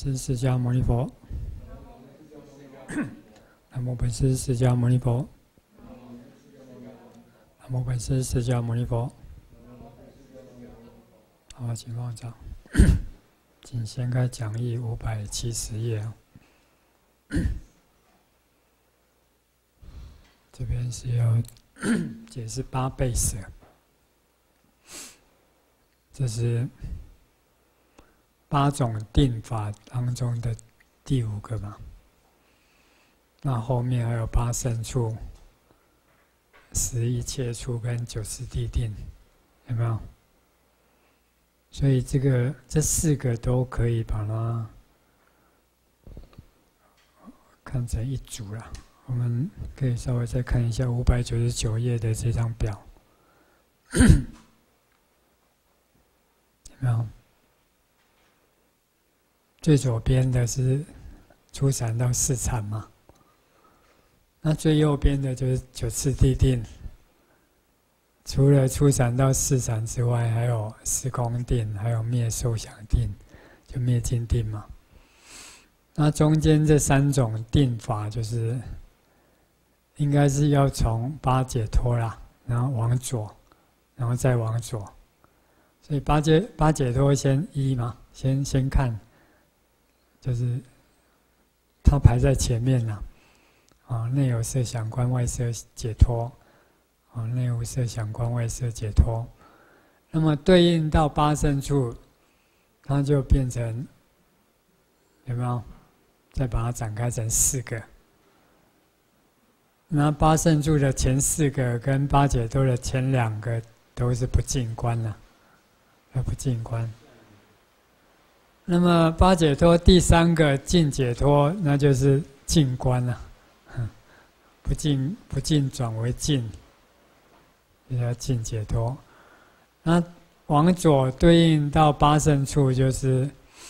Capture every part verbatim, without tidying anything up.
师释迦牟尼佛。南无本师释迦牟尼佛。南无本师释迦牟尼佛。好，请放掌。请掀开讲义五百七十页。这边是要解释八倍舍，这是八种定法当中的第五个嘛。那后面还有八胜处、十一切处跟九十地定，有没有？所以这个这四个都可以把它看成一组了。我们可以稍微再看一下五百九十九页的这张表，有没有？最左边的是初禅到四禅嘛，那最右边的就是九次地定。除了初禅到四禅之外，还有时空定，还有灭受想定，就灭尽定嘛。那中间这三种定法，就是应该是要从八解脱啦，然后往左，然后再往左。所以八解八解脱先一嘛，先先看，就是它排在前面啦。啊，内有色想观，外色解脱。啊，内无色想观，外色解脱。那么对应到八胜处，它就变成有没有？再把它展开成四个。那八胜处的前四个跟八解脱的前两个都是不净观了，要不净观。那么八解脱第三个净解脱，那就是净观了，不净不净转为净。叫净解脱。那往左对应到八胜处，就是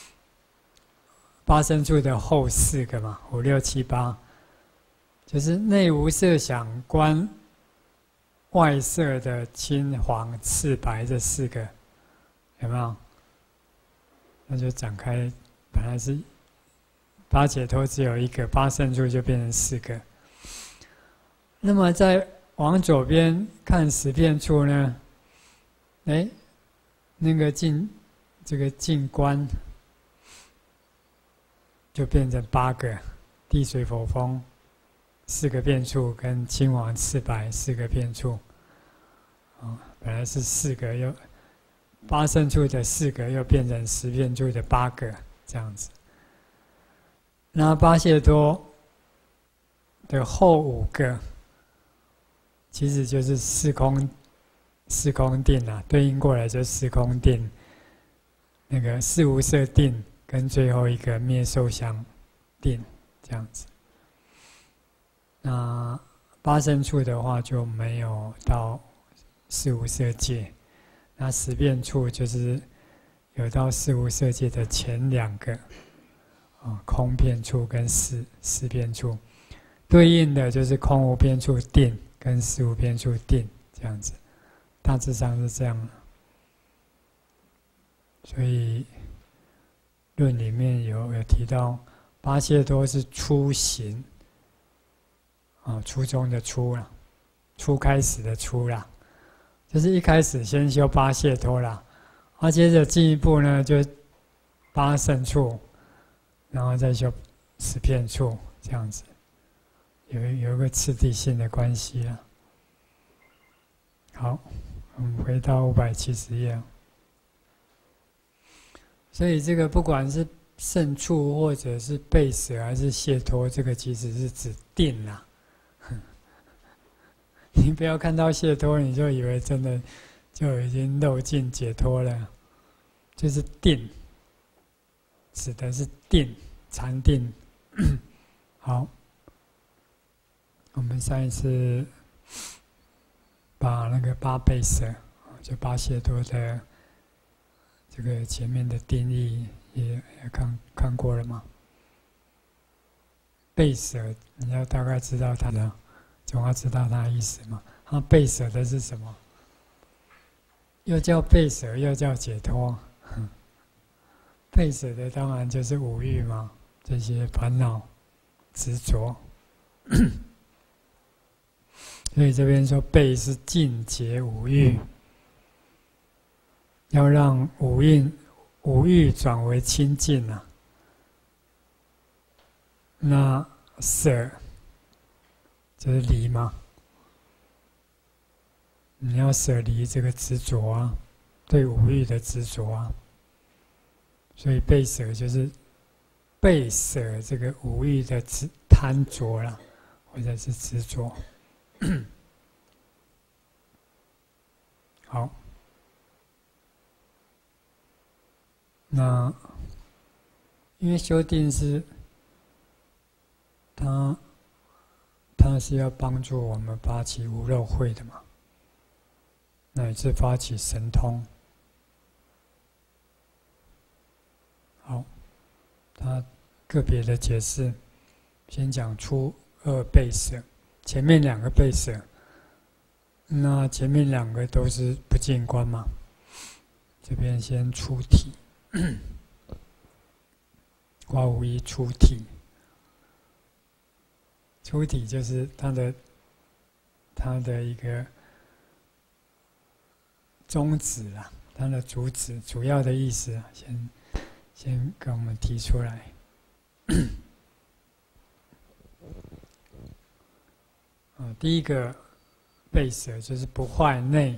八胜处的后四个嘛，五六七八，就是内无色想观，外色的青黄赤白这四个，有没有？那就展开，本来是八解脱只有一个，八胜处就变成四个。那么在往左边看十遍处呢，哎，那个净这个净观就变成八个，地水火风四个变处跟青黄赤白四个变处，哦，本来是四个，又八胜处的四个又变成十遍处的八个这样子。那八解脱的后五个，其实就是四空，四空定啊，对应过来就是四空定，那个四无色定跟最后一个灭受想定这样子。那八胜处的话就没有到四无色界，那十遍处就是有到四无色界的前两个，哦，空遍处跟四四遍处，对应的就是空无边处定。跟四无边处定这样子，大致上是这样。所以论里面有有提到，八解脱是初行，啊，初中的初啦，初开始的初啦，就是一开始先修八解脱啦，啊，接着进一步呢就八胜处，然后再修十遍处这样子。有有一个次第性的关系啊。好，我们回到五百七十页。所以这个不管是胜处或者是倍舍还是解脱，这个其实是指定啦。你不要看到解脱你就以为真的就已经漏尽解脱了，就是定，指的是定，禅定。好。我们上一次把那个八倍舍，就八解脱的这个前面的定义也也看看过了嘛。倍舍，你要大概知道它的，总要知道它的意思嘛。它倍舍的是什么？又叫倍舍，又叫解脱。 被舍的当然就是五欲嘛，这些烦恼、执着。所以这边说被是尽解五欲，要让五蕴五欲转为清净啊。那舍就是离嘛，你要舍离这个执着啊，对五欲的执着啊。所以被舍就是被舍这个五欲的执贪着啦，或者是执着。好，那因为修定是它，它是要帮助我们发起无漏慧的嘛，乃至发起神通。好，它个别的解释，先讲初二被舍，前面两个被舍。那前面两个都是不净观嘛，这边先出体，卦无一出体，出体就是它的它的一个宗旨啊，它的主旨主要的意思啊，先先跟我们提出来。啊，第一个。被舍就是不坏内，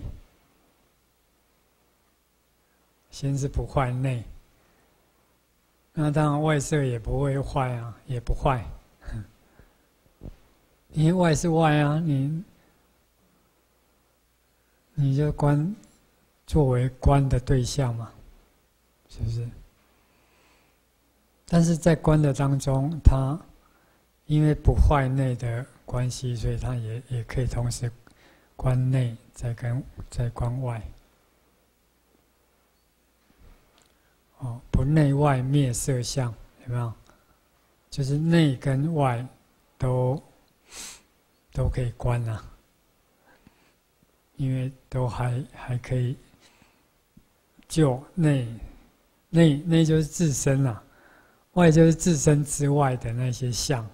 先是不坏内，那当然外色也不会坏啊，也不坏，因为外是外啊，你你就观作为观的对象嘛，是不是？但是在观的当中，它因为不坏内的关系，所以它也也可以同时。观内再跟再观外，哦，不内外灭色相，有没有？就是内跟外都都可以观啊，因为都还还可以就内内内就是自身啊，外就是自身之外的那些相，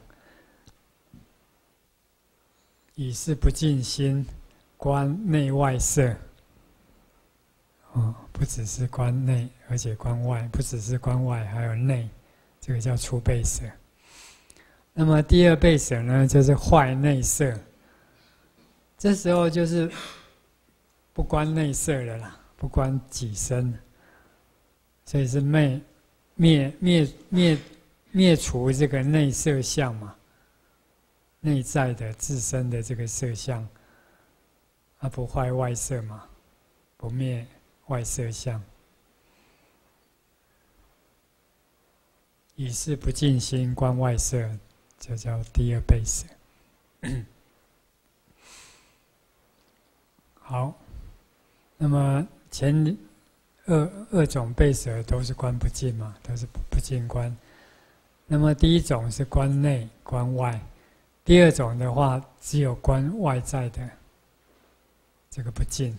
以是不净心。观内外色，哦，不只是观内，而且观外，不只是观外，还有内，这个叫初被舍。那么第二被舍呢，就是坏内色。这时候就是不观内色了啦，不观己身，所以是灭灭灭灭灭除这个内色相嘛，内在的自身的这个色相。它不坏外色嘛，不灭外色相，以是不净心观外色，这叫第二被舍。好，那么前二二种被舍都是观不净嘛，都是不净观。那么第一种是观内观外，第二种的话只有观外在的。这个不净，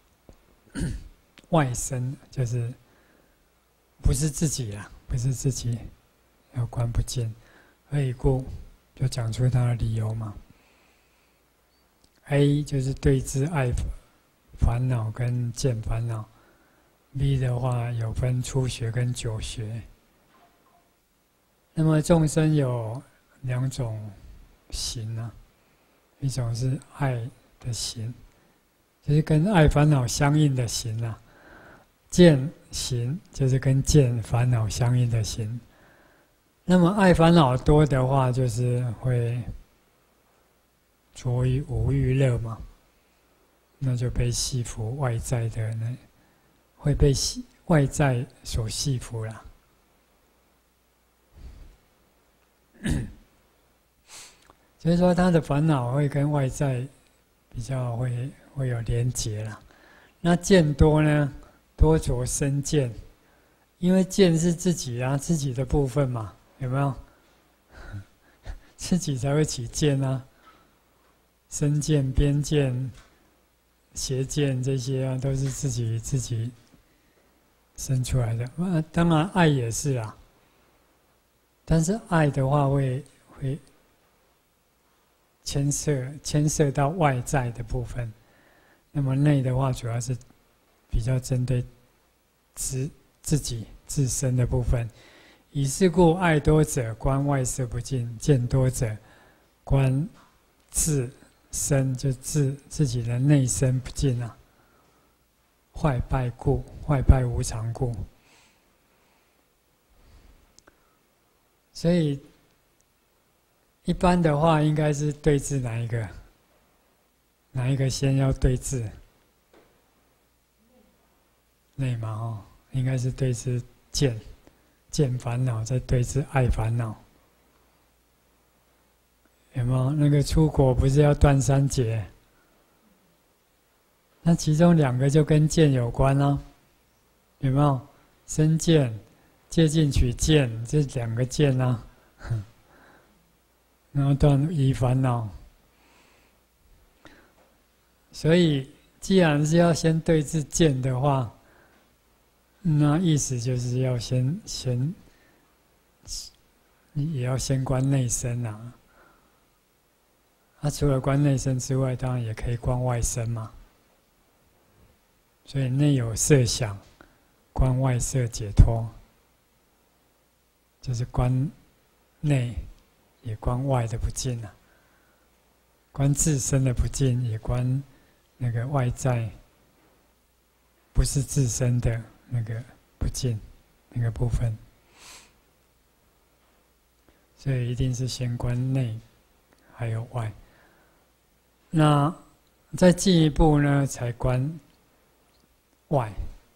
外身就是不是自己啦，不是自己，要观不净，何以故？就讲出它的理由嘛。A 就是对治爱烦恼跟见烦恼 ，B 的话有分初学跟久学。那么众生有两种行啊，一种是爱的行。就是跟爱烦恼相应的行啊，见行就是跟见烦恼相应的行。那么爱烦恼多的话，就是会着于五欲乐嘛，那就被系服外在的那，会被系外在所系服了。所以说，他的烦恼会跟外在比较会。会有连结了，那见多呢？多着身见，因为见是自己啊，自己的部分嘛，有没有？自己才会起见啊，身见、边见、邪见这些啊，都是自己自己生出来的。啊，当然爱也是啦，但是爱的话会会牵涉牵涉到外在的部分，那么内的话主要是比较针对自自己自身的部分。以是故，爱多者观外色不净，见多者观自身，就自自己的内身不净啊。坏败故，坏败无常故。所以一般的话，应该是对治哪一个？哪一个先要对治？内嘛哦，应该是对治见。见烦恼，再对治爱烦恼，有没有？那个出国不是要断三结？那其中两个就跟见有关啊，有没有？身见、戒禁取见，这两个见啊，然后断疑烦恼。所以，既然是要先对治见的话，那意思就是要先先，也要先观内身啊。那、啊、除了观内身之外，当然也可以观外身嘛。所以内有色想，观外色解脱，就是观内也观外的不净啊，观自身的不净，也观那个外在不是自身的那个不净那个部分。所以一定是先观内，还有外。那再进一步呢，才观外。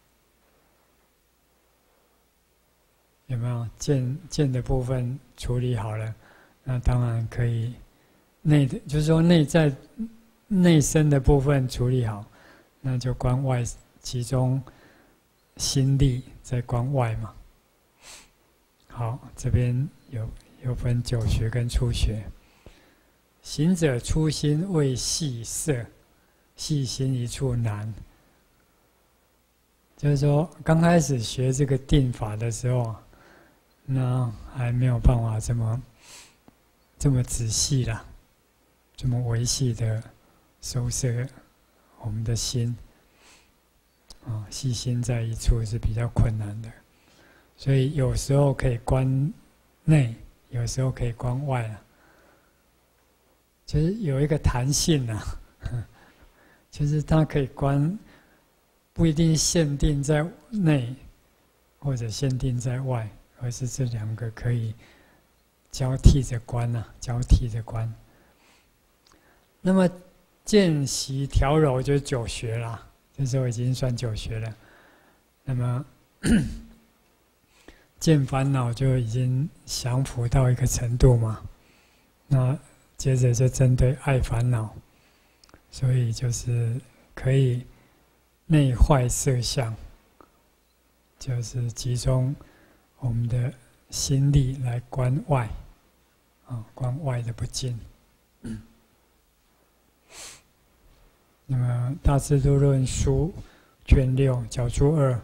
有没有见见的部分处理好了？那当然可以内的，就是说内在内身的部分处理好，那就观外，其中心力在观外嘛。好，这边有有分九学跟初学。行者初心为细色，细心一处难。就是说，刚开始学这个定法的时候，那还没有办法这么这么仔细啦，这么维系的收摄我们的心啊，细心在一处是比较困难的，所以有时候可以观内，有时候可以观外啊。就是有一个弹性啊，就是它可以观，不一定限定在内，或者限定在外，而是这两个可以交替着观啊，交替着观。那么见习调柔就是九学啦，这时候已经算九学了。那么见烦恼就已经降伏到一个程度嘛，那接着就针对爱烦恼，所以就是可以内坏色相，就是集中我们的心力来观外，啊，观外的不净。嗯、那么《大智度论》书卷六角注二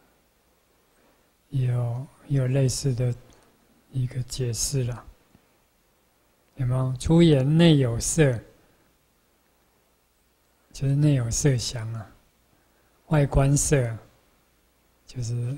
也有也有类似的一个解释了。有没有？出言内有色，就是内有色想啊；外观色，就是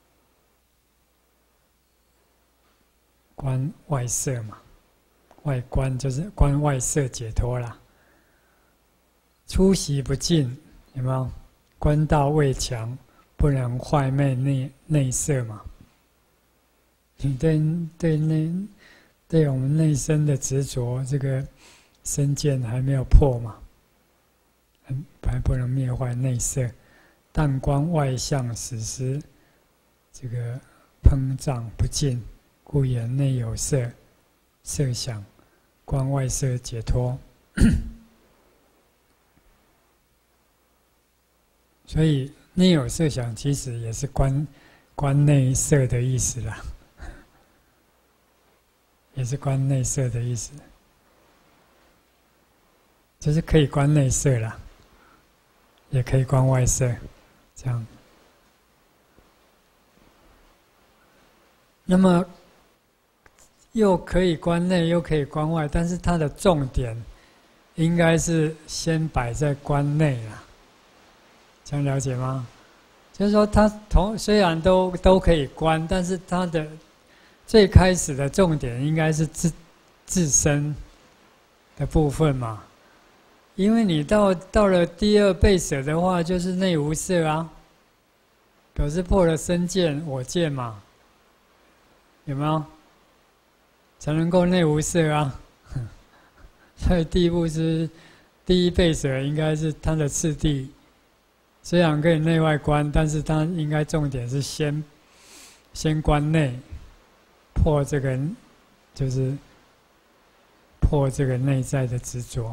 观外色嘛。外观就是观外色解脱啦。出习不净，有没有？观道未强，不能坏昧内内色嘛。你对对内。对我们内身的执着，这个身见还没有破嘛，还不能灭坏内色。但观外相，使之这个膨胀不尽，故言内有色，色想，观外色解脱。所以内有色想，其实也是观观内色的意思啦。也是观内色的意思，就是可以观内色啦，也可以观外色，这样。 那么又可以观内，又可以观外，但是它的重点应该是先摆在观内啦。这样了解吗？就是说，它同虽然都都可以观，但是它的最开始的重点应该是自自身的部分嘛。因为你到到了第二倍舍的话，就是内无色啊，表示破了身见、我见嘛，有没有？才能够内无色啊。所以第一步是第一倍舍，应该是它的次第。虽然可以内外观，但是它应该重点是先先观内，破这个就是破这个内在的执着。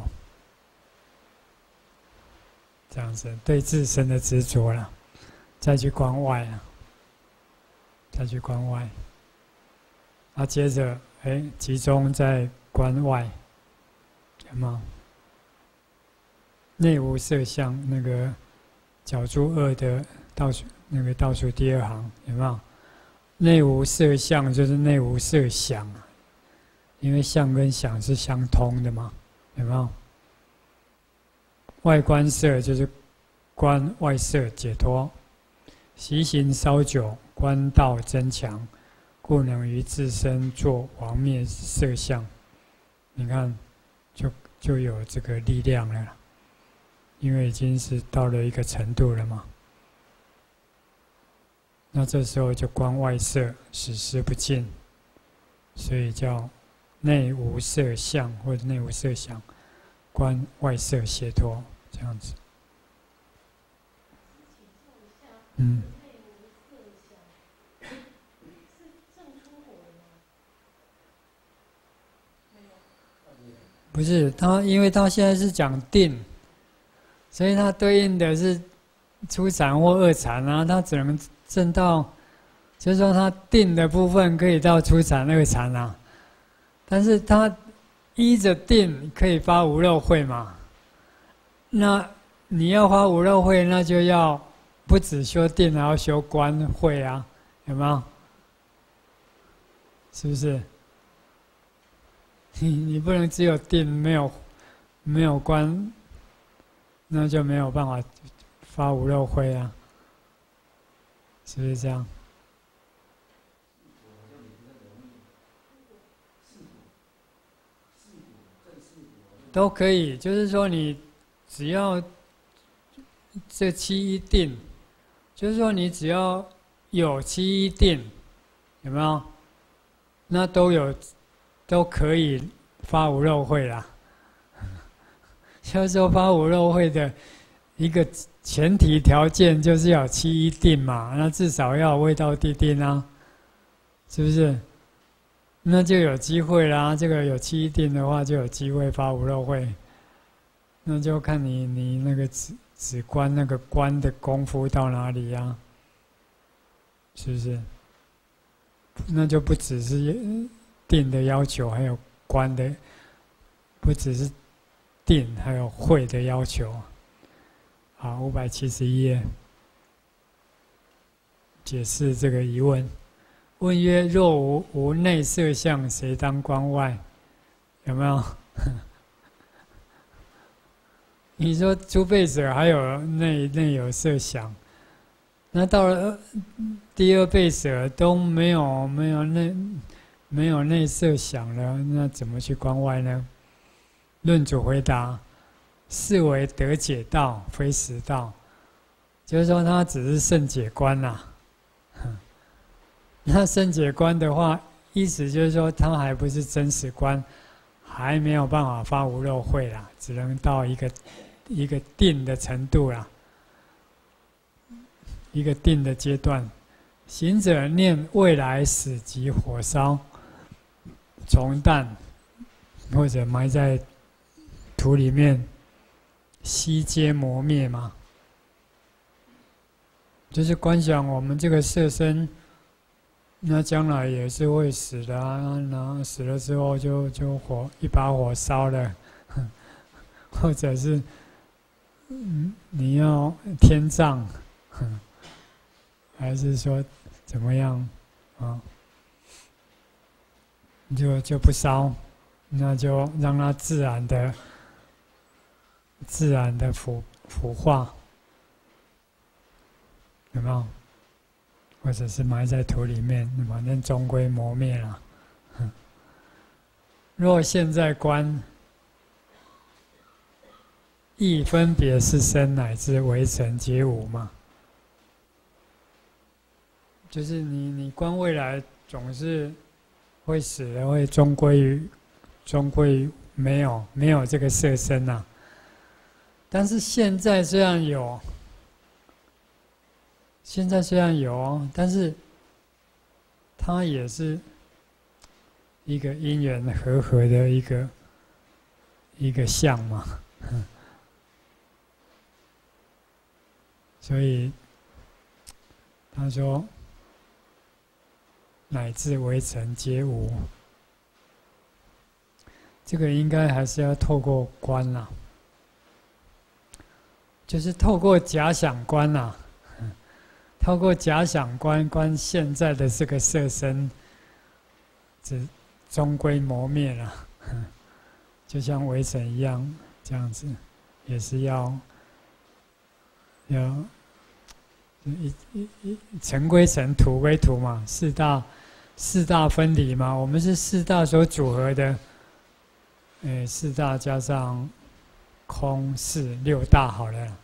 这样子对自身的执着了，再去观外了，再去观外，啊，接着哎，集中在观外，有没有？内无色相，那个角注二的倒数那个倒数第二行有没有？内无色相就是内无色想，因为相跟想是相通的嘛，有没有？外观色就是观外色解脱，习行稍久，观道增强，故能于自身作王灭色相。你看，就就有这个力量了，因为已经是到了一个程度了嘛。那这时候就观外色，使失不尽，所以叫内无色相或者内无色想，观外色解脱。这样子，嗯，不是他，因为他现在是讲定，所以他对应的是初禅或二禅啊，他只能证到，就是说他定的部分可以到初禅、二禅啊，但是他依着定可以发无漏慧嘛。那你要发无漏慧，那就要不只修定，还要修观慧啊，有没有？是不是？你你不能只有定，没有没有观，那就没有办法发无漏慧啊，是不是这样？都可以，就是说你只要这七一定，就是说你只要有七一定，有没有？那都有，都可以发无漏慧啦。就是说发无漏慧的一个前提条件就是要有七一定嘛，那至少要有味道谛定啊，是不是？那就有机会啦。这个有七一定的话，就有机会发无漏慧。那就看你你那个只只观那个观的功夫到哪里呀、啊？是不是？那就不只是定的要求，还有观的，不只是定，还有慧的要求。好，五百七十一页解释这个疑问。问曰：若无无内色相，谁当观外？有没有？你说诸辈者还有内内有色想，那到了第二辈者都没有没有内没有内色想了，那怎么去观外呢？论主回答：是为得解道，非实道。就是说，他只是圣解观啦、啊。那圣解观的话，意思就是说，他还不是真实观，还没有办法发无漏慧啦，只能到一个一个定的程度啦，一个定的阶段。行者念未来死及火烧、虫弹，或者埋在土里面，悉皆磨灭嘛。就是观想我们这个色身。那将来也是会死的啊，然后死了之后就就火一把火烧了，或者是嗯你要天葬，还是说怎么样啊？ 就就不烧，那就让它自然的、自然的腐腐化，有没有？或者是埋在土里面，反正终归磨灭了。若现在观，亦分别是身乃至为尘皆无嘛。就是你你观未来总是会死的，会终归于终归于没有没有这个色身呐、啊。但是现在虽然有。现在虽然有，但是它也是一个因缘和合的一个一个相嘛，所以他说乃至为尘皆无，这个应该还是要透过观啦，就是透过假想观啦。透过假想观观现在的这个色身，只终归磨灭了，就像微尘一样，这样子，也是要要一一一尘归尘，土归土嘛，四大四大分离嘛，我们是四大所组合的，诶，四大加上空四六大好了。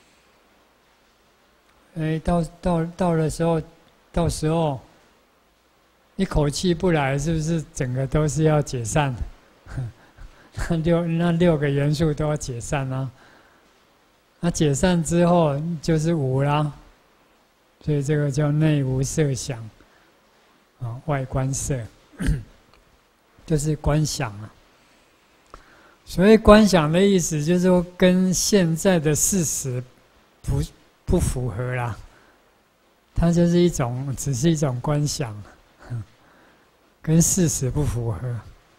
哎，到到到的时候，到时候一口气不来，是不是整个都是要解散？那六那六个元素都要解散啊。那解散之后就是无啦，所以这个叫内无色想，啊，外观色，就是观想啊。所谓观想的意思，就是说跟现在的事实不。不符合啦，它就是一种，只是一种观想，跟事实不符合，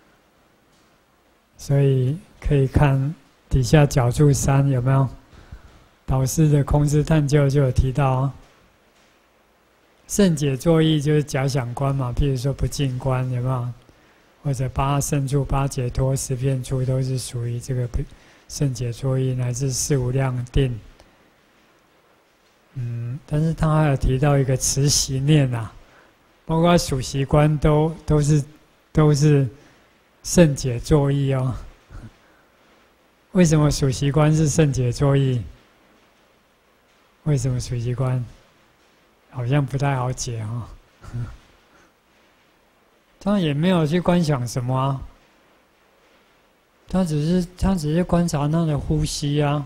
所以可以看底下角注三有没有？导师的空知探究就有提到啊，圣解作意就是假想观嘛，譬如说不净观有没有？或者八圣住、八解脱、十遍处都是属于这个圣解作意，乃至四无量定。嗯，但是他还有提到一个持习念啊，包括数息观都都是都是圣解作意哦。为什么数息观是圣解作意？为什么数息观好像不太好解哦？他也没有去观想什么啊，他只是他只是观察他的呼吸啊。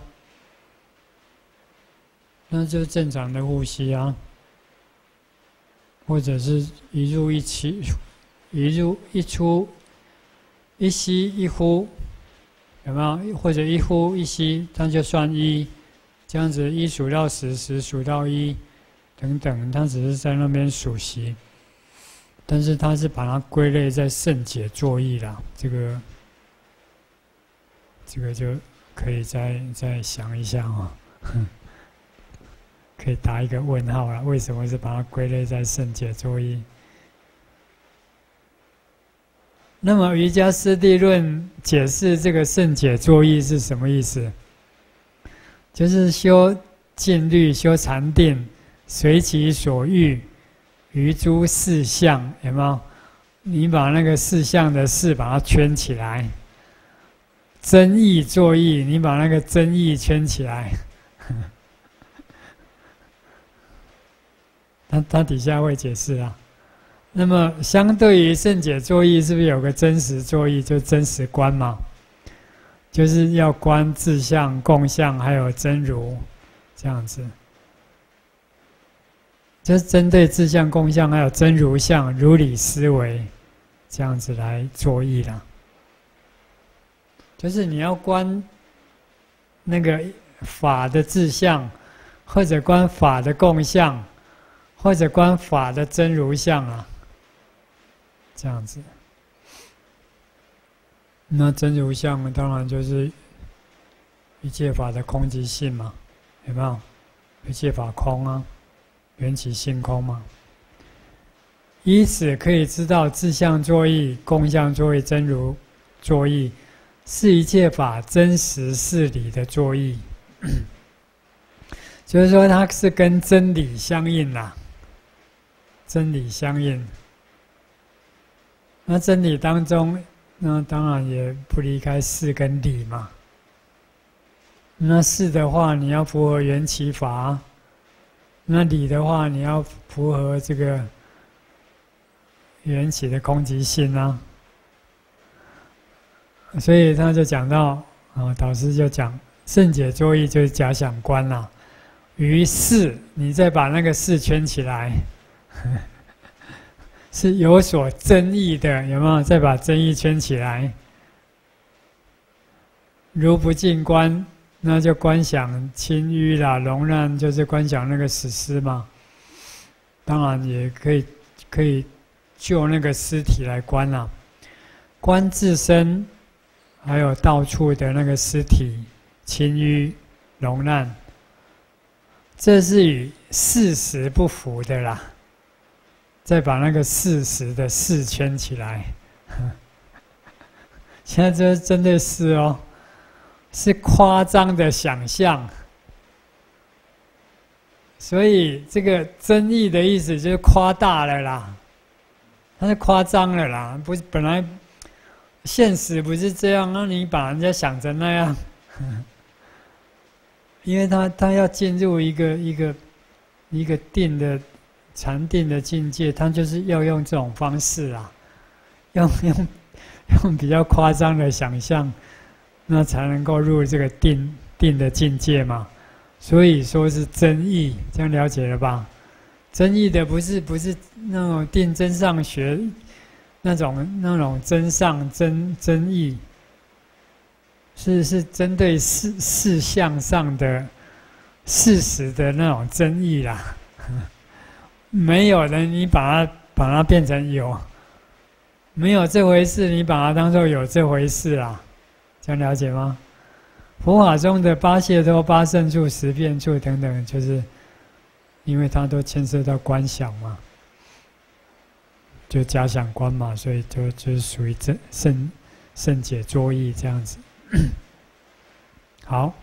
那就正常的呼吸啊，或者是一入一起，一入一出，一吸一呼，有没有？或者一呼一吸，它就算一，这样子一数到十，十数到一，等等，它只是在那边数息，但是它是把它归类在圣解作意啦，这个，这个就可以再再想一下啊、哦。可以打一个问号了，为什么是把它归类在圣解作意？那么瑜伽师地论解释这个圣解作意是什么意思？就是修静虑、修禅定，随其所欲，于诸事相，有没有？你把那个事相的事把它圈起来，真意作意，你把那个真意圈起来。它它底下会解释啊。那么相对于圣解作意，是不是有个真实作意，就真实观嘛？就是要观自相、共相，还有真如，这样子。就是针对自相、共相，还有真如相、如理思维，这样子来作意啦。就是你要观那个法的自相，或者观法的共相。或者观法的真如相啊，这样子。那真如相当然就是一切法的空即性嘛，有没有？一切法空啊，缘起性空嘛。 以此可以知道自相作意、共相作意、真如作意，是一切法真实事理的作意。就是说，它是跟真理相应啦，真理相应。那真理当中，那当然也不离开事跟理嘛。那事的话，你要符合缘起法；那理的话，你要符合这个缘起的空寂性啊。所以他就讲到啊，导师就讲圣解作意就是假想观啦。于是你再把那个事圈起来，是有所争议的，有没有？再把争议圈起来。如不净观，那就观想轻淤啦，容难就是观想那个死尸嘛。当然也可以可以就那个尸体来观啦，观自身，还有到处的那个尸体轻淤容难，这是与事实不符的啦。再把那个事实的事圈起来，现在这真的是哦，是夸张的想象。所以这个争议的意思就是夸大了啦，它是夸张了啦，不是本来现实不是这样，那你把人家想成那样，因为他他要进入一个一个一个定的。禅定的境界，他就是要用这种方式啊，用用用比较夸张的想象，那才能够入这个定定的境界嘛。所以说是真义，这样了解了吧？真义的不是不是那种定真上学那种那种真上真真义，是是针对事事项上的事实的那种真义啦。没有的，你把它把它变成有，没有这回事，你把它当作有这回事啦，这样了解吗？佛法中的八解脱、八胜处、十变处等等，就是因为它都牵涉到观想嘛，就假想观嘛，所以就就是属于正圣圣解作意这样子。好，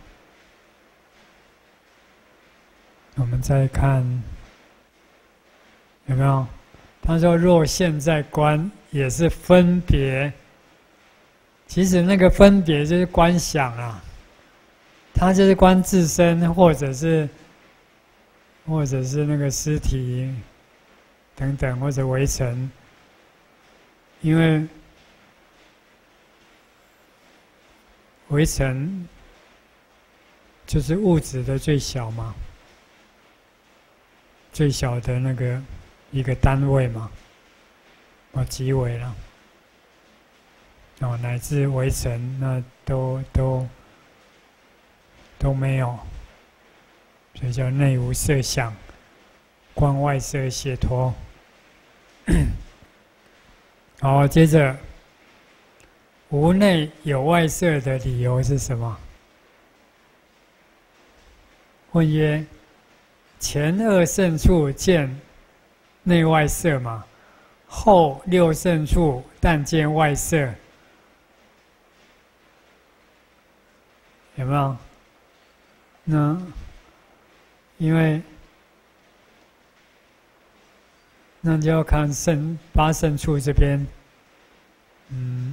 我们再看。有没有？他说：“若现在观也是分别，其实那个分别就是观想啊，他就是观自身，或者是，或者是那个尸体等等，或者围城，因为围城就是物质的最小嘛，最小的那个。”一个单位嘛，哦，极微了，哦，乃至围城那都都都没有，所以叫内无色想，观外色解脱。好，接着无内有外色的理由是什么？问曰：前二圣处见内外色嘛，后六圣处但见外色，有没有？那因为那就要看圣八圣处这边，嗯，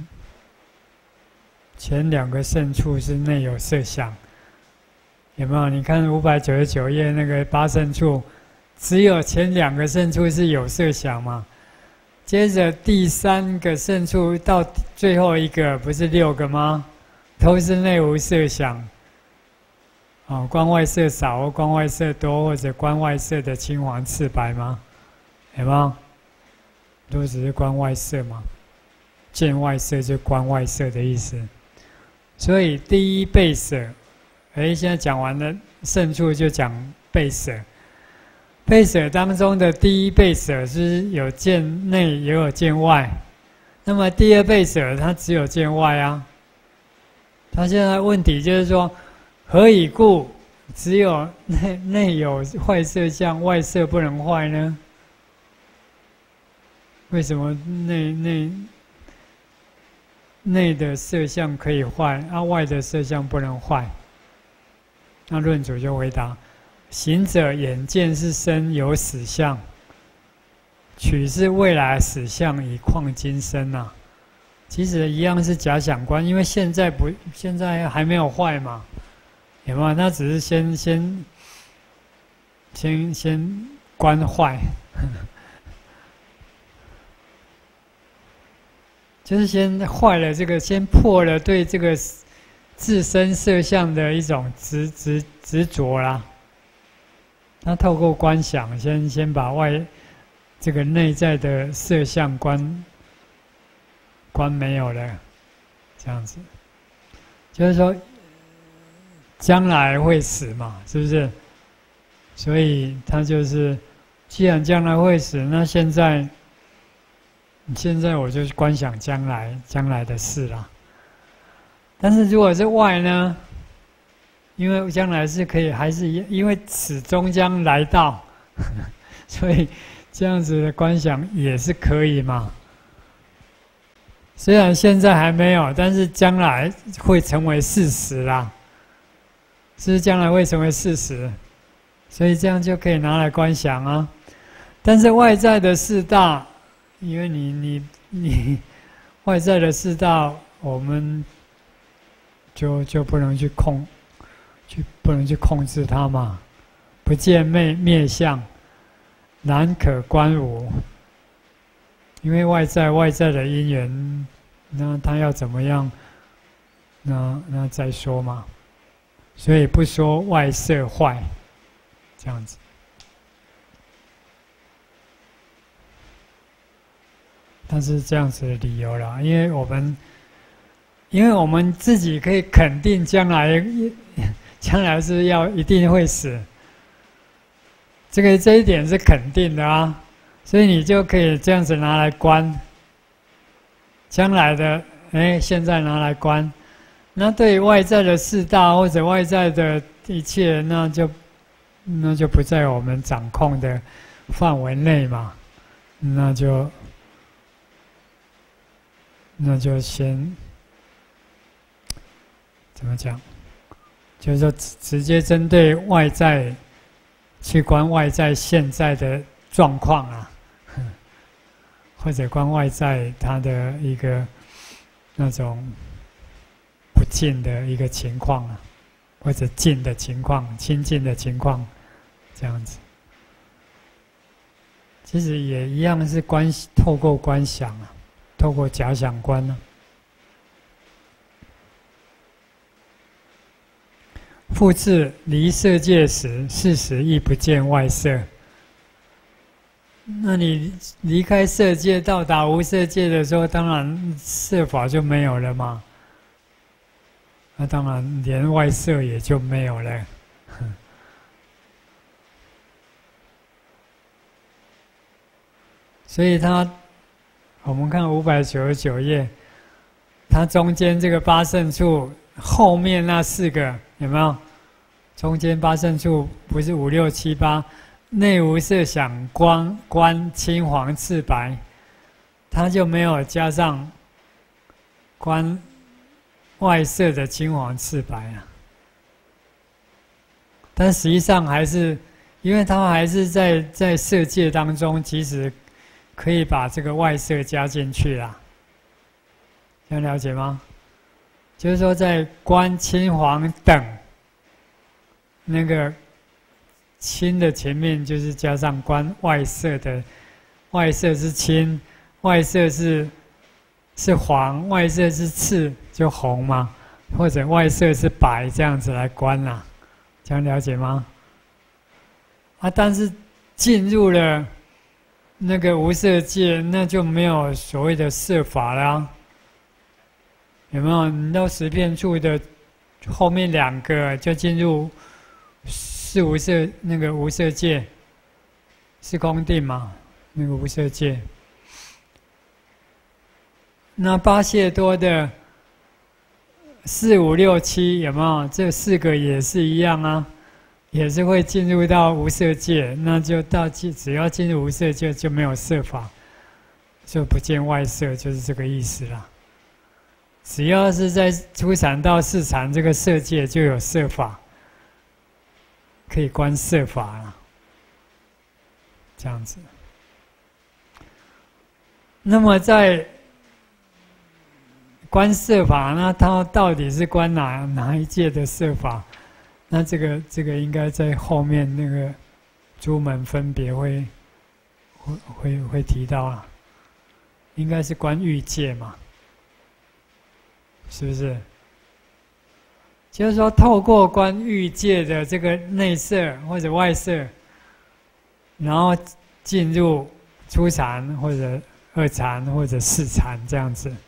前两个圣处是内有色想，有没有？你看五百九十九页那个八圣处。只有前两个圣处是有色想嘛，接着第三个圣处到最后一个不是六个吗？都是内无色想。哦，观外色少或观外色多，或者观外色的青黄赤白吗？有没有？都只是观外色嘛，见外色就观外色的意思。所以第一被舍，哎，现在讲完了圣处就讲被舍。被舍当中的第一被舍是有见内也有见外，那么第二被舍它只有见外啊。他现在问题就是说，何以故只有内内有坏色相，外色不能坏呢？ 为什么内内内的色相可以坏，啊外的色相不能坏？那论主就回答：行者眼见是身有死相，取是未来死相以况今生啊。其实一样是假想观，因为现在不现在还没有坏嘛，有没有？那只是先先先先观坏。就是先坏了这个，先破了对这个自身色相的一种执执执着啦。他透过观想，先先把外这个内在的色相观观没有了，这样子，就是说将来会死嘛，是不是？所以他就是，既然将来会死，那现在。现在我就观想将来将来的事啦。但是如果是外呢？因为将来是可以，还是因为此终将来到，所以这样子的观想也是可以嘛。虽然现在还没有，但是将来会成为事实啦。是不是将来会成为事实？所以这样就可以拿来观想啊。但是外在的四大。因为你你你外在的四大，我们就就不能去控，去不能去控制它嘛。不见灭灭相，难可观无。因为外在外在的因缘，那它要怎么样？那那再说嘛。所以不说外色坏，这样子。但是这样子的理由啦，因为我们，因为我们自己可以肯定将来，将来是要一定会死，这个这一点是肯定的啊，所以你就可以这样子拿来观，将来的，哎，现在拿来观，那对于外在的四大或者外在的一切，那就那就不在我们掌控的范围内嘛，那就。那就先怎么讲？就是说，直接针对外在去观外在现在的状况啊，或者观外在它的一个那种不净的一个情况啊，或者净的情况、清净的情况，这样子。其实也一样是观透过观想啊。透过假想观呢，复次离色界时，事实亦不见外色。那你离开色界，到达无色界的时候，当然色法就没有了嘛。那当然连外色也就没有了。所以他。我们看五百九十九页，它中间这个八圣处后面那四个有没有？中间八圣处不是五六七八，内无色想光观青黄赤白，它就没有加上观外色的青黄赤白啊。但实际上还是，因为它还是在在色界当中，其实。可以把这个外色加进去啦，这样了解吗？就是说，在观青黄等那个青的前面，就是加上观外色的，外色是青，外色是是黄，外色是赤，就红嘛，或者外色是白，这样子来观啦，这样了解吗？啊，但是进入了。那个无色界，那就没有所谓的色法啦，有没有？你到十片处的后面两个就进入四无色那个无色界，是空定嘛？那个无色界。那八谢多的四五六七有没有？这四个也是一样啊。也是会进入到无色界，那就到只要进入无色界就没有色法， 就不见外色，就是这个意思啦。只要是在初禅到四禅这个色界，就有色法，可以观色法啦。这样子。那么在观色法，那它到底是观哪哪一界的色法？那这个这个应该在后面那个诸门分别会会会会提到啊，应该是观欲界嘛，是不是？就是说，透过观欲界的这个内色或者外色，然后进入初禅或者二禅或者四禅这样子，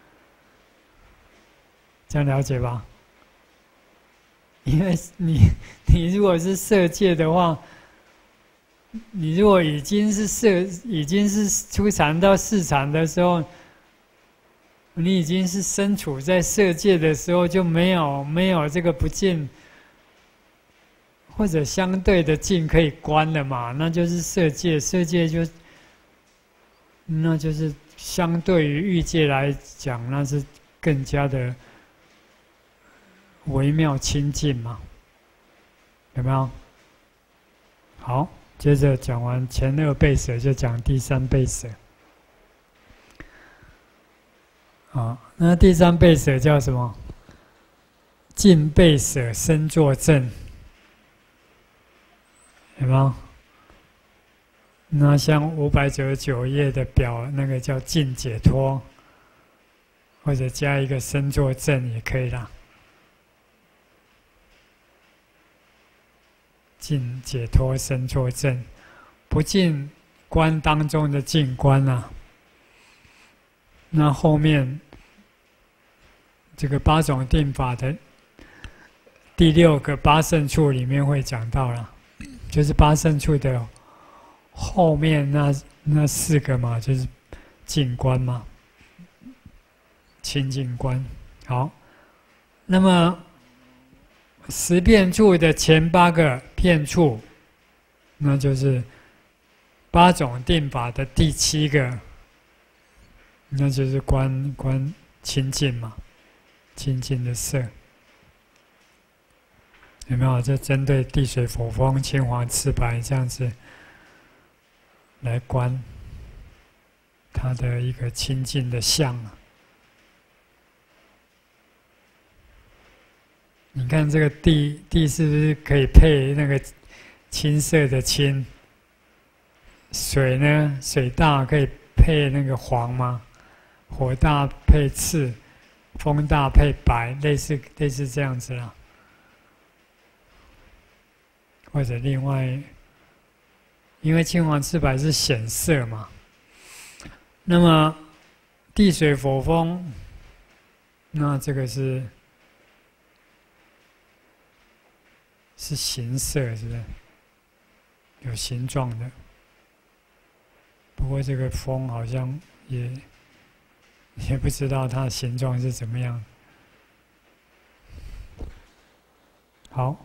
这样了解吧？因为你你如果是色界的话，你如果已经是色，已经是初禅到四禅的时候，你已经是身处在色界的时候，就没有没有这个不净或者相对的净可以观了嘛？那就是色界，色界就那就是相对于欲界来讲，那是更加的微妙清净嘛，有没有？好，接着讲完前二倍舍，就讲第三倍舍。啊，那第三倍舍叫什么？净倍舍身作证，有没有？那像五百九十九页的表，那个叫净解脱，或者加一个身作证也可以啦。净解脱身作证，不净观当中的净观啊。那后面这个八种定法的第六个八胜处里面会讲到了，就是八胜处的后面那那四个嘛，就是净观嘛，清净观。好，那么十遍处的前八个遍处，那就是八种定法的第七个，那就是观观清净嘛，清净的色。有没有？这针对地水火风青黄赤白这样子来观它的一个清净的相啊。你看这个地，地是不是可以配那个青色的青？水呢？水大可以配那个黄吗？火大配赤，风大配白，类似类似这样子啦。或者另外，因为青黄赤白是显色嘛，那么地水火风，那这个是。是形色，是不是？有形状的。不过这个风好像也也不知道它的形状是怎么样。好，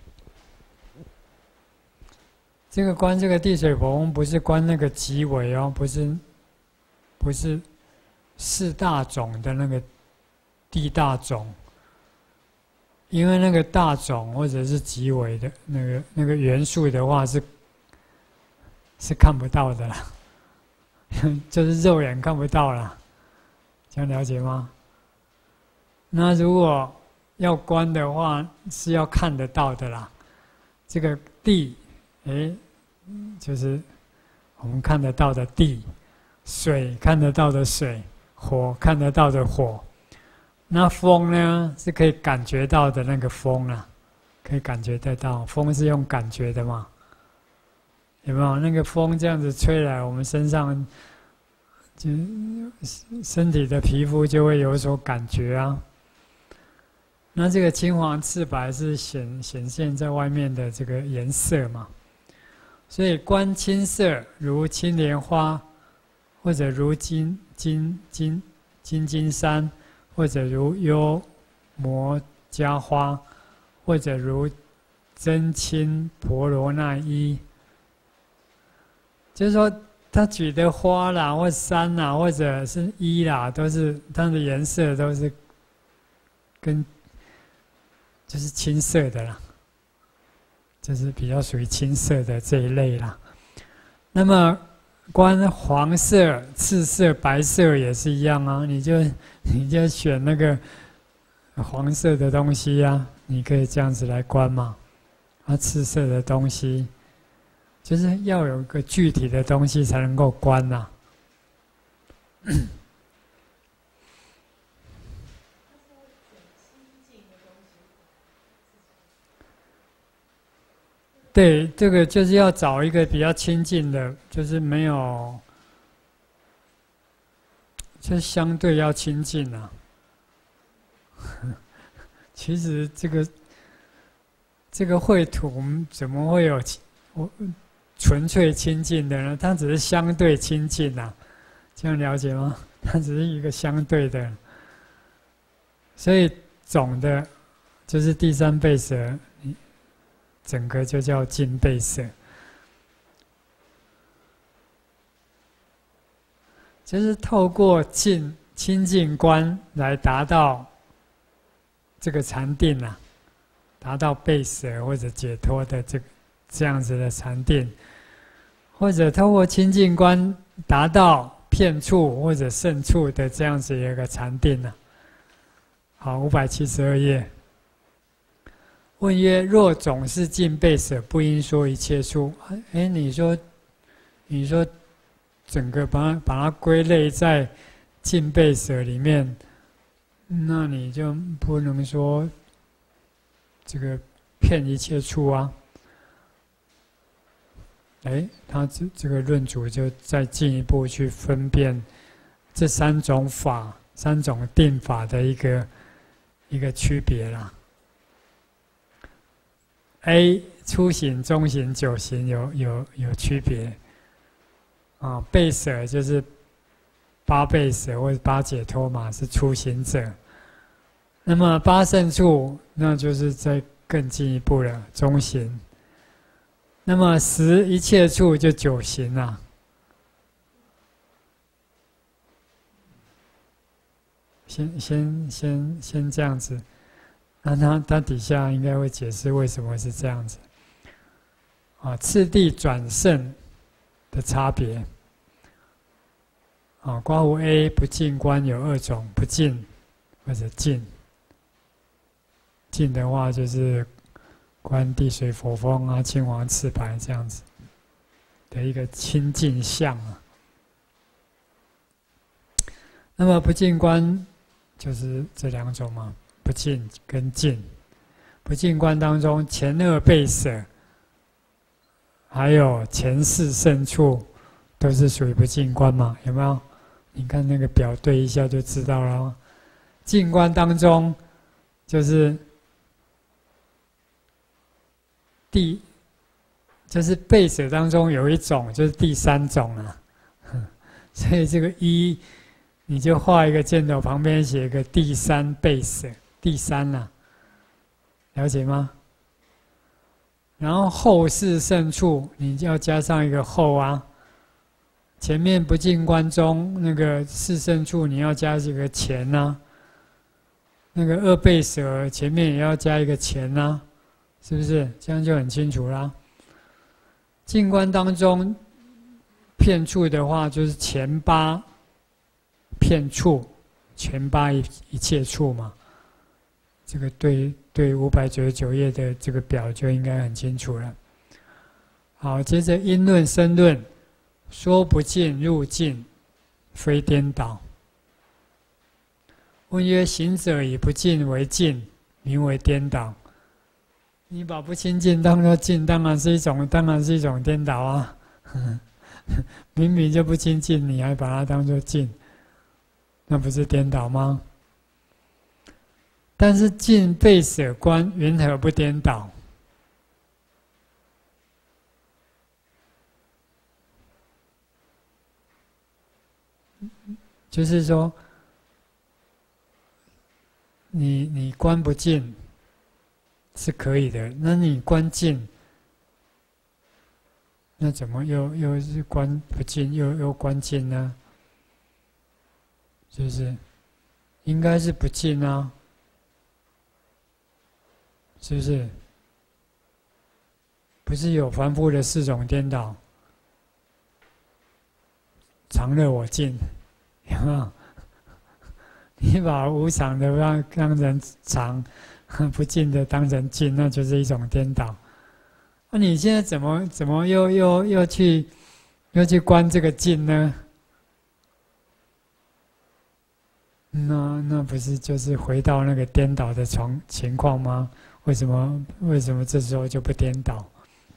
这个观这个地水火风不是观那个极微哦，不是不是四大种的那个地大种。因为那个大种或者是极微的那个那个元素的话是是看不到的啦，就是肉眼看不到啦，这样了解吗？那如果要观的话，是要看得到的啦。这个地，哎，就是我们看得到的地；水看得到的水；火看得到的火。那风呢，是可以感觉到的那个风啊，可以感觉得到。风是用感觉的嘛？有没有？那个风这样子吹来，我们身上就身体的皮肤就会有所感觉啊。那这个青黄赤白是显显现在外面的这个颜色嘛？所以观青色如青莲花，或者如金金金金金山。或者如幽摩伽花，或者如真清婆罗那依，就是说他举的花啦，或山啦，或者是衣啦，都是它的颜色都是跟就是青色的啦，就是比较属于青色的这一类啦。那么观黄色、赤色、白色也是一样啊，你就你就选那个黄色的东西啊，你可以这样子来观嘛。啊，赤色的东西。就是要有一个具体的东西才能够观呐、啊。对，这个就是要找一个比较亲近的，就是没有，就是相对要亲近啊。其实这个这个绘图怎么会有我？纯粹亲近的呢，它只是相对亲近呐，这样了解吗？它只是一个相对的，所以总的就是第三倍舍，整个就叫近倍舍，就是透过近亲近观来达到这个禅定啊，达到倍舍或者解脱的这个这样子的禅定。或者透过清净观达到片处或者胜处的这样子一个禅定呢、啊？好，五百七十二页。问曰：若总是尽倍舍，不应说一切处。哎，你说，你说，整个把它把它归类在尽倍舍里面，那你就不能说这个骗一切处啊。哎，他这这个论主就再进一步去分辨这三种法、三种定法的一个一个区别啦。A 初行、中行、久行有有有区别啊。倍舍就是八倍舍或者八解脱嘛，是初行者。那么八胜处那就是再更进一步了，中行。那么十一切处就九行了。先先先先这样子，那他他底下应该会解释为什么是这样子。啊，次第转胜的差别。啊，刮胡 A 不净观有二种，不净或者净。净的话就是观地水火风啊、青黄赤白这样子的一个清净相啊。那么不净观就是这两种嘛，不净跟净。不净观当中，前二倍舍，还有前四胜处，都是属于不净观嘛？有没有？你看那个表对一下就知道了。净观当中，就是第，就是倍舍当中有一种，就是第三种啊。所以这个一，你就画一个箭头，旁边写一个第三倍舍，第三啊，了解吗？然后后四胜处，你就要加上一个后啊。前面不净观中那个四胜处，你要加一个前啊。那个二倍舍前面也要加一个前啊，是不是？这样就很清楚啦。净观当中片处的话，就是前八片处，前八一一切处嘛。这个对对五百九十九页的这个表就应该很清楚了。好，接着因论申论，说不净入净，非颠倒。问曰：行者以不净为净，名为颠倒。你把不清净当作净，当然是一种，当然是一种颠倒啊！明明就不清净，你还把它当作净，那不是颠倒吗？但是净倍舍观云何不颠倒？就是说，你你观不净是可以的，那你观净， 那怎么又又是观不净，又又观净呢？是不是？应该是不净啊，是不是？不是有凡夫的四种颠倒，常乐我净，有没有？你把无常的让当成常，不净的当成净，那就是一种颠倒。那、啊、你现在怎么怎么又又又去又去观这个净呢？那那不是就是回到那个颠倒的情情况吗？为什么为什么这时候就不颠倒？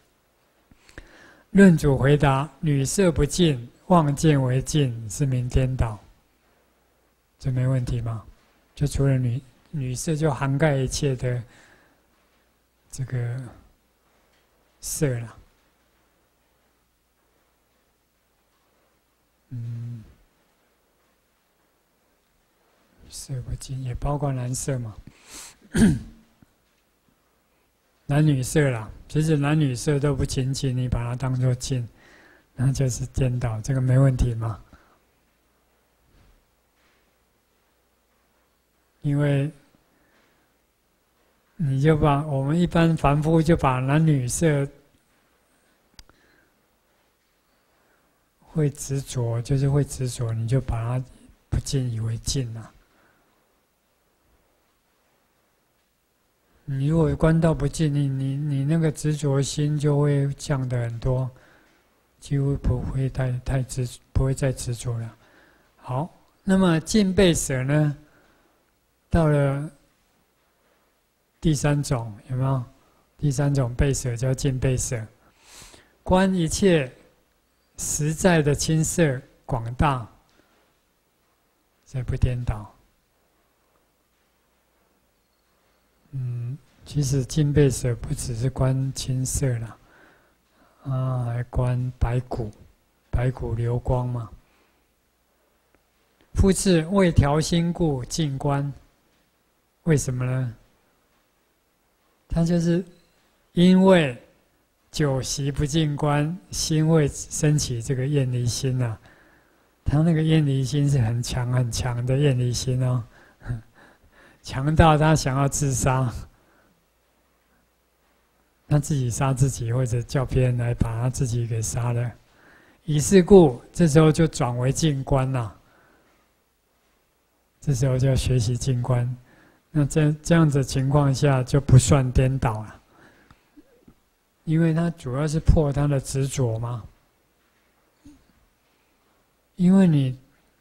论主回答：女色不净，望见为净，是名颠倒。这没问题吗？就除了女女色，就涵盖一切的这个色了。嗯，色不净也包括男色嘛，男女色啦。其实男女色都不清净，你把它当作净，那就是颠倒，这个没问题嘛。因为你就把我们一般凡夫就把男女色会执着，就是会执着，你就把它不净以为净了。你如果观到不净，你你你那个执着心就会降得很多，几乎不会太太执，不会再执着了。好，那么净背舍呢？到了第三种，有没有？第三种背舍叫净背舍，观一切实在的清色广大，这不颠倒。嗯，其实净背舍不只是观清色啦，啊，还观白骨，白骨流光嘛。复次，为调心故净观，为什么呢？他就是因为久习不净观，心会升起这个厌离心啊。他那个厌离心是很强很强的厌离心哦。强到他想要自杀，他自己杀自己，或者叫别人来把他自己给杀了。以是故，这时候就转为净观了。这时候就要学习净观。那这这样子情况下就不算颠倒了，因为他主要是破他的执着嘛。因为你，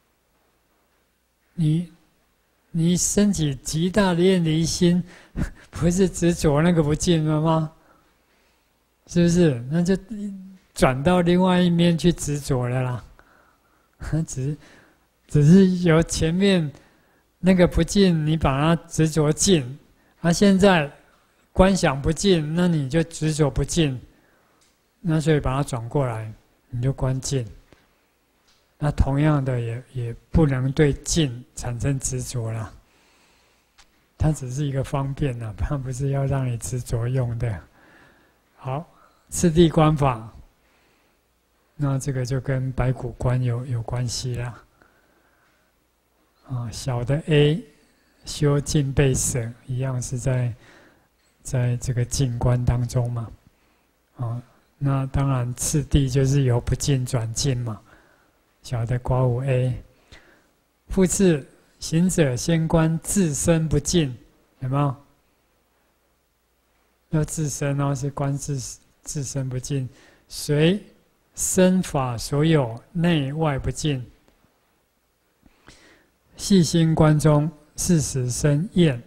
你。你升起极大的厌离心，不是执着那个不净了吗？是不是？那就转到另外一面去执着了啦。只只是由前面那个不净，你把它执着净，啊，现在观想不净，那你就执着不净，那所以把它转过来，你就观净。那同样的也也不能对净产生执着了，它只是一个方便了，它不是要让你执着用的。好，次第观法，那这个就跟白骨观有有关系啦。啊，小的 A 修净背舍，一样是在在这个净观当中嘛。啊，那当然次第就是由不净转净嘛。小的括弧 A， 复次，行者先观自身不净，有没有？要自身哦，是观自自身不净，随身法所有内外不净。细心观中，事实生厌，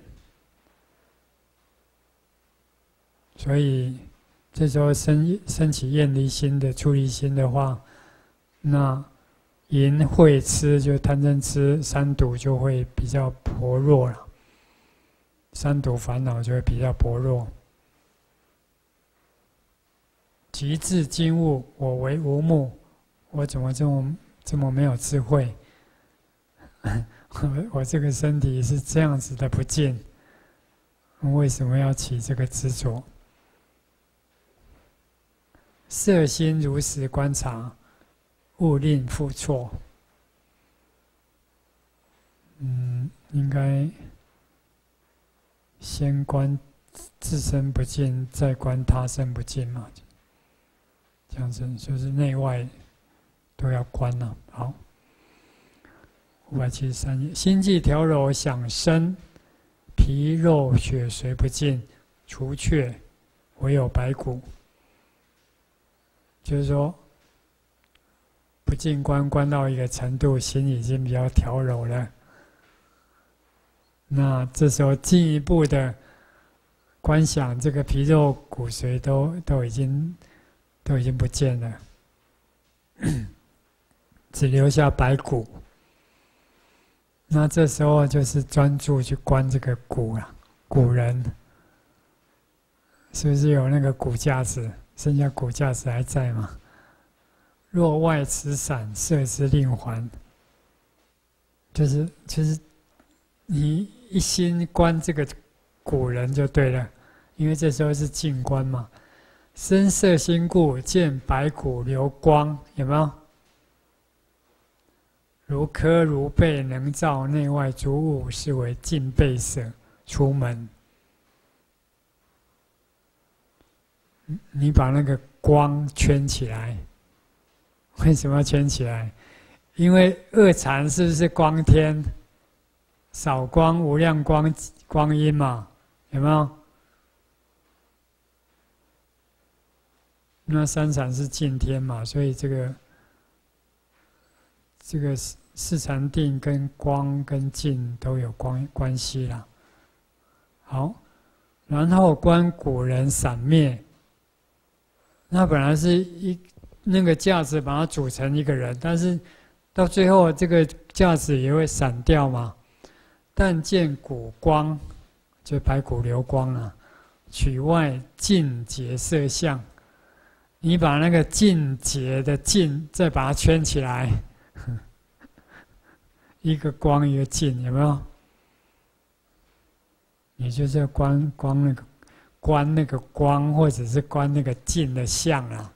所以这时候生生起厌离心的出离心的话，那淫秽痴就贪嗔痴三毒就会比较薄弱了，三毒烦恼就会比较薄弱。极致惊悟，我为无目，我怎么这么这么没有智慧？我我这个身体是这样子的不净，为什么要起这个执着？ 摄心如实观察，勿令复错。嗯，应该先观自身不净，再观他身不净嘛。这样子就是内外都要观了、啊。好，五百七十三页，心悸调柔想生，皮肉血髓不净，除却唯有白骨。就是说，不净观观到一个程度，心已经比较调柔了。那这时候进一步的观想，这个皮肉骨髓都都已经都已经不见了，只留下白骨。那这时候就是专注去观这个骨啊，骨人是不是有那个骨架子？剩下骨架子还在吗？若外持散，摄之令还。就是就是你一心观这个骨人就对了，因为这时候是静观嘛。身摄心故，见白骨流光，有没有？如科如贝，能照内外诸物，是为净备舍。出门，你把那个光圈起来。为什么要圈起来？因为二禅是不是光天？少光、无量光、光阴嘛，有没有？那三禅是净天嘛，所以这个这个四禅定跟光跟净都有关关系啦。好，然后观古人散灭，那本来是一那个架子把它组成一个人，但是到最后这个架子也会散掉嘛。但见骨光，就白骨流光啊，取外净洁色相。你把那个净洁的净再把它圈起来，一个光一个净，有没有？你就是要观观那个观那个光，或者是观那个净的相啊。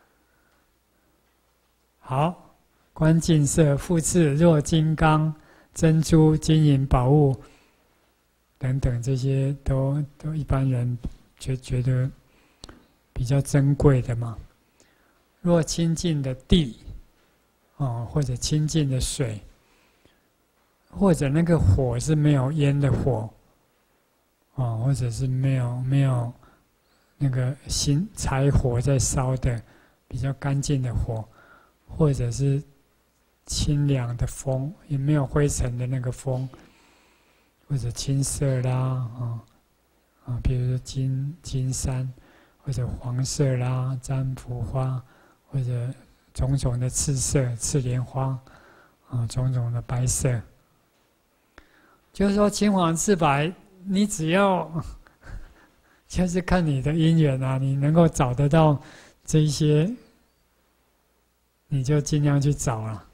好，观净色，复次若金刚、珍珠、金银宝物等等，这些都都一般人觉觉得比较珍贵的嘛。若清净的地，哦，或者清净的水，或者那个火是没有烟的火，哦，或者是没有没有那个新柴火在烧的比较干净的火，或者是清凉的风，也没有灰尘的那个风，或者青色啦，啊啊，比如说金金山，或者黄色啦，占卜花，或者种种的赤色，赤莲花，啊，种种的白色，就是说青黄赤白，你只要就是看你的因缘啊，你能够找得到这一些，你就尽量去找啊。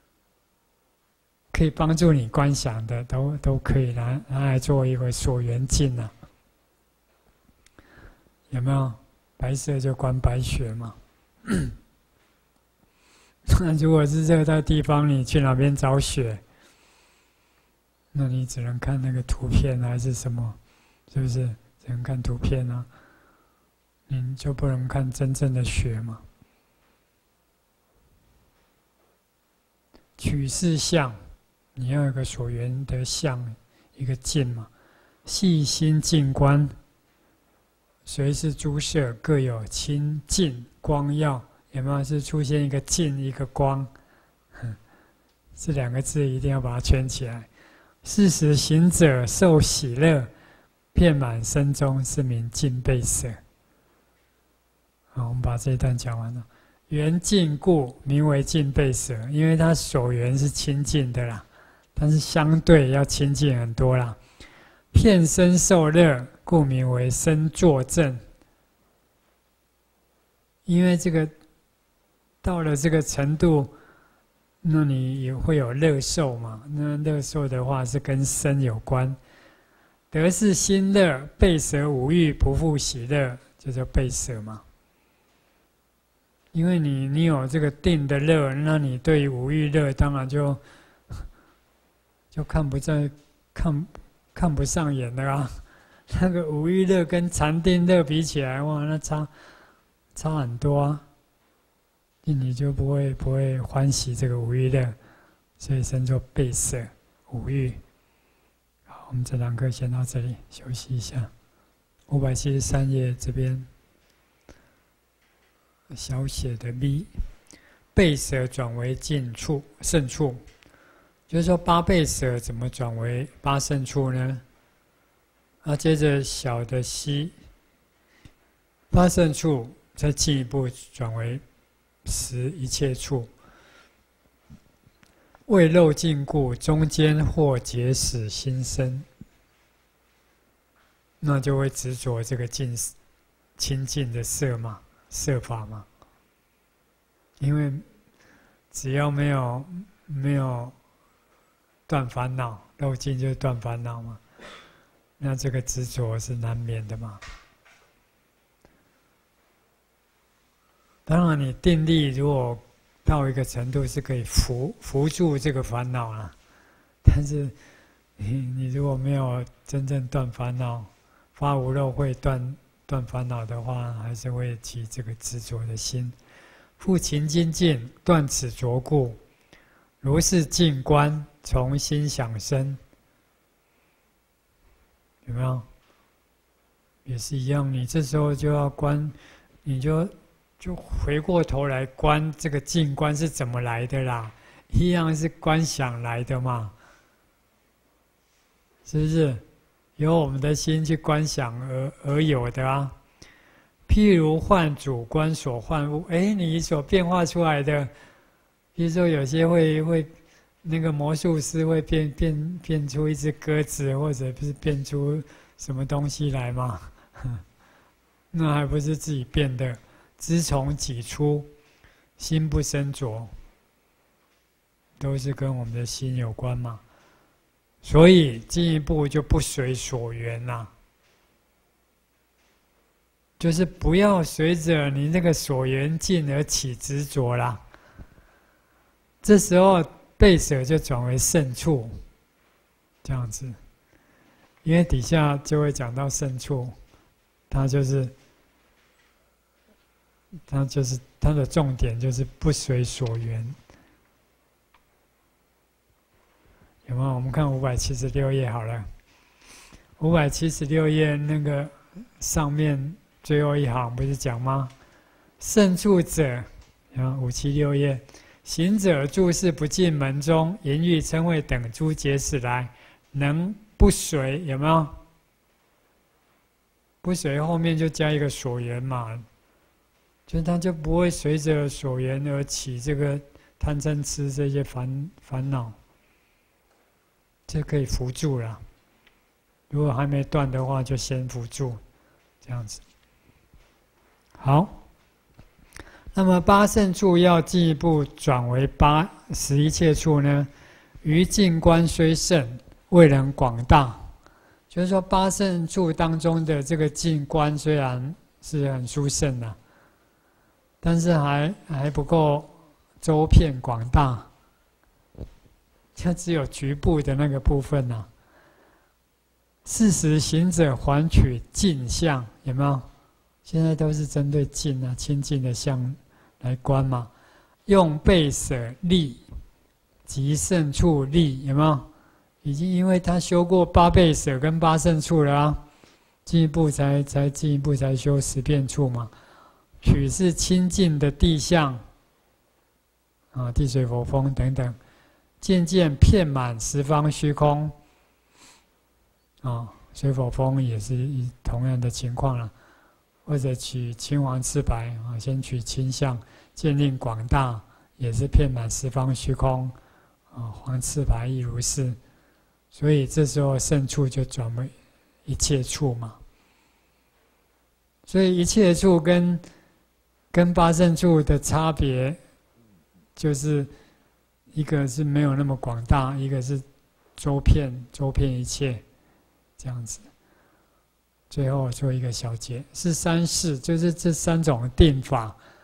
可以帮助你观想的，都都可以拿拿来做一个所缘境啊。有没有？白色就观白雪嘛。那如果是热带地方，你去哪边找雪？那你只能看那个图片还是什么？是不是？只能看图片啊？你就不能看真正的雪嘛？取是相。你要有个所缘的相，一个境嘛。细心静观，随是诸色各有清净光耀，有没有？是出现一个净一个光，这两个字一定要把它圈起来。是时行者受喜乐，遍满身中，是名净备舍。好，我们把这一段讲完了。缘净故名为净备舍，因为它所缘是清净的啦。但是相对要清净很多啦，遍身受乐，故名为身作正。因为这个到了这个程度，那你也会有乐受嘛？那乐受的话是跟身有关。得是心乐，备舍五欲，不复喜乐，就叫备舍嘛。 因为你你有这个定的乐，那你对于五欲乐当然就就看不在看看不上眼了啊。那个五欲乐跟禅定乐比起来，哇，那差差很多啊。你就不会不会欢喜这个五欲乐，所以称作背舍五欲。好，我们这堂课先到这里，休息一下。五百七十三页这边小写的 B， 背舍转为近处胜处，就是说八背舍怎么转为八胜处呢？啊，接着小的 C， 八胜处再进一步转为十一切处。未漏尽故，中间或结使心生，那就会执着这个净清净的色嘛，色法嘛。因为只要没有没有断烦恼，漏尽就是断烦恼嘛。那这个执着是难免的嘛。当然，你定力如果到一个程度是可以扶扶住这个烦恼了，但是你你如果没有真正断烦恼，发无漏会断断烦恼的话，还是会起这个执着的心。复勤精进，断此着故，如是静观，从心想生。有没有？也是一样，你这时候就要观，你就就回过头来观这个静观是怎么来的啦，一样是观想来的嘛，是不是？由我们的心去观想而而有的啊。譬如幻主观所幻物，哎，你所变化出来的，比如说有些会会。那个魔术师会变变变出一只鸽子，或者不是变出什么东西来吗？那还不是自己变的？知从己出，心不生着，都是跟我们的心有关嘛。所以进一步就不随所缘啦，就是不要随着你那个所缘境而起执着啦。这时候。背舍就转为胜处，这样子，因为底下就会讲到胜处，它就是它就是它的重点就是不随所缘，有没有？我们看五百七十六页好了，五百七十六页那个上面最后一行不是讲吗？胜处者，然后五七六页。行者住世不进门中，淫欲嗔恚等诸结使来，能不随？有没有？不随后面就加一个所缘嘛，就他就不会随着所缘而起这个贪嗔痴这些烦烦恼，这可以扶住了。如果还没断的话，就先扶住，这样子。好。那么八胜处要进一步转为八十一切处呢？于静观虽胜，未能广大。就是说，八胜处当中的这个静观虽然是很殊胜的、啊，但是还还不够周遍广大，就只有局部的那个部分呐、啊。事实行者还取静相，有没有？现在都是针对静啊，清净的相。来观嘛，用背舍力及胜处力，有没有？已经因为他修过八背舍跟八胜处了啊，进一步才才进一步才修十遍处嘛。取是清净的地相啊，地水火风等等，渐渐遍满十方虚空啊，水火风也是同样的情况了。或者取青黄赤白啊，先取青相，渐令广大，也是遍满十方虚空啊，黄赤白亦如是。所以这时候胜处就转为一切处嘛。所以一切处跟跟八胜处的差别，就是一个是没有那么广大，一个是周遍周遍一切，这样子。最后做一个小结，是三世，就是这三种定法，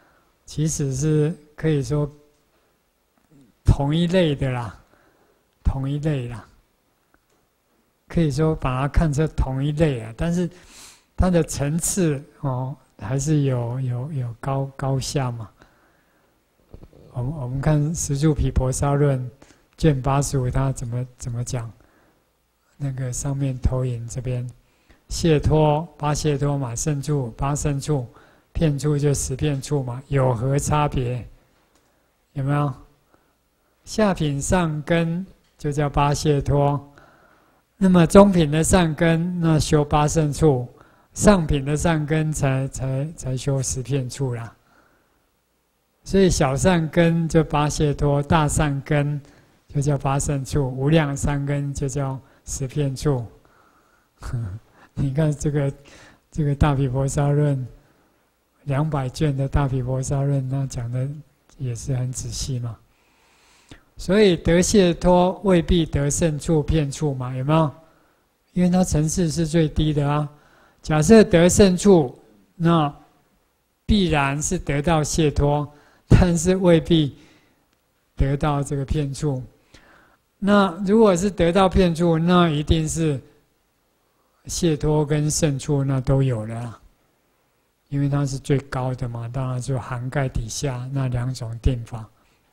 其实是可以说同一类的啦，同一类啦，可以说把它看成同一类啊，但是它的层次哦还是有有有高高下嘛。我们我们看《十住毗婆沙论》卷八十五，它怎么怎么讲？那个上面投影这边，解脱八解脱嘛，胜处八胜处，片处就十片处嘛，有何差别？有没有？下品上根就叫八解脱，那么中品的上根那修八胜处，上品的上根才才才修十片处啦。所以小善根就八解脱，大善根就叫八胜处，无量善根就叫十片处。你看这个这个大毗婆沙论，两百卷的大毗婆沙论，那讲的也是很仔细嘛。所以得解脱未必得胜处片处嘛，有没有？因为它层次是最低的啊。假设得胜处，那必然是得到解脱，但是未必得到这个片处。那如果是得到片处，那一定是解脱跟胜处那都有了啦，因为它是最高的嘛，当然就涵盖底下那两种定法。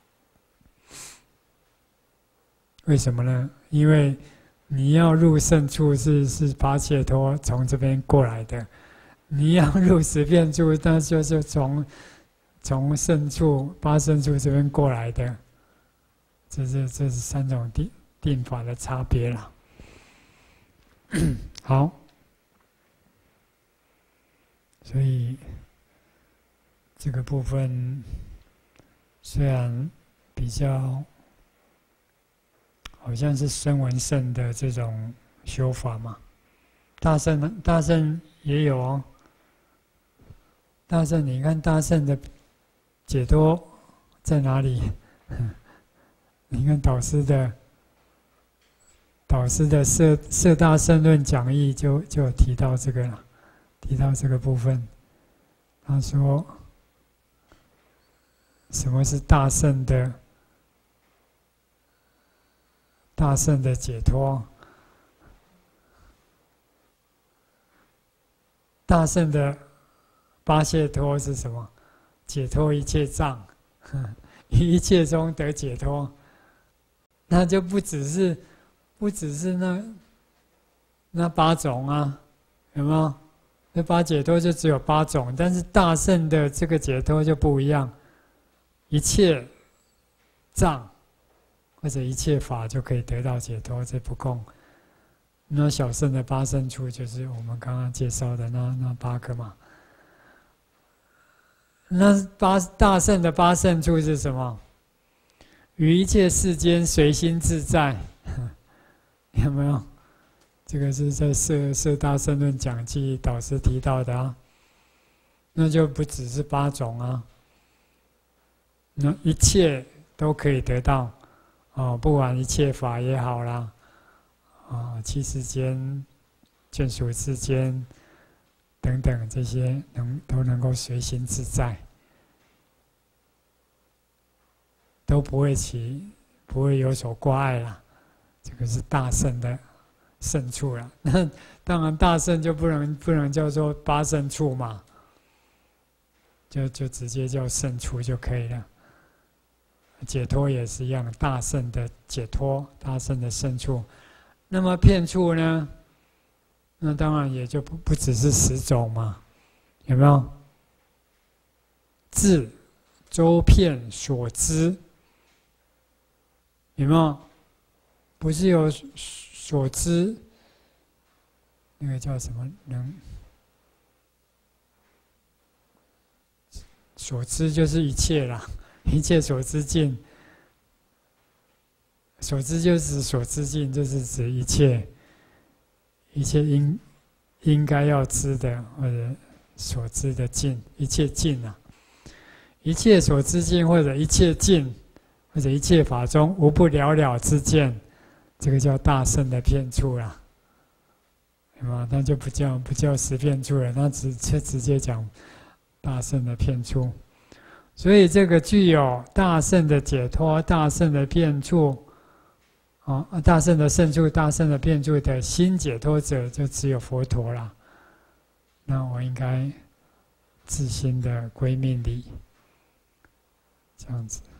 为什么呢？因为你要入胜处是是八解脱从这边过来的，你要入十片处，那就是从从胜处八胜处这边过来的。这是这是三种定定法的差别了。好，所以这个部分虽然比较好像是声闻圣的这种修法嘛，大圣大圣也有哦。大圣，你看大圣的解脱在哪里？你看导师的导师的摄摄大圣论讲义就就有提到这个了，提到这个部分。他说，什么是大圣的大圣的解脱？大圣的八解脱是什么？解脱一切障，一切中得解脱。那就不只是，不只是那那八种啊，有没有？那八解脱就只有八种，但是大圣的这个解脱就不一样，一切障或者一切法就可以得到解脱，这不共。那小圣的八胜处就是我们刚刚介绍的那那八个嘛。那八大圣的八胜处是什么？于一切世间随心自在，有没有？这个是在《摄摄大圣论讲记》导师提到的啊。那就不只是八种啊，那一切都可以得到哦，不管一切法也好啦，啊，七世间、眷属之间等等这些能都能够随心自在。都不会起，不会有所挂碍啦。这个是大圣的胜处啦。那当然，大圣就不能不能叫做八胜处嘛，就就直接叫胜处就可以了。解脱也是一样，大圣的解脱，大圣的胜处。那么片处呢？那当然也就不不只是十种嘛，有没有？自周遍所知。有没有？不是有所知，那个叫什么能？所知就是一切啦，一切所知尽。所知就是所知尽，就是指一切，一切应应该要知的或者所知的尽，一切尽啊，一切所知尽或者一切尽。或者一切法中无不了了之见，这个叫大圣的片处啦，对吗？那就不叫不叫十片处了，那直接直接讲大圣的片处。 所以这个具有大圣的解脱、大圣的变处，啊，大圣的胜处、大圣的变处的新解脱者，就只有佛陀啦。那我应该自心的归命礼，这样子。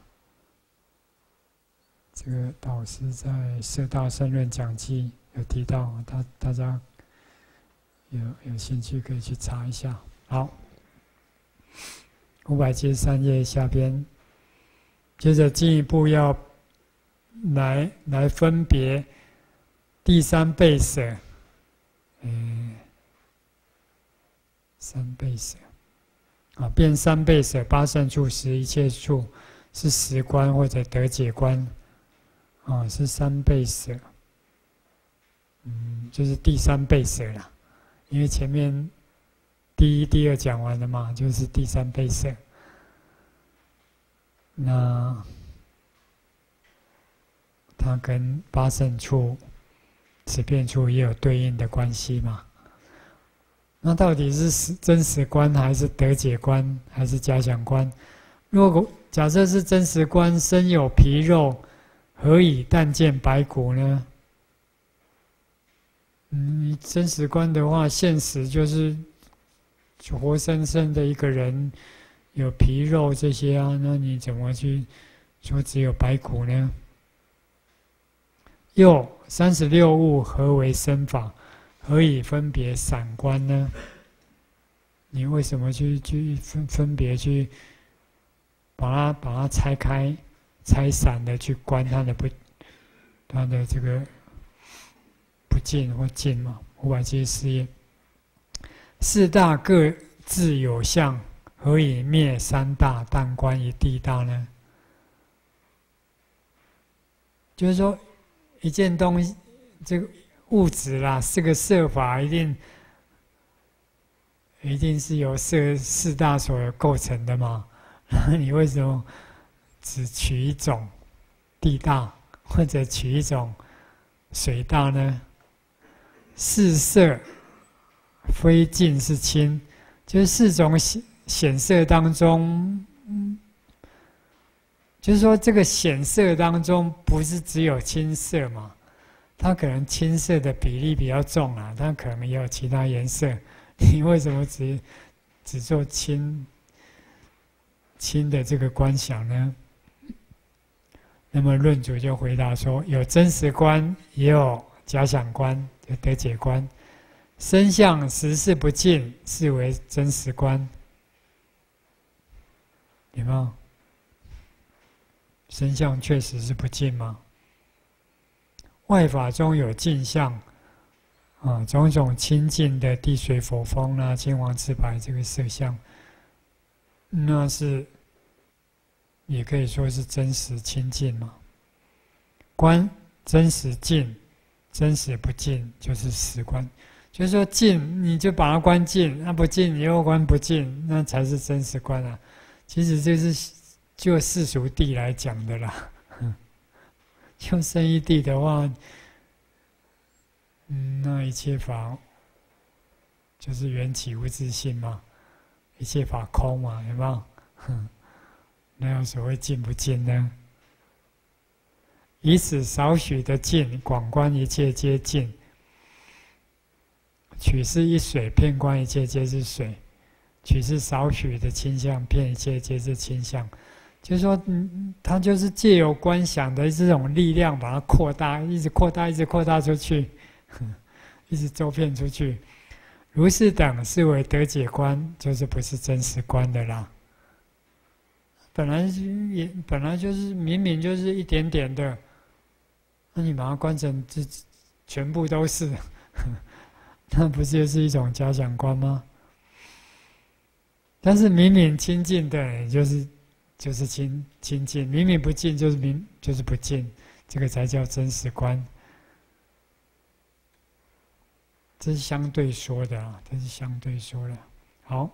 这个导师在《摄大圣论讲记》有提到，大大家有有兴趣可以去查一下。好。五百七十三页下边，接着进一步要来来分别第三倍舍，嗯，三倍舍啊，变三倍舍八圣处十一切处是实观或者得解观啊，是三倍舍，嗯，就是第三倍舍啦，因为前面。第一、第二讲完了嘛，就是第三倍舍。那它跟八圣处、此变处也有对应的关系嘛。那到底是真实观，还是得解观，还是假想观？如果假设是真实观，身有皮肉，何以但见白骨呢？嗯，真实观的话，现实就是。活生生的一个人，有皮肉这些啊，那你怎么去说只有白骨呢？又三十六物何为身法？何以分别散观呢？你为什么去去分分别去把它把它拆开、拆散的去观它的不它的这个不净或净嘛？五百七十四页。四大各自有相，何以灭三大，但观一地大呢？就是说，一件东西，这个物质啦，这个色法一定一定是由色四大所构成的嘛。然后你为什么只取一种地大，或者取一种水大呢？四色。非净是清，就是四种显色当中，嗯，就是说这个显色当中不是只有青色嘛，它可能青色的比例比较重啊，它可能也有其他颜色。你为什么只只做青青的这个观想呢？那么论主就回答说，有真实观，也有假想观，有得解观。身相实是不净，是为真实观。有没有？身相确实是不净吗？外法中有净相，啊，种种清净的地水火风啊，青黄赤白这个色相，那是也可以说是真实清净嘛。观真实净，真实不净，就是实观。就是说净，你就把它观净；那不净，你又观不净，那才是真实观啊。其实这是就世俗谛来讲的啦。就圣义谛的话，嗯，那一切法就是缘起无自性嘛，一切法空嘛，有没有？那有所谓净不净呢？以此少许的净，广观一切皆净。取是一水，遍观一切皆是水；取是少许的清相，遍一切皆是清相。就是说，嗯，它就是借由观想的这种力量，把它扩大，一直扩大，一直扩大出去，一直周遍出去。如是等是为得解观，就是不是真实观的啦。本来也本来就是明明就是一点点的，那你把它观成这全部都是。那不就是一种假想观吗？但是明明清净的，就是就是清清净；明明不净，就是明就是不净，这个才叫真实观。这是相对说的啊，这是相对说的。好，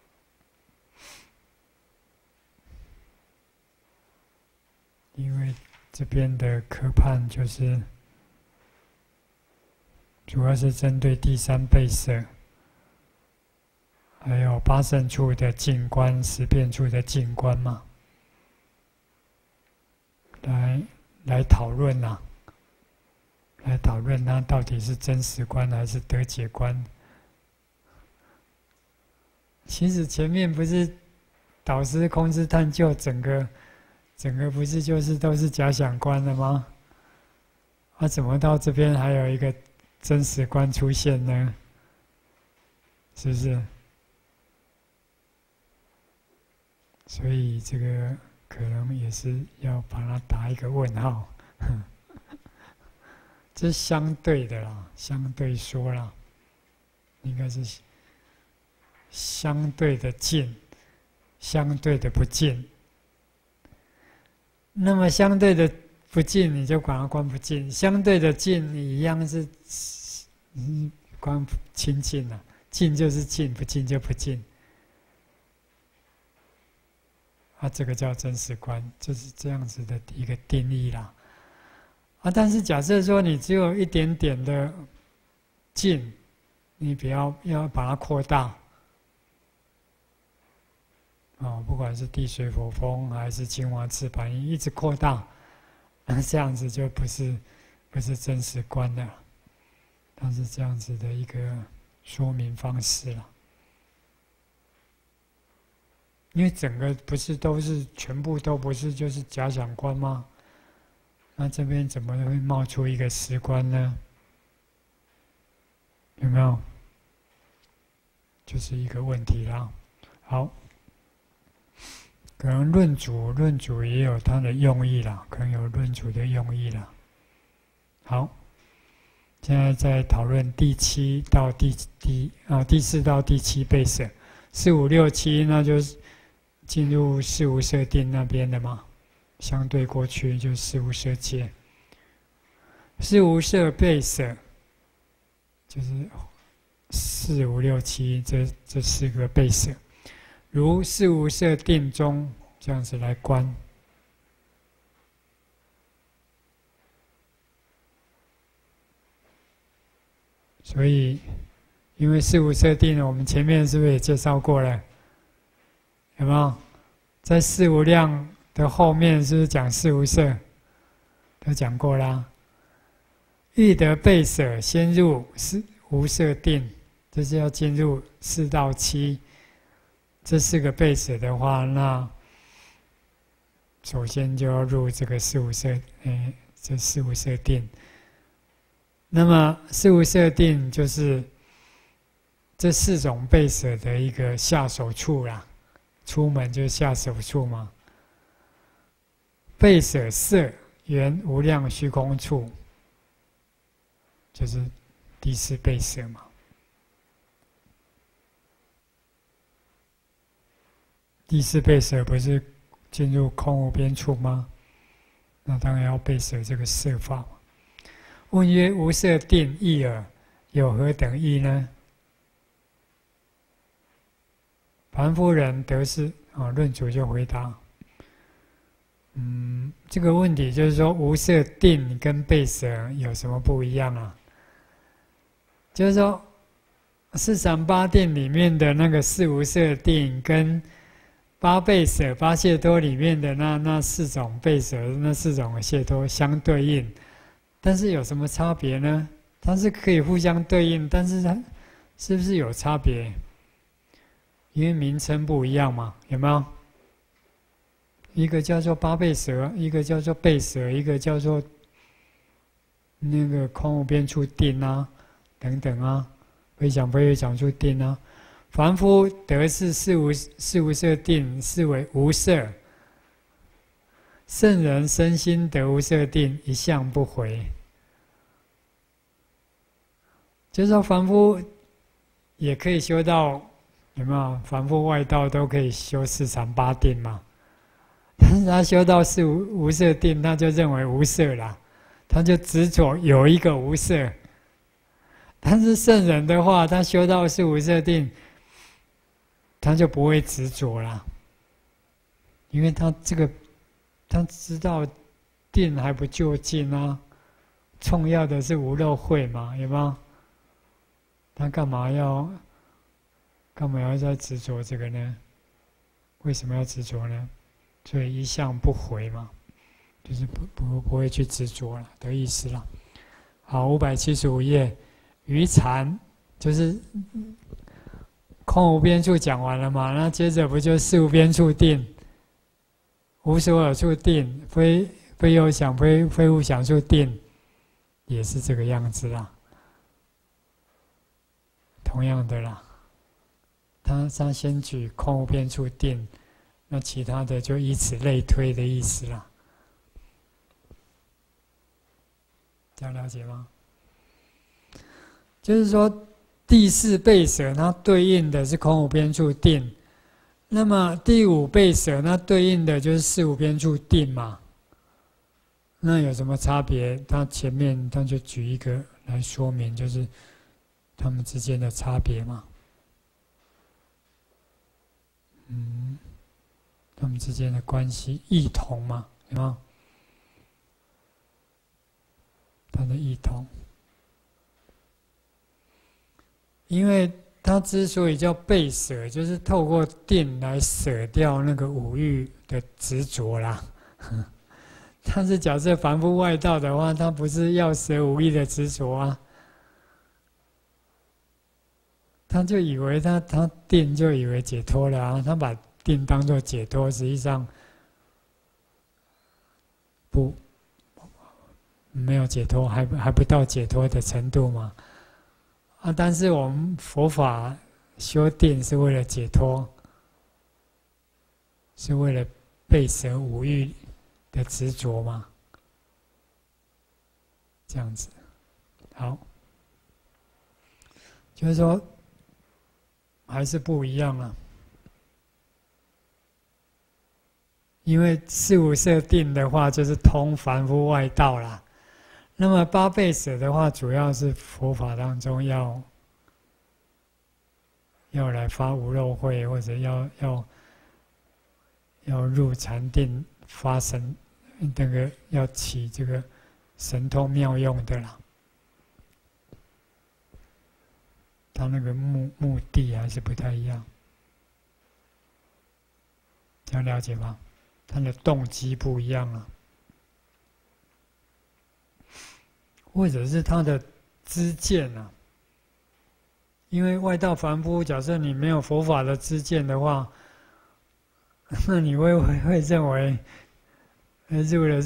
因为这边的科判就是。主要是针对第三倍舍， 还有八圣处的静观、十变处的静观嘛，来来讨论呐、啊，来讨论它到底是真实观还是得解观。其实前面不是导师空知探究整个整个不是就是都是假想观了吗？啊，怎么到这边还有一个真实观出现呢？是不是？所以这个可能也是要把它打一个问号，这是相对的啦，相对说啦，应该是相对的近，相对的不近。那么相对的不近，你就管它观不近；相对的近，你一样是嗯观亲近了，近就是近，不近就不近。啊，这个叫真实观，就是这样子的一个定义啦。啊，但是假设说你只有一点点的近，你不要要把它扩大。哦，不管是地水火风还是青蛙翅膀音，一直扩大，那这样子就不是不是真实观了。它是这样子的一个说明方式了。因为整个不是都是全部都不是就是假想观吗？那这边怎么会冒出一个实观呢？有没有？就是一个问题啦。好，可能论主论主也有它的用意啦，可能有论主的用意啦。好，现在在讨论第七到第第啊第四到第七倍舍，四五六七那就是进入四无色定那边的嘛，相对过去就是四无色界，四无色倍舍就是四五六七这这四个倍舍，如四无色定中这样子来观。所以，因为四无色定，我们前面是不是也介绍过了？有没有？在四无量的后面是不是讲四无色？都讲过啦。欲得倍舍，先入四无色定，就是要进入四到七这四个倍舍的话，那首先就要入这个四无色，哎，这四无色定。那么四无色定就是这四种倍舍的一个下手处啦。出门就是下手处嘛。倍舍色缘无量虚空处，就是第四倍舍嘛。第四倍舍不是进入空无边处吗？那当然要倍舍这个色法嘛。问曰：无色定义耳，有何等义呢？凡夫人得是啊，论主就回答，嗯，这个问题就是说，无色定跟倍舍有什么不一样啊？就是说，四禅八定里面的那个四无色定，跟八倍舍、八解脱里面的那那四种倍舍、那四种解脱相对应，但是有什么差别呢？它是可以互相对应，但是它是不是有差别？因为名称不一样嘛，有没有？一个叫做八倍舍，一个叫做倍舍，一个叫做那个空无边处定啊，等等啊，非想非非想处定啊。凡夫得是四无四无色定，视为无色。圣人身心得无色定，一向不回。就是说，凡夫也可以修到。有没有凡夫外道都可以修四禅八定嘛？但是他修到四无无色定，他就认为无色啦，他就执着有一个无色。但是圣人的话，他修到四无色定，他就不会执着啦，因为他这个他知道定还不究竟啊，重要的是无漏慧嘛，有没有？他干嘛要？ 干嘛要再执着这个呢？为什么要执着呢？所以一向不回嘛，就是不不不会去执着了的意思了。好，五百七十五页，余禅就是空无边处讲完了嘛，那接着不就事无边处定，无所有处定，非非有想非非无想处定，也是这个样子啦。同样的啦，他他先举空无边处定，那其他的就以此类推的意思啦。这样了解吗？就是说，第四倍舍它对应的是空无边处定，那么第五倍舍那对应的就是事无边处定嘛。那有什么差别？他前面他就举一个来说明，就是他们之间的差别嘛。嗯，他们之间的关系异同嘛，有吗？它的异同，因为它之所以叫被舍，就是透过定来舍掉那个五欲的执着啦。但是假设凡夫外道的话，他不是要舍五欲的执着啊，他就以为他他定就以为解脱了啊，他把定当作解脱，实际上不。没有解脱，还还不到解脱的程度嘛？啊！但是我们佛法修定是为了解脱，是为了背舍五欲的执着嘛？这样子，好，就是说还是不一样啊。因为事无设定的话，就是通凡夫外道啦。那么八倍舍的话，主要是佛法当中要要来发无漏慧，或者要要要入禅定发神，那个要起这个神通妙用的啦。他那个目目的还是不太一样，这样了解吗？他的动机不一样啊。或者是他的知见啊，因为外道凡夫，假设你没有佛法的知见的话，那你会会认为，入了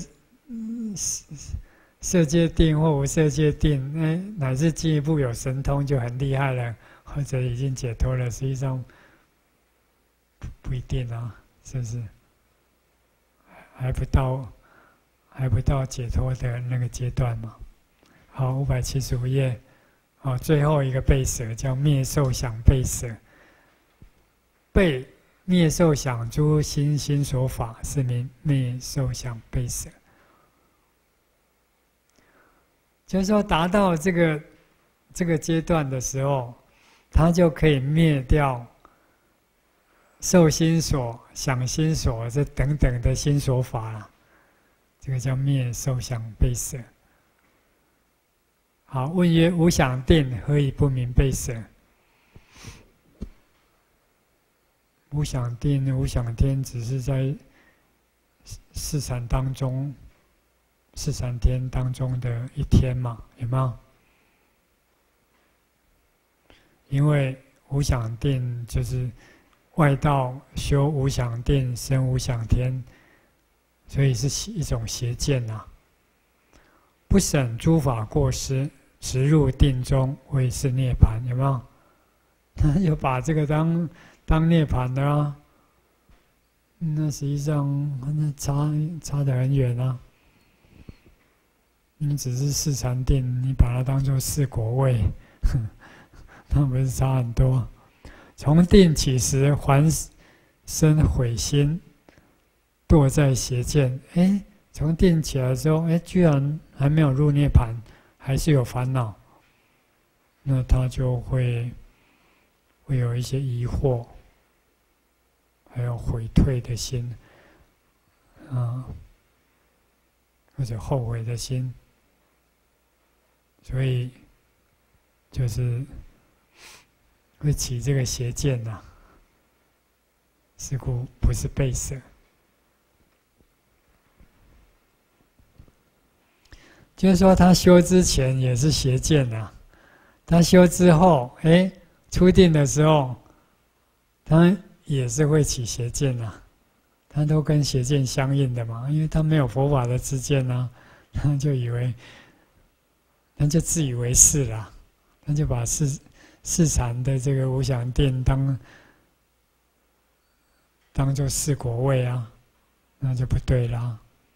色界定或无色界定，那乃至进一步有神通就很厉害了，或者已经解脱了，实际上不一定啊，是不是？还不到，还不到解脱的那个阶段嘛。好，五百七十五页，哦，最后一个被舍叫灭受想被舍。被灭受想诸心心所法，是名灭受想被舍。就是说，达到这个这个阶段的时候，他就可以灭掉受心所、想心所这等等的心所法了。这个叫灭受想被舍。好，问曰：无想定，何以不明被舍？无想定、无想天，只是在四禅当中，四禅天当中的一天嘛，有没有？因为无想定就是外道修无想定，生无想天，所以是一种邪见啊。不审诸法过失，直入定中，谓是涅槃，有没有？他就把这个当当涅槃的啊，那实际上那差差得很远啊。你只是四禅定，你把它当作四果位，那不是差很多？从定起时，还生悔心，堕在邪见。哎，从定起来之后，哎，居然还没有入涅槃。还是有烦恼，那他就会会有一些疑惑，还有悔退的心，啊，或者后悔的心，所以就是会起这个邪见呐、啊，是故不是被舍。就是说，他修之前也是邪见呐、啊，他修之后，哎，出定的时候，他也是会起邪见呐、啊，他都跟邪见相应的嘛，因为他没有佛法的知见啊，他就以为，他就自以为是啦，他就把市市禅的这个无想定当当做四果位啊，那就不对啦。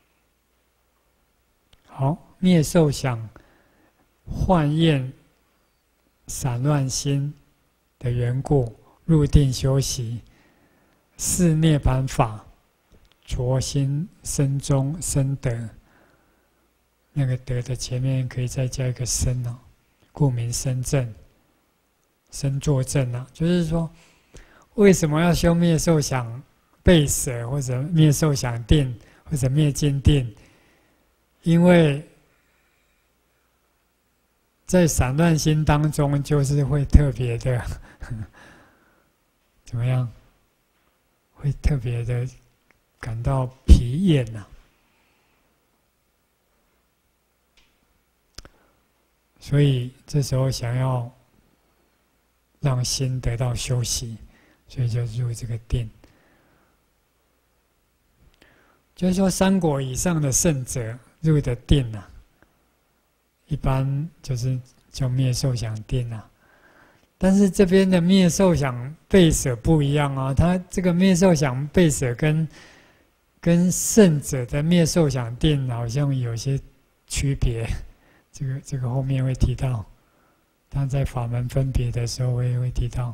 好。灭受想、幻厌、散乱心的缘故，入定修习，是涅盘法，着心生中生德。那个德的前面可以再加一个生哦，故名生正，生作正啊。就是说，为什么要修灭受想被舍，或者灭受想定，或者灭尽定？因为在散乱心当中，就是会特别的怎么样？会特别的感到疲厌呐、啊。所以这时候想要让心得到休息，所以就入这个定。就是说，三果以上的圣者入的定啊。一般就是叫灭受想定啊，但是这边的灭受想被舍不一样啊，它这个灭受想被舍跟跟圣者的灭受想定好像有些区别，这个这个后面会提到，他在法门分别的时候我也会提到。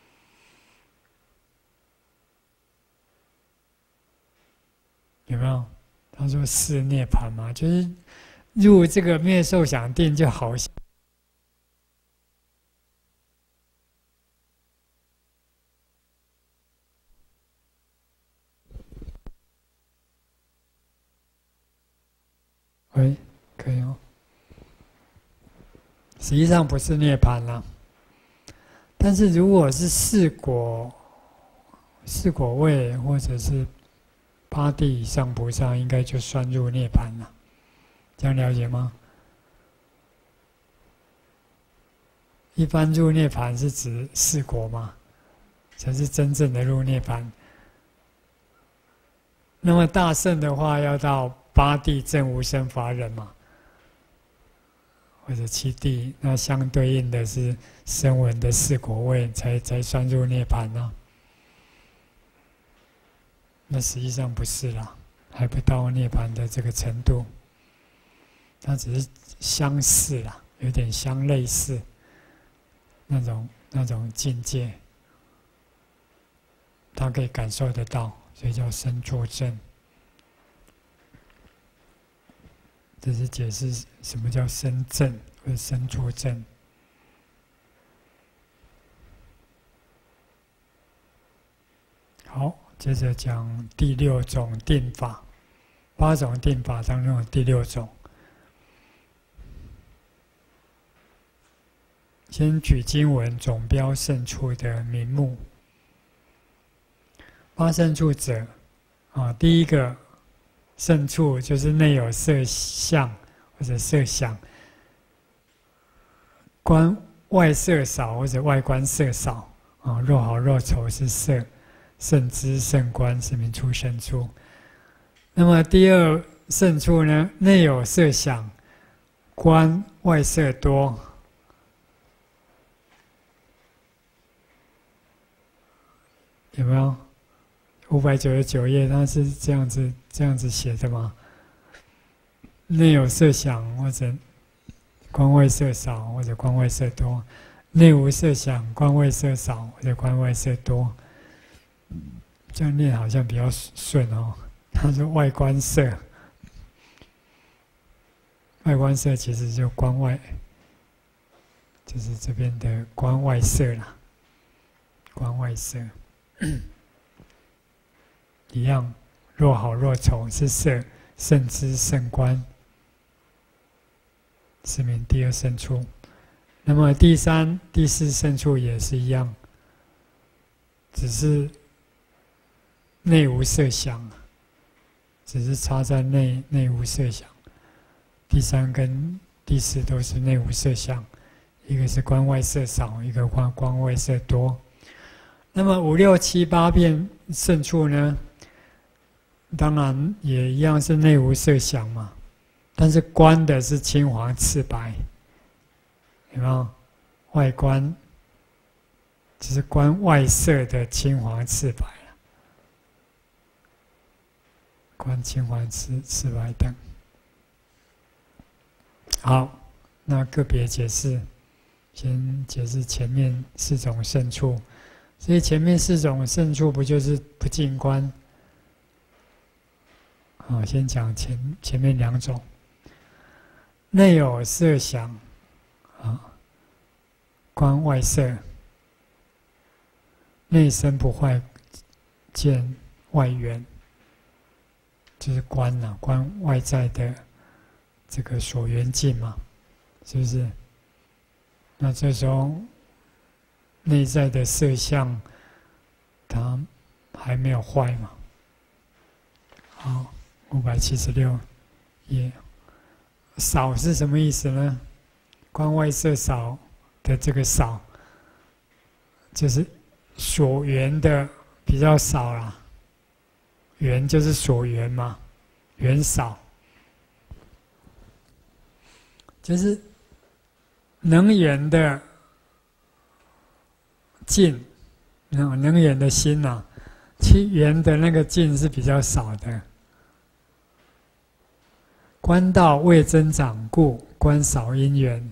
有没有？他说是涅槃嘛，就是入这个灭受想定就好像喂，可以哦。实际上不是涅槃啦，但是如果是四果、四果位或者是八地以上菩萨，应该就算入涅槃了。这样了解吗？一般入涅槃是指四果嘛，才是真正的入涅槃。那么大圣的话，要到八地正无生法忍嘛，或者七地，那相对应的是声闻的四果位才才算入涅槃啊。那实际上不是啦，还不到涅槃的这个程度，它只是相似啦，有点相类似那种那种境界，它可以感受得到，所以叫身作证。这是解释什么叫身证或者身作证。好，接着讲第六种定法，八种定法当中的第六种。先举经文总标胜处的名目。八胜处者，啊，第一个胜处就是内有色相或者色想，观外色少或者外观色少，啊，若好若丑是色，胜知胜观是名处胜处。那么第二胜处呢，内有色想，观外色多。有没有？五百九十九页，它是这样子这样子写的吗？内有色想，或者观外色少，或者观外色多；内无色想，观外色少，或者观外色多。这样念好像比较顺哦。他说外观色，外观色其实就观外，就是这边的观外色啦，观外色。一样，若好若丑是色，胜知胜观，是名第二胜处。那么第三、第四胜处也是一样， 只是内无色想，只是差在内内无色想。第三跟第四都是内无色想，一个是观外色少，一个观观外色多。那么五六七八变胜处呢，当然也一样是内无色想嘛，但是观的是青黄赤白，有没有？外观就是观外色的青黄赤白了，观青黄赤赤白等。好，那个别解释，先解释前面四种胜处。所以前面四种胜处不就是不净观？好，先讲前前面两种。内有色想，啊，观外色，内生不坏，见外缘，就是观啊，观外在的这个所缘境嘛，是不是？那这时候内在的色相，它还没有坏嘛？好，五百七十六页，少是什么意思呢？观外色少的这个少，就是所缘的比较少啦。缘就是所缘嘛，缘少，就是能缘的境，能缘的心呐、啊，其缘的那个境是比较少的。观道未增长故，观少因缘，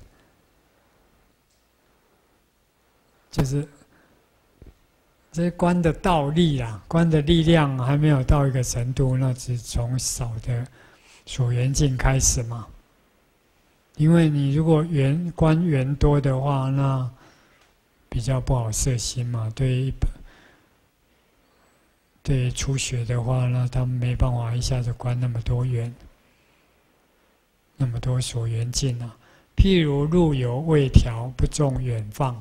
就是这观的道力啊，观的力量还没有到一个程度，那只从少的所缘境开始嘛。因为你如果缘观缘多的话，那比较不好摄心嘛。对于对初学的话，那他们没办法一下子观那么多缘，那么多所缘境啊。譬如路有未调，不重远放，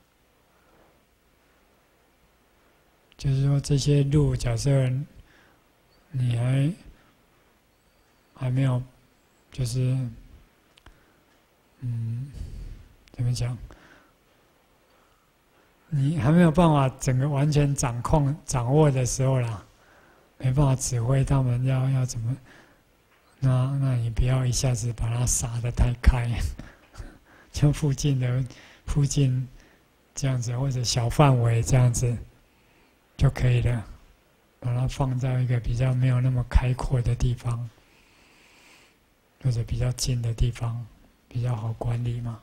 就是说这些路，假设你还还没有，就是嗯，怎么讲？你还没有办法整个完全掌控、掌握的时候啦，没办法指挥他们要要怎么，那那你不要一下子把它撒得太开，就附近的附近这样子，或者小范围这样子就可以了，把它放在一个比较没有那么开阔的地方，或者比较近的地方，比较好管理嘛。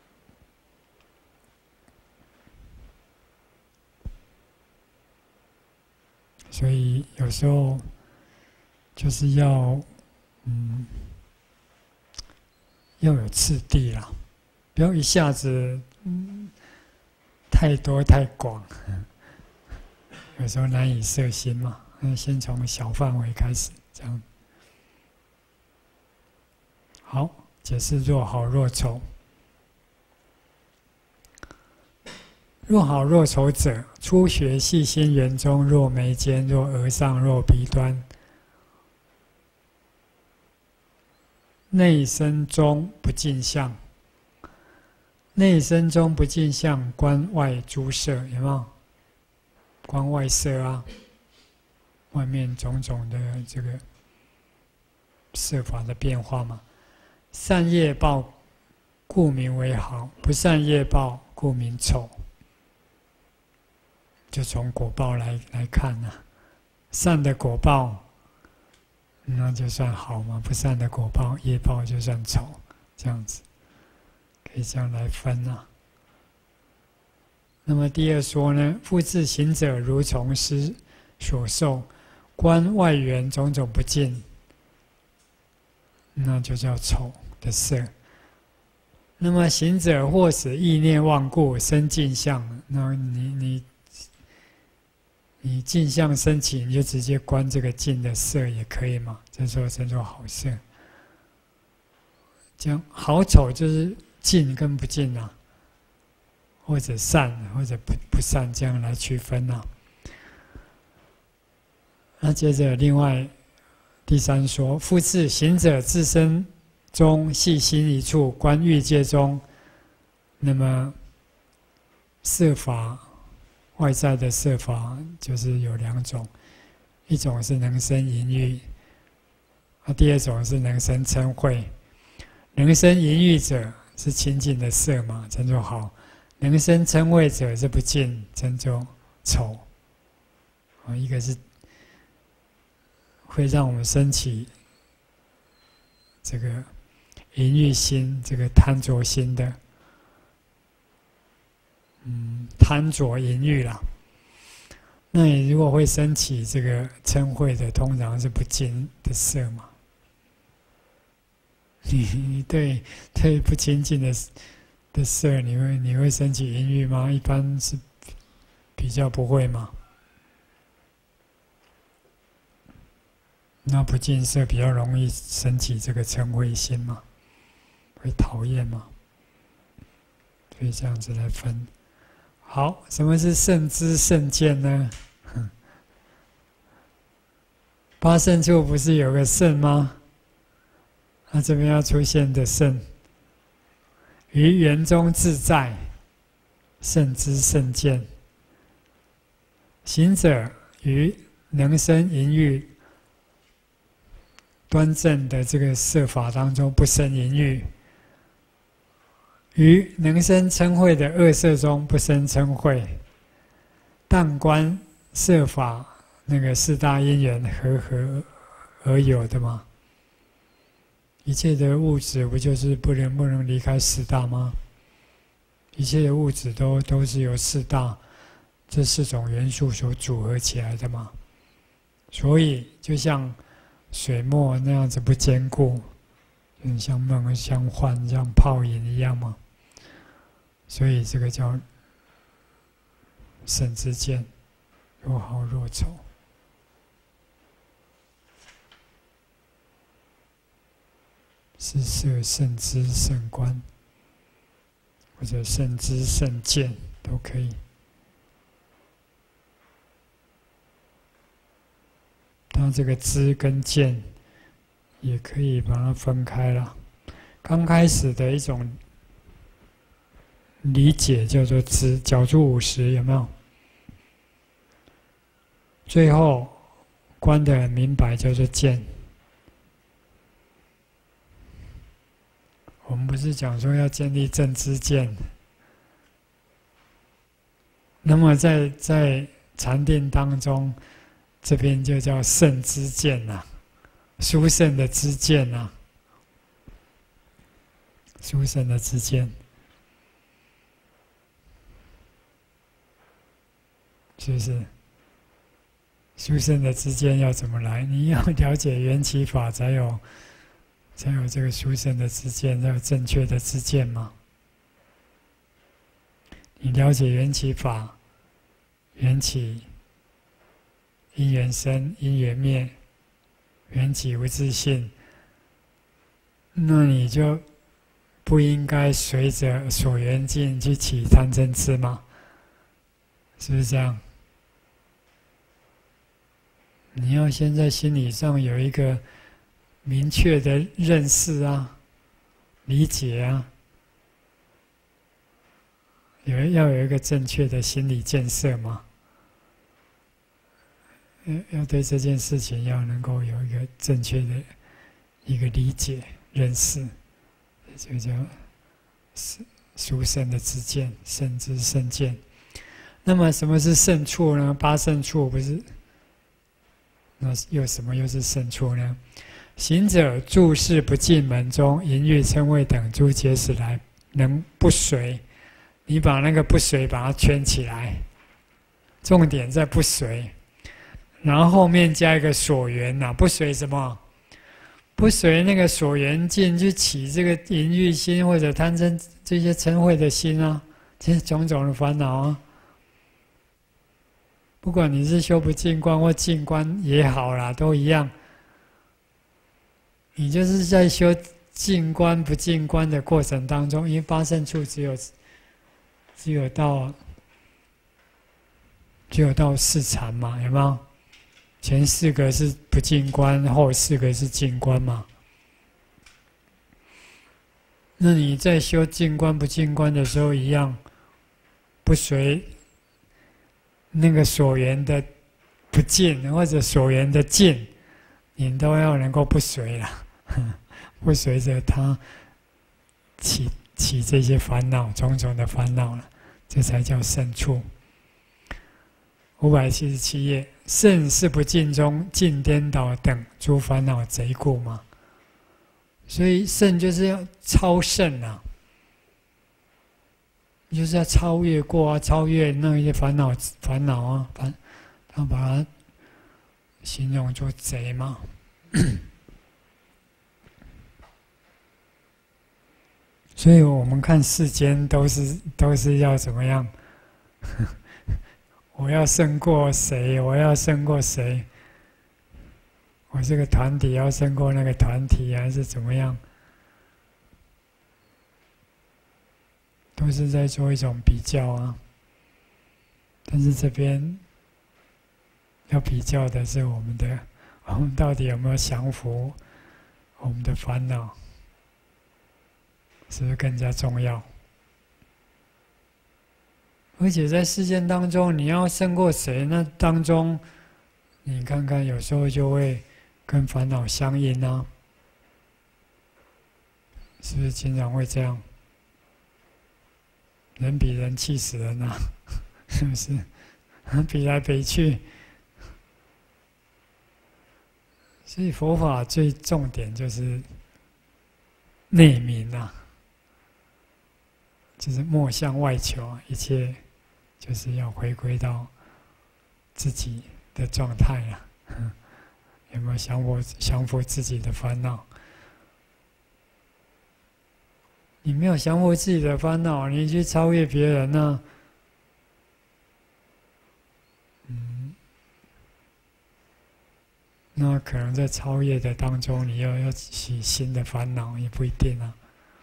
所以有时候就是要，嗯，要有次第啦，不要一下子，嗯，太多太广，有时候难以摄心嘛。先从小范围开始，这样。好，解释若好若丑。若好若丑者，初学细心缘中，若眉间，若额上，若鼻端，内身中不净相。内身中不净相，观外诸色，有没有？观外色啊，外面种种的这个色法的变化嘛。善业报，故名为好；不善业报，故名丑。就从果报来来看啊，善的果报，那就算好嘛；不善的果报，业报就算丑，这样子，可以这样来分啊。那么第二说呢，复次行者如从师所受，观外缘种种不净，那就叫丑的色。那么行者或使意念忘故生净相，那你你。你净相升起，你就直接观这个净的色也可以嘛，这时候称作好色。这样好丑就是净跟不净啊，或者善或者不不善，这样来区分啊。 那接着另外第三说，复次行者自身中细心一处，观欲界中，那么色法外在的色法就是有两种，一种是能生淫欲，啊，第二种是能生嗔恚。能生淫欲者是清净的色嘛，称作好；能生嗔恚者是不净，称作丑。啊，一个是会让我们升起这个淫欲心，这个贪着心的，嗯，贪着淫欲啦。那你如果会升起这个嗔恚的，通常是不净的色嘛。你你对对不清净的的色，你会你会升起淫欲吗？一般是比较不会嘛。那不净色比较容易升起这个嗔恚心嘛，会讨厌嘛。所以这样子来分。好，什么是圣知圣见呢？八圣处不是有个圣吗？那这边要出现的圣，于园中自在，圣知圣见。行者于能生淫欲端正的这个色法当中不生淫欲，于能生嗔恚的恶色中不生嗔恚，但观色法那个四大因缘和合而有的吗？一切的物质不就是不能不能离开四大吗？一切的物质都都是由四大这四种元素所组合起来的嘛。所以就像水墨那样子不坚固，就像梦像幻像泡影一样嘛。所以这个叫圣知见，若好若丑。是色圣知圣观，或者圣知圣见都可以。它这个知跟见也可以把它分开了。刚开始的一种理解叫做知，角柱五十有没有？最后观得很明白叫做见。我们不是讲说要建立正知见，那么在在禅定当中，这边就叫圣知见呐、啊，殊胜的知见呐、啊，殊胜的知见，是不是？殊胜的知见要怎么来？你要了解缘起法，才有。才有这个殊胜的知见，才有正确的知见嘛。你了解缘起法，缘起因缘生，因缘灭，缘起无自性，那你就不应该随着所缘境去起贪嗔痴嘛，是不是这样？你要先在心理上有一个明确的认识啊，理解啊，有要有一个正确的心理建设嘛。要对这件事情要能够有一个正确的一个理解认识，这叫殊胜的知见，圣知圣见。那么什么是圣处呢？八圣处不是？那又什么又是圣处呢？行者住世不进门中，淫欲嗔恚等诸结使来，能不随。你把那个不随把它圈起来，重点在不随，然后后面加一个所缘呐、啊，不随什么？不随那个所缘境去起这个淫欲心或者贪嗔这些嗔恚的心啊，这些种种的烦恼啊。不管你是修不净观或净观也好啦，都一样。你就是在修净观不净观的过程当中，因为八圣处只有只有到只有到四禅嘛，有没有？ 前四个是不净观，后四个是净观嘛。那你在修净观不净观的时候，一样不随那个所缘的不净，或者所缘的净，你都要能够不随了，不随着它起起这些烦恼，种种的烦恼了，这才叫胜处。五百七十七页，胜是不净中尽颠倒等诸烦恼贼故嘛。所以胜就是要超胜啊，就是要超越过啊，超越那些烦恼烦恼啊，烦，他把它形容作贼嘛。所以我们看世间都是都是要怎么样？我要胜过谁？我要胜过谁？我这个团体要胜过那个团体，还是怎么样？都是在做一种比较啊。但是这边要比较的是我们的，我们到底有没有降服我们的烦恼？是不是更加重要？而且在事件当中，你要胜过谁？那当中，你看看，有时候就会跟烦恼相应啊，是不是经常会这样？人比人气死人啊，是不是？比来比去，所以佛法最重点就是内明啊，就是莫向外求，一切就是要回归到自己的状态啊。有没有降服降服自己的烦恼？你没有降服自己的烦恼，你去超越别人呢、啊？嗯，那可能在超越的当中，你又要起新的烦恼，也不一定啊。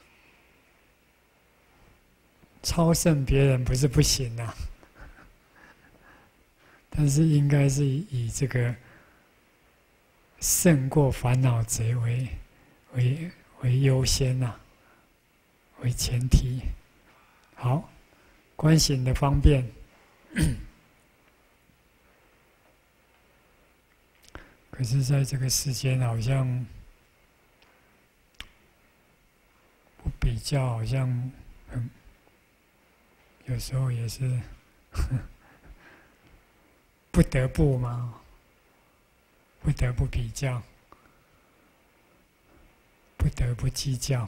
超胜别人不是不行啊，但是应该是以这个胜过烦恼贼为为为优先呐、啊，为前提。好，观行的方便。可是在这个世间，好像不比较，好像很有时候也是不得不嘛，不得不比较，不得不计较。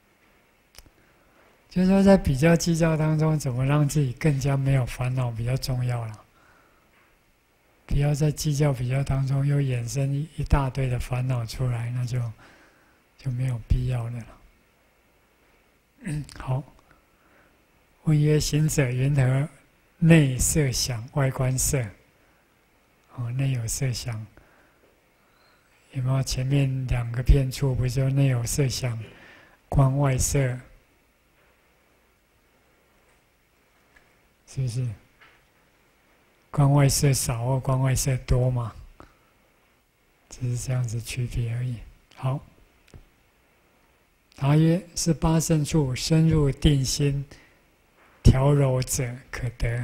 就是说，在比较计较当中，怎么让自己更加没有烦恼，比较重要了。不要在计较比较当中又衍生一大堆的烦恼出来，那就就没有必要的了。嗯，好。问曰：行者云何内色想，外观色？哦，内有色想，有没有？前面两个片处不是说内有色想，观外色，是不是？观外色少或观外色多嘛？只是这样子区别而已。好，答曰：是八圣处深入定心，调柔者可得。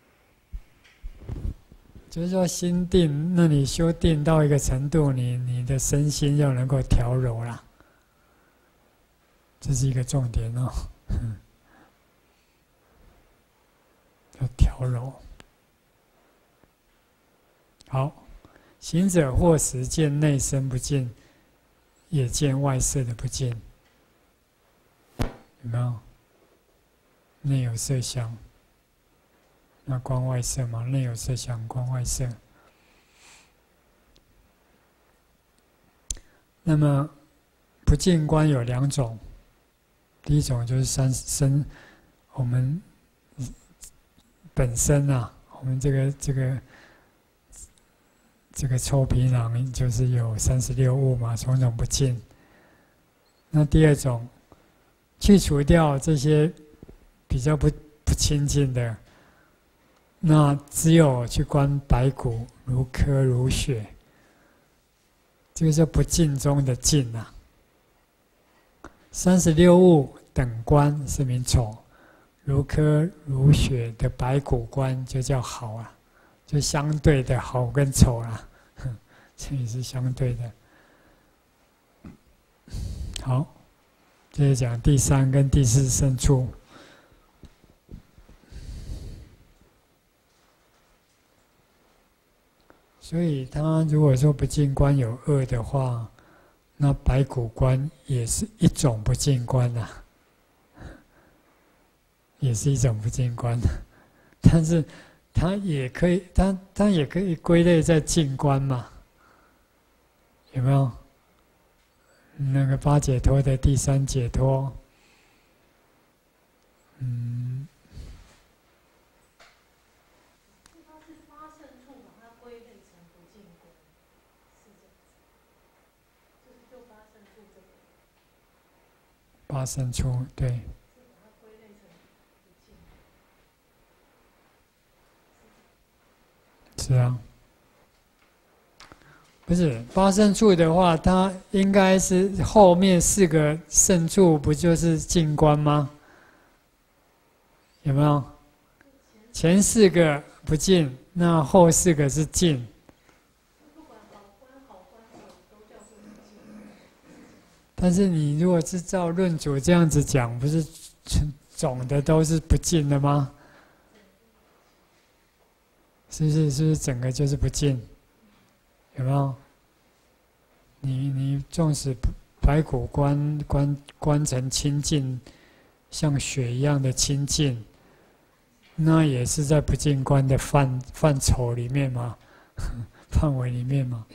就是说心定，那你修定到一个程度，你你的身心要能够调柔啦，这是一个重点哦。要调柔。好，行者或时见内身不净，也见外色的不净，有没有？内有色相，那观外色嘛？内有色相，观外色。那么不净观有两种，第一种就是三身，我们本身啊，我们这个这个。这个臭皮囊就是有三十六物嘛，种种不净。那第二种，去除掉这些比较不不清净的， 那只有去观白骨如珂如雪，这个叫不净中的净啊。三十六物等观是名丑，如珂如雪的白骨观就叫好啊，就相对的好跟丑啊，这也是相对的。好，接着讲第三跟第四胜处。所以他如果说不净观有恶的话，那白骨观也是一种不净观啊，也是一种不净观，但是它也可以，它它也可以归类在净观嘛，有没有？那个八解脱的第三解脱，嗯。八胜处，对，是啊，不是八胜处的话，它应该是后面四个胜处不就是净观吗？有没有？前四个不净，那后四个是净。但是你如果是照论主这样子讲，不是总的都是不净的吗？是不是？是不是整个就是不净？有没有？你你纵使白骨观观观成清净，像雪一样的清净，那也是在不净观的范范畴里面嘛，范围里面嘛。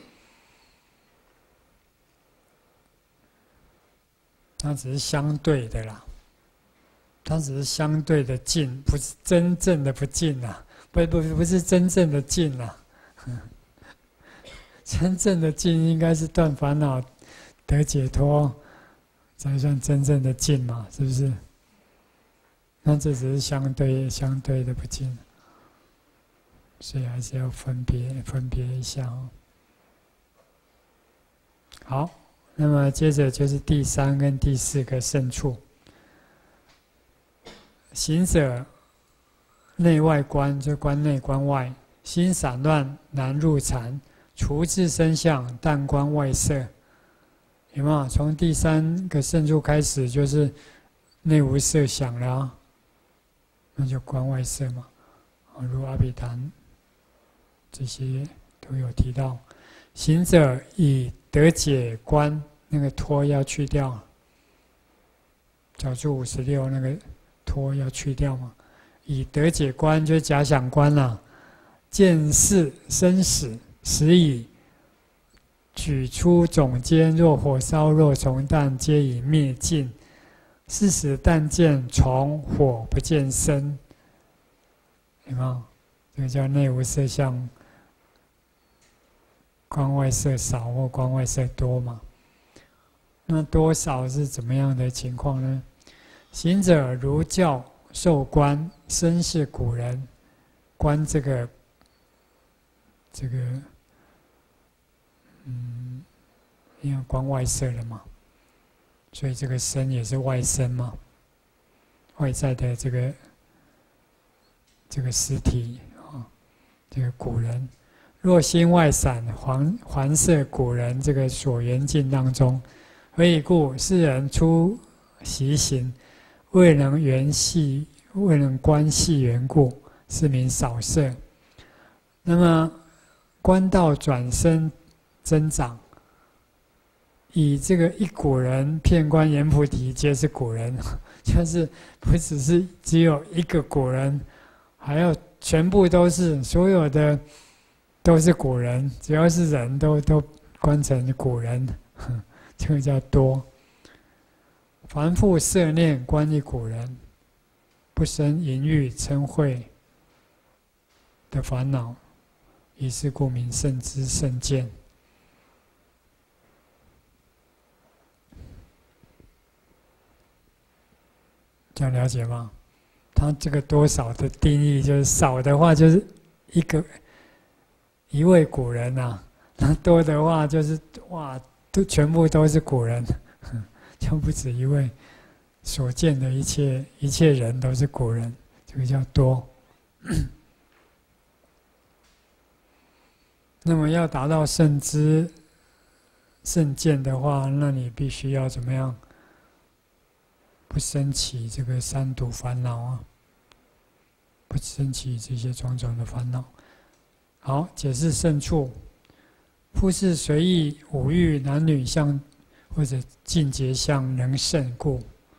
它只是相对的啦，它只是相对的净，不是真正的不净啊，不不不是真正的净啊。真正的净应该是断烦恼、得解脱，才算真正的净嘛，是不是？那这只是相对相对的不净，所以还是要分别分别一下哦。好。那么接着就是第三跟第四个胜处。行者内外观，就观内观外，心散乱难入禅，除自身相，但观外色。有没有？从第三个胜处开始就是内无色想了、啊，那就观外色嘛。如阿毗昙这些都有提到。行者以得解观，那个脱要去掉，角注五十六那个脱要去掉嘛。以得解观就是假想观啦、啊，见事生死，时以举出种间，若火烧，若虫弹，皆已灭尽。是时但见虫火不见生，有没有？这个叫内无色相。观外色少或观外色多嘛？那多少是怎么样的情况呢？行者如教授观，身是古人，观这个这个，嗯，因为观外色了嘛，所以这个身也是外身嘛，外在的这个这个实体啊，这个古人。若心外散，环环摄古人这个所缘境当中，何以故？世人出习行，未能缘系，未能观系缘故，是名少摄。那么观道转生增长，以这个一古人遍观阎浮提，皆是古人，就是不只是只有一个古人，还要全部都是所有的。都是古人，只要是人都都观成古人，这个叫多。凡复摄念观一古人，不生淫欲嗔恚的烦恼，以是故名圣知圣见。这样了解吗？ 它这个多少的定义，就是少的话就是一个一位古人啊，那多的话就是哇，都全部都是古人，就不止一位。所见的一切一切人都是古人，这个叫多。那么要达到圣知、圣见的话，那你必须要怎么样？不生起这个三毒烦恼啊，不生起这些种种的烦恼。好，解释圣处，复是随意五欲男女相或者境界相能胜故。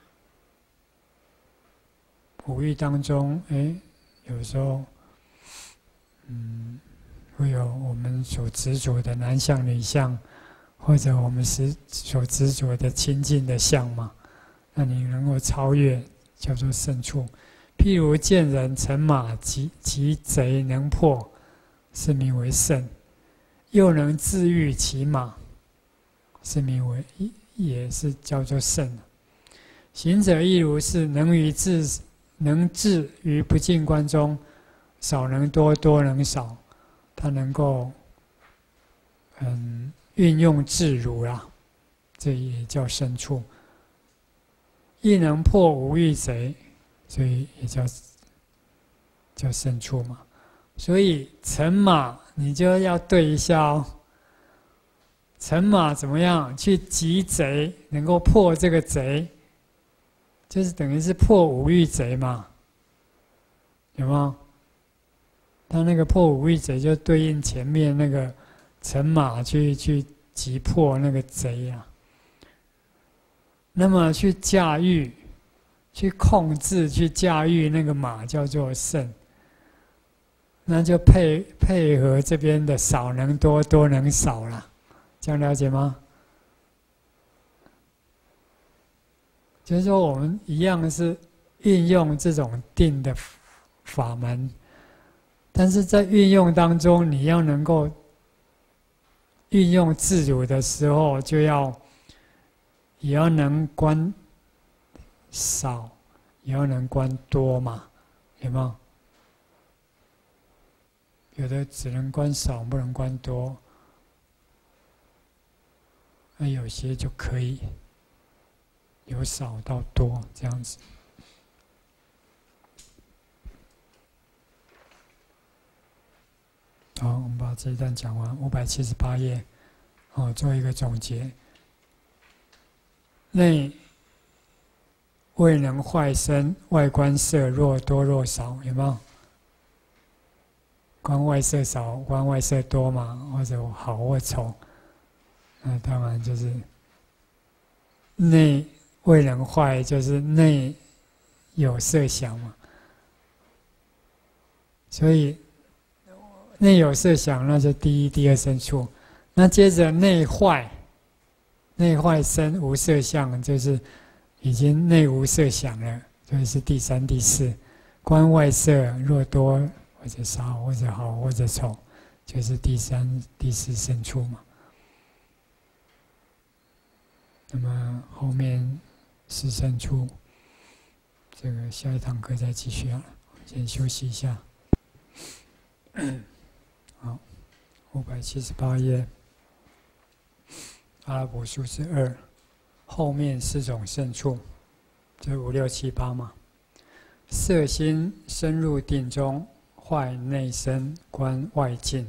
五欲当中，哎，有时候，嗯，会有我们所执着的男相、女相，或者我们是所执着的清净的相嘛。那你能够超越，叫做胜处。譬如见人乘马，及其贼能破，是名为胜；又能自御其马，是名为也是叫做胜。行者亦如是，能于自能至于不净观中，少能多，多能少，他能够嗯运用自如啦，这也叫胜处。亦能破无欲贼，所以也叫叫胜处嘛。所以乘马你就要对一下哦，乘马怎么样去击贼，能够破这个贼，就是等于是破五欲贼嘛，有没有？他那个破五欲贼就对应前面那个乘马去去击破那个贼啊。那么去驾驭、去控制、去驾驭那个马叫做胜，那就配配合这边的少能多，多能少了，这样了解吗？就是说，我们一样是运用这种定的法门，但是在运用当中，你要能够运用自如的时候，就要也要能观少，也要能观多嘛，有没有？有的只能观少，不能观多，那有些就可以。由少到多这样子。好，我们把这一段讲完，五百七十八页，哦，做一个总结。内未能坏身，外观色若多若少，有没有？观外色少，观外色多嘛，或者好或丑，那当然就是内。未能坏，就是内有色想嘛，所以内有色想，那就第一、第二胜处。那接着内坏，内坏生无色相，就是已经内无色想了，就是第三、第四。观外色若多或者少，或者好或者丑，就是第三、第四胜处嘛。那么后面。四胜处，这个下一堂课再继续啊，先休息一下。好，五百七十八页，阿拉伯数是二，后面四种胜处，就五六七八嘛。色心深入定中，坏内生，观外境，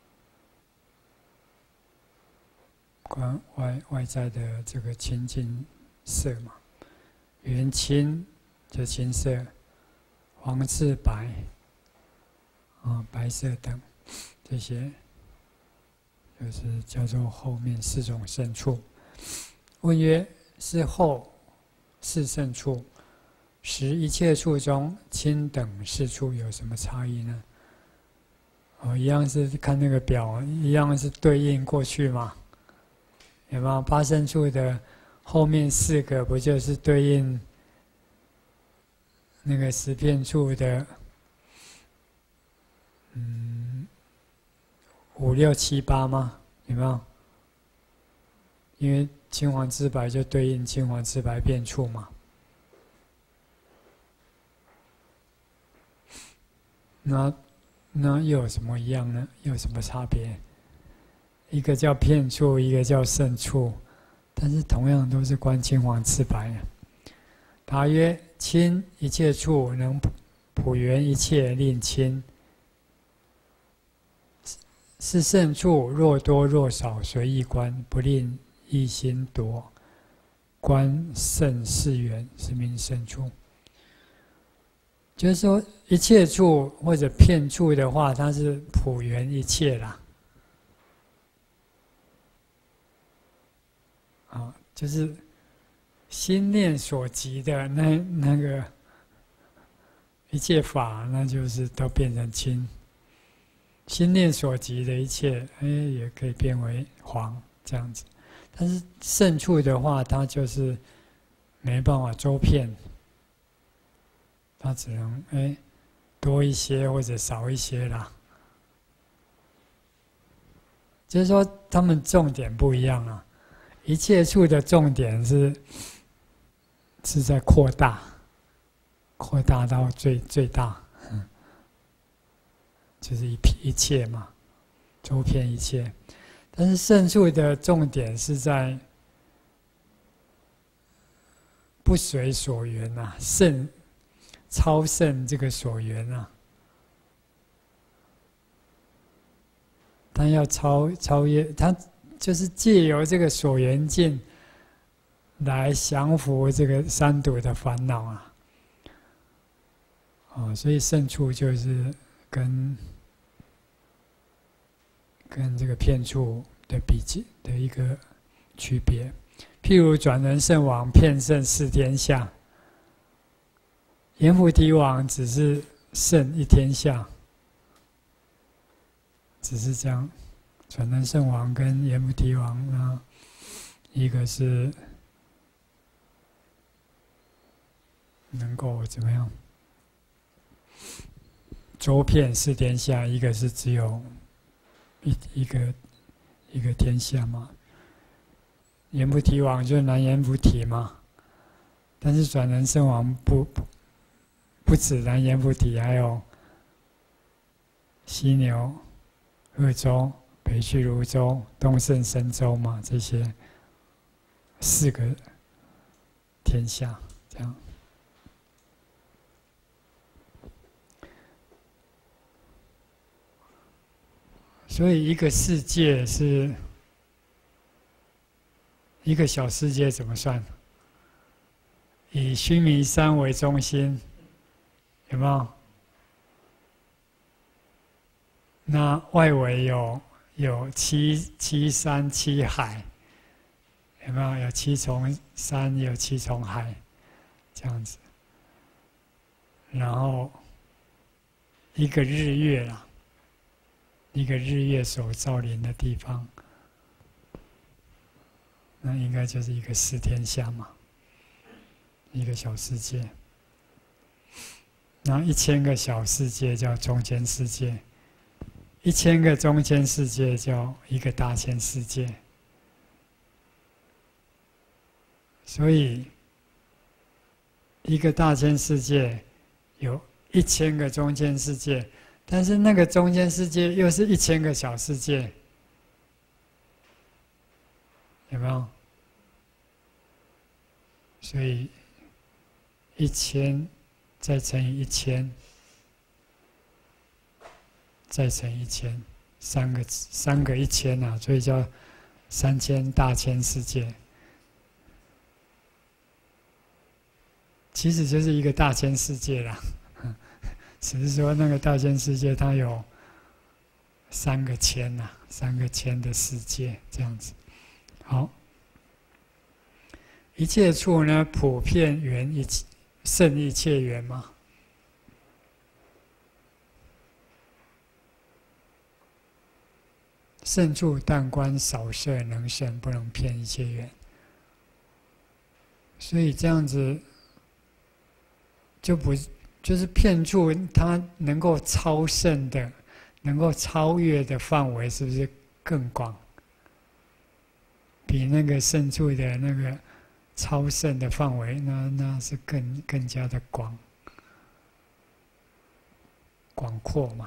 观外外在的这个清净色嘛。原青就青色，黄赤白，啊白色等，这些就是叫做后面四种胜处。问曰：是后四胜处，实一切处中清等四处有什么差异呢？哦，一样是看那个表，一样是对应过去嘛。有没有八胜处的？后面四个不就是对应那个十片处的，嗯，五六七八吗？有没有？因为青黄赤白就对应青黄赤白片处嘛。 那那又有什么一样呢？又有什么差别？一个叫片处，一个叫胜处，但是同样都是观青黄赤白。答曰：清一切处，能普圆一切，令清。是胜处，若多若少，随意观，不令一心夺。观胜是圆，是名胜处。就是说，一切处或者片处的话，它是普圆一切啦。啊，就是心念所及的那那个一切法，那就是都变成清。心念所及的一切，哎，也可以变为黄这样子。但是胜处的话，它就是没办法周遍，它只能哎多一些或者少一些啦。就是说，他们重点不一样啊。一切处的重点是是在扩大，扩大到最最大，嗯，就是一一切嘛，周遍一切。但是胜处的重点是在不随所缘啊，胜超胜这个所缘啊，他要超超越，他就是借由这个所缘境来降服这个三毒的烦恼啊。哦，所以胜处就是跟跟这个片处的比较的一个区别。譬如转轮圣王遍胜四天下，阎浮提王只是胜一天下，只是这样。转轮圣王跟阎浮提王呢，一个是能够怎么样周遍四天下，一个是只有一一个一个天下嘛。阎浮提王就是南阎浮提嘛，但是转轮圣王不不不止南阎浮提，还有犀牛、鄂州、北俱泸州、东胜神州嘛，这些四个天下这样。所以一个世界是一个小世界怎么算？以须弥山为中心，有没有？那外围有有七七山七海，有没有？有七重山，有七重海，这样子。然后一个日月啦，一个日月所照临的地方。那应该就是一个四天下嘛，一个小世界。那一千个小世界叫中间世界，一千个中间世界叫一个大千世界。所以，一个大千世界有一千个中间世界，但是那个中间世界又是一千个小世界。有没有？所以一千再乘以一千，再乘一千，三个三个一千啊，所以叫三千大千世界。其实就是一个大千世界啦，只是说那个大千世界它有三个千呐、啊，三个千的世界这样子。好，一切处呢，普遍圆一胜一切圆嘛。胜处但观少摄能胜，不能骗一切圆。所以这样子就不就是骗处，它能够超胜的、能够超越的范围，是不是更广？比那个胜处的那个超胜的范围，那那是更更加的广， 广阔嘛。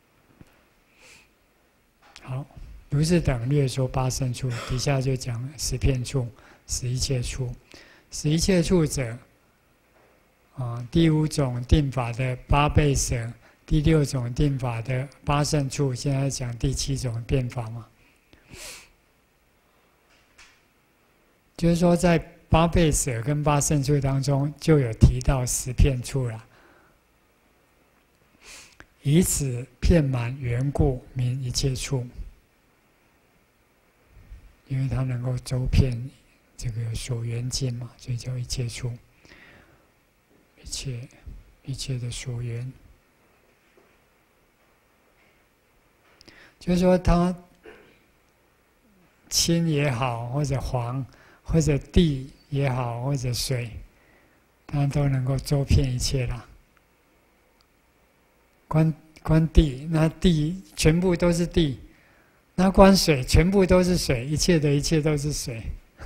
好，如是等略说八圣处，底下就讲十片处、十一切处。十一切处者，啊，第五种定法的八倍舍，第六种定法的八圣处，现在讲第七种变法嘛。就是说，在八倍舍跟八圣处当中，就有提到十片处了。以此遍满缘故，名一切处。因为它能够周遍这个所缘境嘛，所以叫一切处。一切一切的所缘，就是说它青也好，或者黄，或者地也好，或者水，它都能够周遍一切啦。观观地，那地全部都是地；那观水，全部都是水，一切的一切都是水。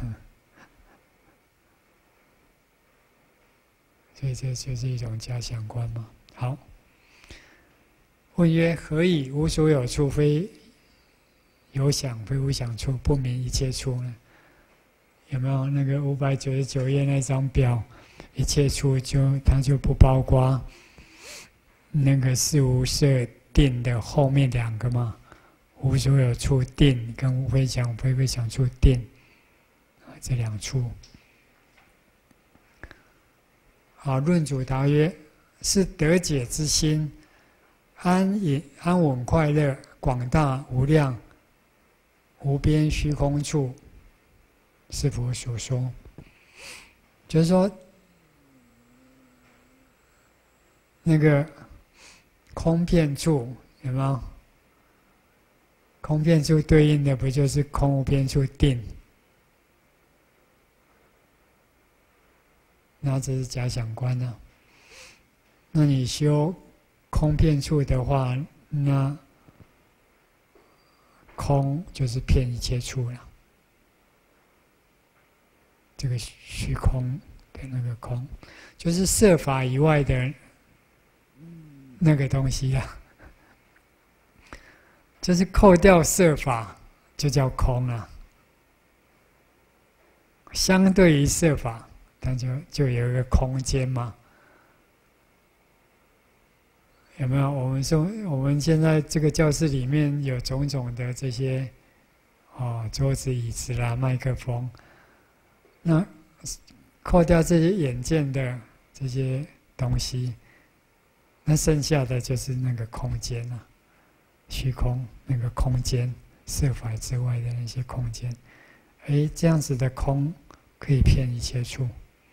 所以这就是一种假想观嘛。好，问曰：何以无所有处非有想，非无想处，不明一切处呢？有没有那个五百九十九页那张表？一切处就它就不包括那个是无色定的后面两个嘛？无所有处定跟无非想非非想处定这两处。好，论主答曰：是得解之心，安隐安稳快乐，广大无量无边虚空处，是佛所说。就是说，那个空遍处有没有？空遍处对应的不就是空无边处定？那这是假想观啊。那你修空遍处的话，那空就是遍一切处了。这个虚空的那个空，就是色法以外的那个东西啊。就是扣掉色法，就叫空啊。相对于色法，它就就有一个空间嘛。有没有？我们说我们现在这个教室里面有种种的这些哦，桌子、椅子啦、麦克风。那扣掉这些眼见的这些东西，那剩下的就是那个空间啊。虚空那个空间，色法之外的那些空间，哎，这样子的空可以遍一切处。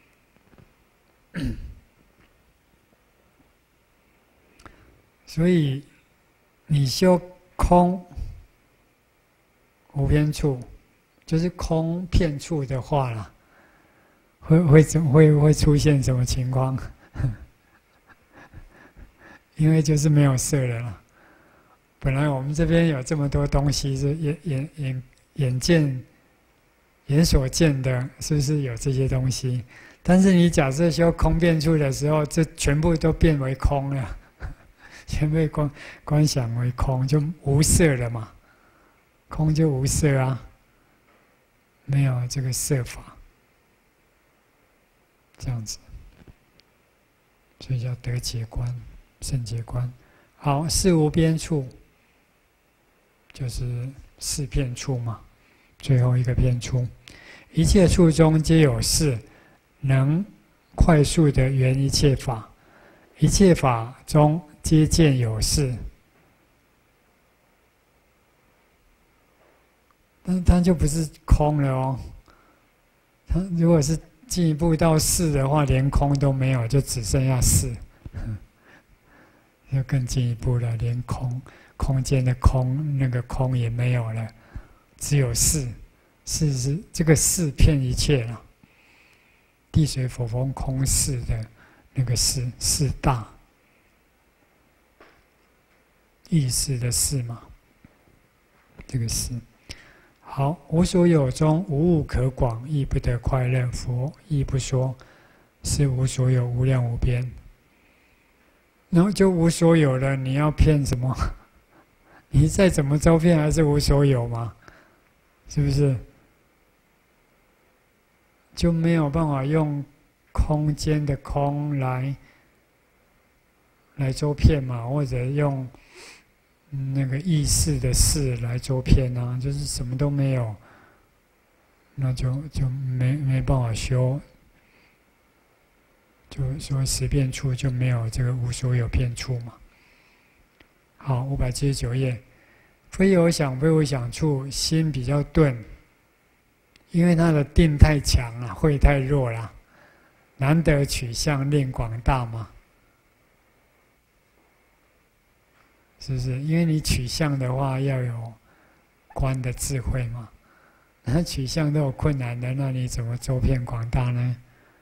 所以你修空无边处，就是空遍处的话啦，会会怎会会出现什么情况？因为就是没有色了啦。本来我们这边有这么多东西，是眼眼眼眼见、眼所见的，是不是有这些东西？但是你假设修空遍处的时候，这全部都变为空了，全被观观想为空，就无色了嘛。空就无色啊，没有这个色法，这样子，所以叫得解观、圣解观。好，是无边处。就是四片处嘛，最后一个片处，一切处中皆有事，能快速的圆一切法，一切法中皆见有事。但它就不是空了哦，它如果是进一步到事的话，连空都没有，就只剩下事，就更进一步了，连空。空间的空，那个空也没有了，只有事，事是这个事遍一切了。地水火风空事的那个事，事大，意识的事嘛，这个事。好，无所有中无物可广，亦不得快乐。佛亦不说，是无所有，无量无边。 然后就无所有了。你要骗什么？你再怎么周遍还是无所有嘛，是不是？就没有办法用空间的空来来周遍嘛，或者用那个意识的识来周遍啊，就是什么都没有，那就就没没办法修。就说十遍处就没有这个无所有遍处嘛。好，五百七十九页，非有想非无想处，心比较钝，因为它的定太强了，慧太弱了，难得取相令广大嘛，是不是？因为你取相的话要有观的智慧嘛，那取相都有困难的，那你怎么周遍广大呢？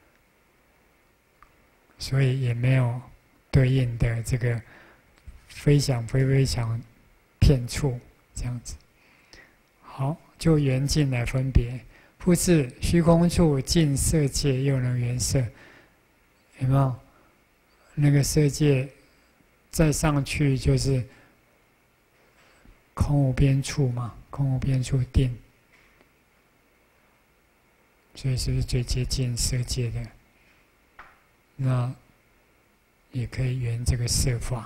所以也没有对应的这个非想非非想片处这样子。好，就缘境来分别。复次，虚空处尽色界又能缘色，有没有？那个色界再上去就是空无边处嘛，空无边处定，所以是不是最接近色界的？那也可以圆这个色法，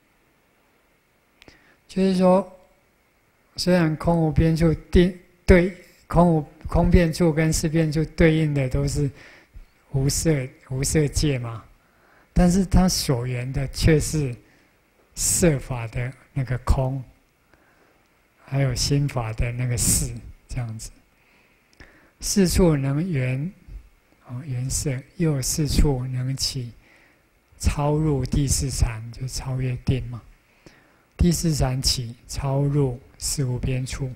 就是说，虽然空无边处定对空无空边处跟识边处对应的都是无色无色界嘛，但是它所缘的却是色法的那个空，还有心法的那个识，这样子。四处能缘。哦，缘色又有四处能起超入第四禅，就超越定嘛。第四禅起超入四无边处，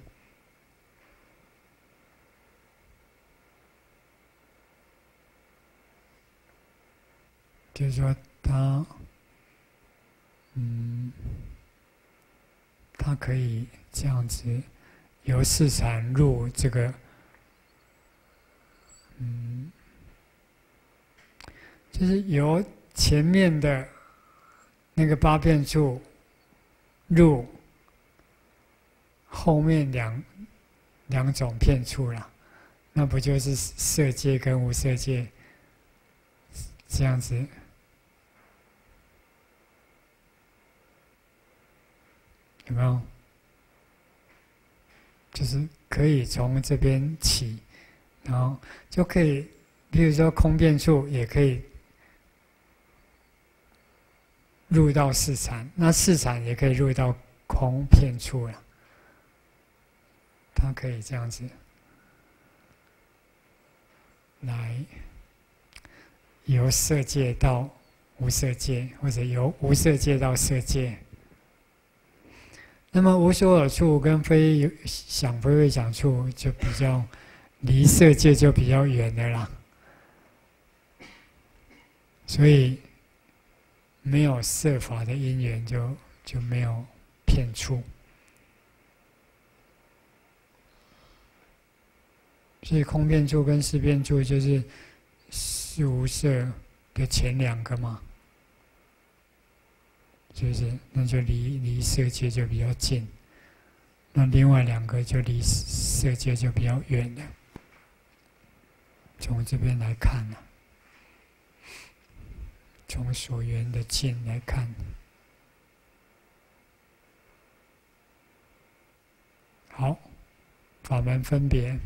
就是说他，嗯，他可以这样子由四禅入这个，嗯。就是由前面的那个八遍处入后面两两种遍处了，那不就是色界跟无色界这样子？有没有？就是可以从这边起，然后就可以，比如说空遍处也可以入到四禅，那四禅也可以入到空片处了。它可以这样子来由色界到无色界，或者由无色界到色界。那么无所有处跟非想非非想处就比较离色界就比较远的啦，所以没有色法的因缘就就没有片处，所以空片处跟识片处就是四无色的前两个嘛，是不是？那就离离色界就比较近，那另外两个就离色界就比较远了。从这边来看呢、啊。从所缘的境来看，好，法门分别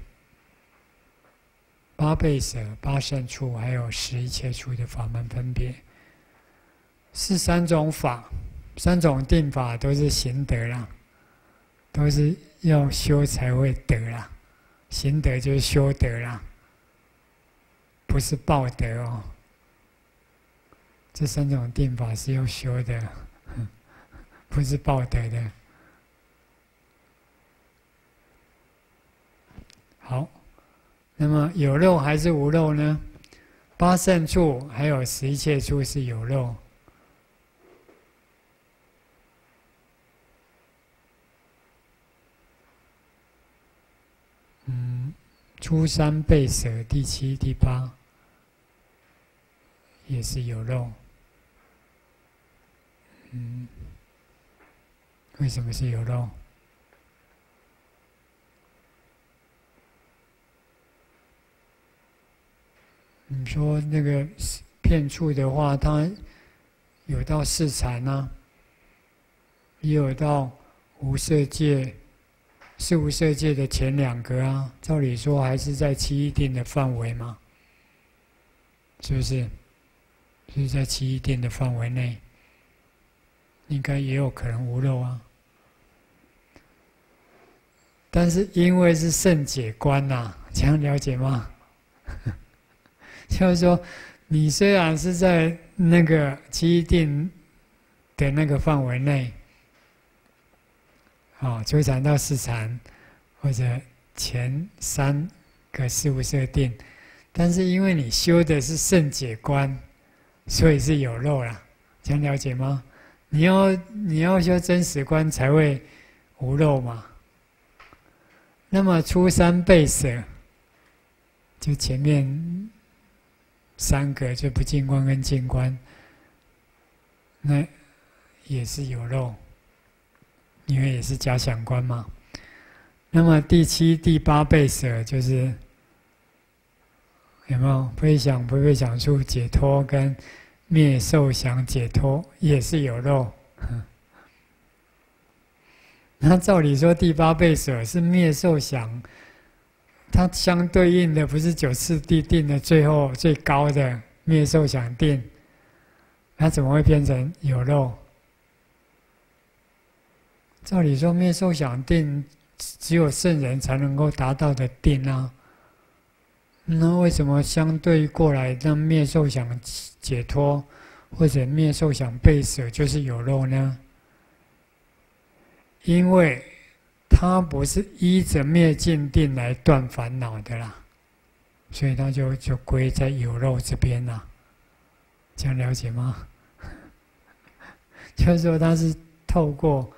八倍舍、八胜处，还有十一切处的法门分别，是三种法，三种定法都是行得啦，都是要修才会得啦，行得就是修得啦，不是报得哦。这三种定法是要修的，不是报得的。好，那么有漏还是无漏呢？八胜处还有十一切处是有漏。嗯，初三倍舍第七、第八也是有漏。 嗯，为什么是有漏？你说那个片处的话，它有到四禅啊，也有到无色界，是无色界的前两个啊。照理说还是在七一定的范围嘛，是不是？就是在七一定的范围内，应该也有可能无漏啊。但是因为是圣解观呐、啊，这样了解吗？就是说，你虽然是在那个七一定的那个范围内，啊，初禅到四禅，或者前三个四无色定，但是因为你修的是圣解观，所以是有漏啦，这样了解吗？你要你要修真实观才会无漏嘛。那么初三倍舍，就前面三个就不净观跟净观，那也是有漏，因为也是假想观嘛。那么第七、第八倍舍就是有没有非想不非想处解脱跟灭受想解脱也是有漏。那照理说第八倍舍是灭受想，它相对应的不是九次第定的最后最高的灭受想定，它怎么会变成有漏？照理说灭受想定只有圣人才能够达到的定啊，那为什么相对过来让灭受想解脱或者灭受想倍舍就是有漏呢？因为它不是依着灭尽定来断烦恼的啦，所以它就就归在有漏这边啦。这样了解吗？就是说它是透过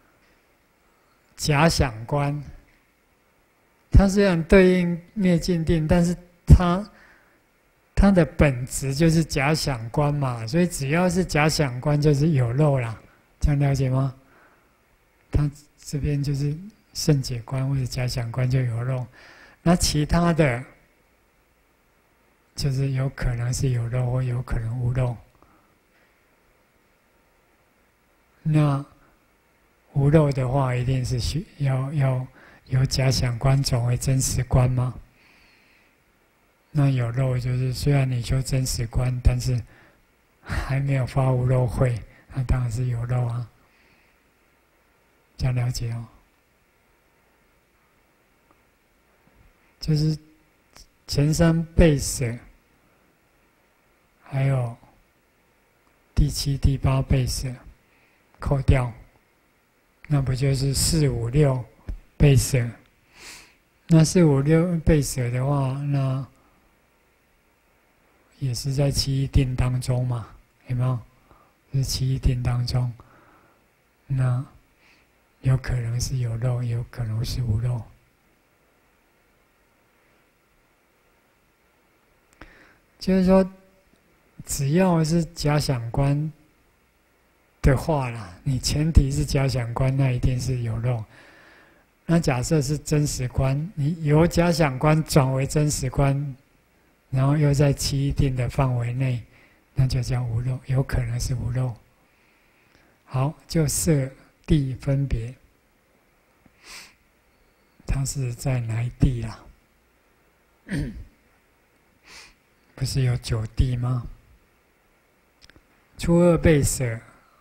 假想观，它虽然对应灭尽定，但是它它的本质就是假想观嘛，所以只要是假想观就是有漏啦。这样了解吗？它这边就是圣解观或者假想观就有漏，那其他的就是有可能是有漏或有可能无漏。那无漏的话，一定是需要要由假想观转为真实观吗？那有漏就是虽然你修真实观，但是还没有发无漏慧，那当然是有漏啊。这样了解哦，就是前三倍舍，还有第七、第八倍舍扣掉，那不就是四五六倍舍？那四五六倍舍的话，那也是在七一定当中嘛，有没有？是七一定当中，那有可能是有漏，有可能是无漏。就是说，只要是假想观的话啦，你前提是假想观，那一定是有漏。那假设是真实观，你由假想观转为真实观，然后又在七一定的范围内，那就叫无漏，有可能是无漏。好，就色地分别，它是在哪一地啊？不是有九地吗？初二倍舍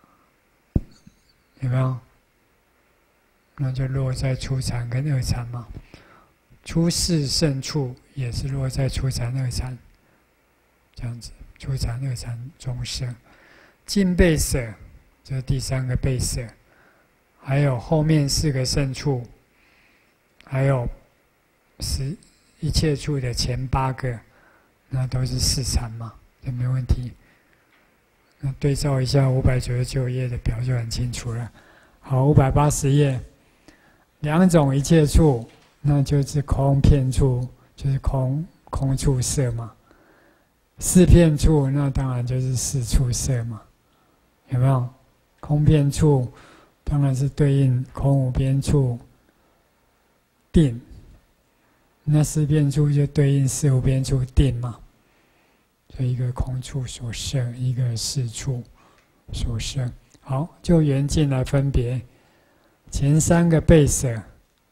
有没有？那就落在初禅跟二禅嘛。初四胜处也是落在初禅二禅，这样子，初禅二禅中舍。近倍舍就是第三个倍舍，还有后面四个胜处，还有十一切处的前八个，那都是四禅嘛，这没问题。那对照一下五百九十九页的表就很清楚了。好，五百八十页，两种一切处，那就是空片处，就是空空处色嘛。四片处，那当然就是四处色嘛，有没有？空空遍处当然是对应空无边处定，那四遍处就对应四无边处定嘛。所以一个空处所摄，一个事处所摄。好，就缘境来分别，前三个被舍，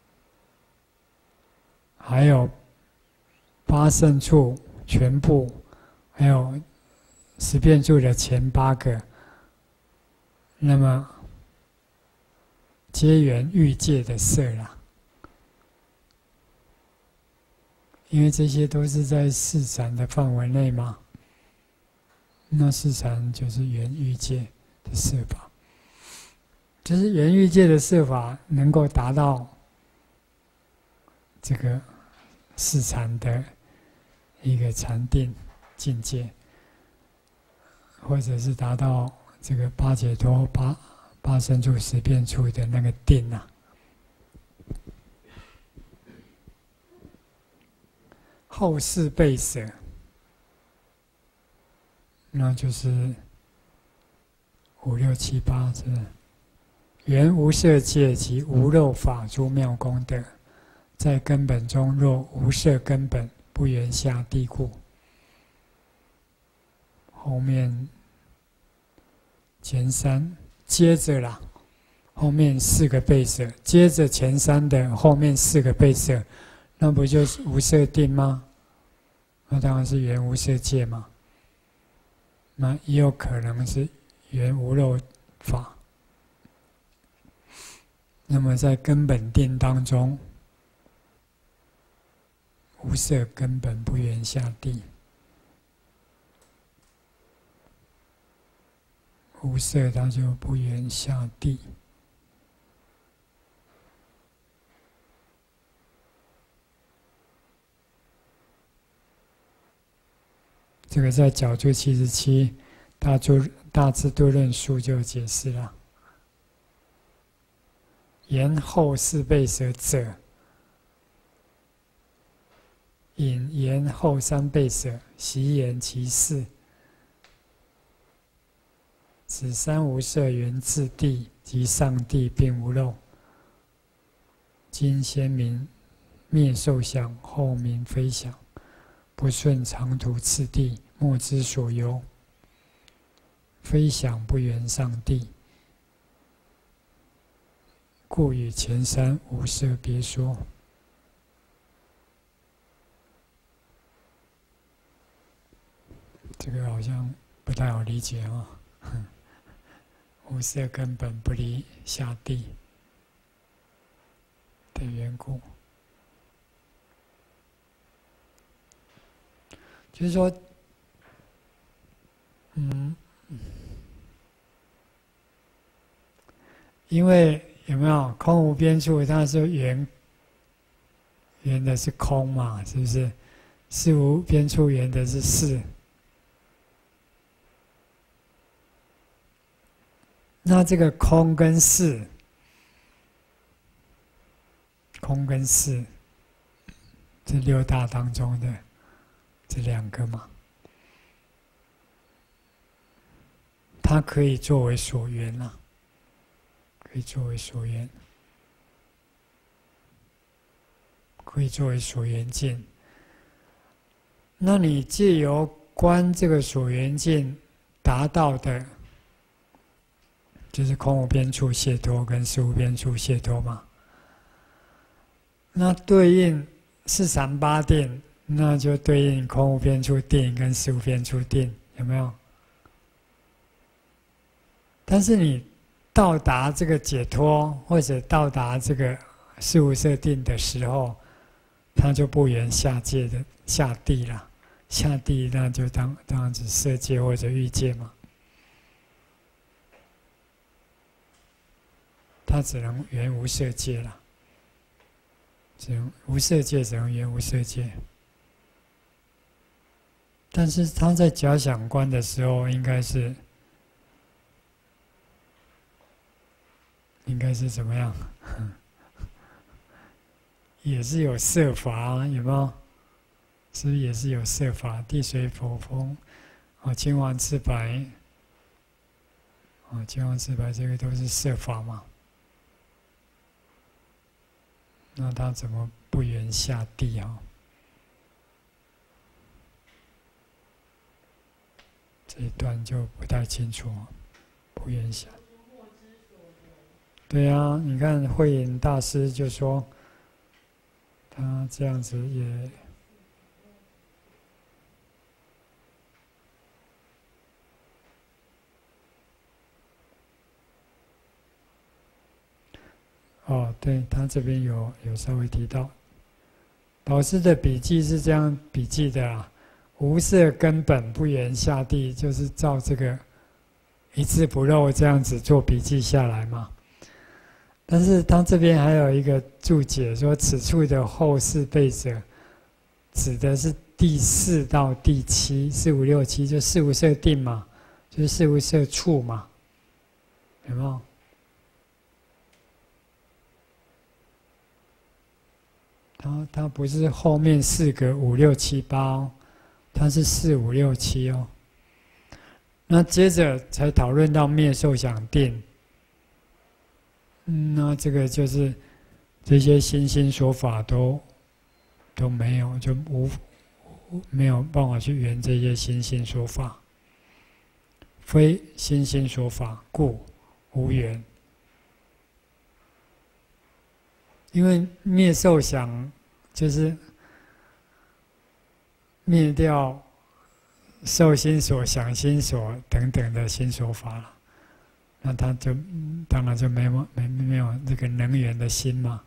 还有八胜处全部，还有十遍处的前八个，那么皆缘欲界的色啦。因为这些都是在四禅的范围内嘛，那四禅就是缘欲界的色法。就是缘欲界的色法能够达到这个四禅的一个禅定境界，或者是达到这个八解脱、八八胜处、十遍处的那个定啊。后四被舍，那就是五六七八是缘无色界及无漏法诸妙功德，在根本中若无色根本，不缘下地故。后面前三接着啦，后面四个被舍，接着前三的后面四个被舍，那不就是无色定吗？那当然是缘无色界嘛。那也有可能是缘无漏法。那么在根本定当中，无色根本不缘下地，无色它就不缘下地。这个在角注七十七大注大智度论述就解释了。言后四被舍者，引言后三被舍，习言其事。此三无色缘自地及上地并无漏。今先明灭受想，后明非想，不顺长途次第，莫之所由。非想不缘上地，故与前三无色别说。这个好像不太好理解哦。无色根本不离下地的缘故，就是说，嗯，因为有没有空无边处，它是缘缘的是空嘛，是不是？事无边处缘的是事。那这个空跟事，空跟事，这六大当中的这两个嘛，它可以作为所缘啊，可以作为所缘，可以作为所缘境。那你借由观这个所缘境达到的，就是空无边处解脱跟事无边处解脱嘛。那对应四禅八定，那就对应空无边处定跟事无边处定，有没有？但是你到达这个解脱，或者到达这个事无色定的时候，它就不缘下界的下地了。下地那就当当然指色界或者欲界嘛。它只能缘无色界了，只能无色界只能缘无色界。但是他在假想观的时候，应该是应该是怎么样？也是有色法，有没有？是不是也是有色法？地水火风，哦，青黄赤白， 啊，金刚四白这个都是色法嘛，那他怎么不缘下地啊？这一段就不太清楚，不缘下。对啊，你看慧隐大师就说，他这样子也。哦，对，他这边有有稍微提到，老师的笔记是这样笔记的啊，无色根本不缘下地，就是照这个一字不漏这样子做笔记下来嘛。但是他这边还有一个注解说，此处的后四辈者，指的是第四到第七，四五六七就四无色定嘛，就是四无色处嘛，有没有？它它不是后面四个五六七八哦，它是四五六七哦。那接着才讨论到灭受想定，嗯，那这个就是这些心心所法都都没有，就无没有办法去圆这些心心所法，非心心所法，故无缘。因为灭受想就是灭掉受心所、想心所等等的心所法了，那他就当然就没有没没有这个能缘的心嘛。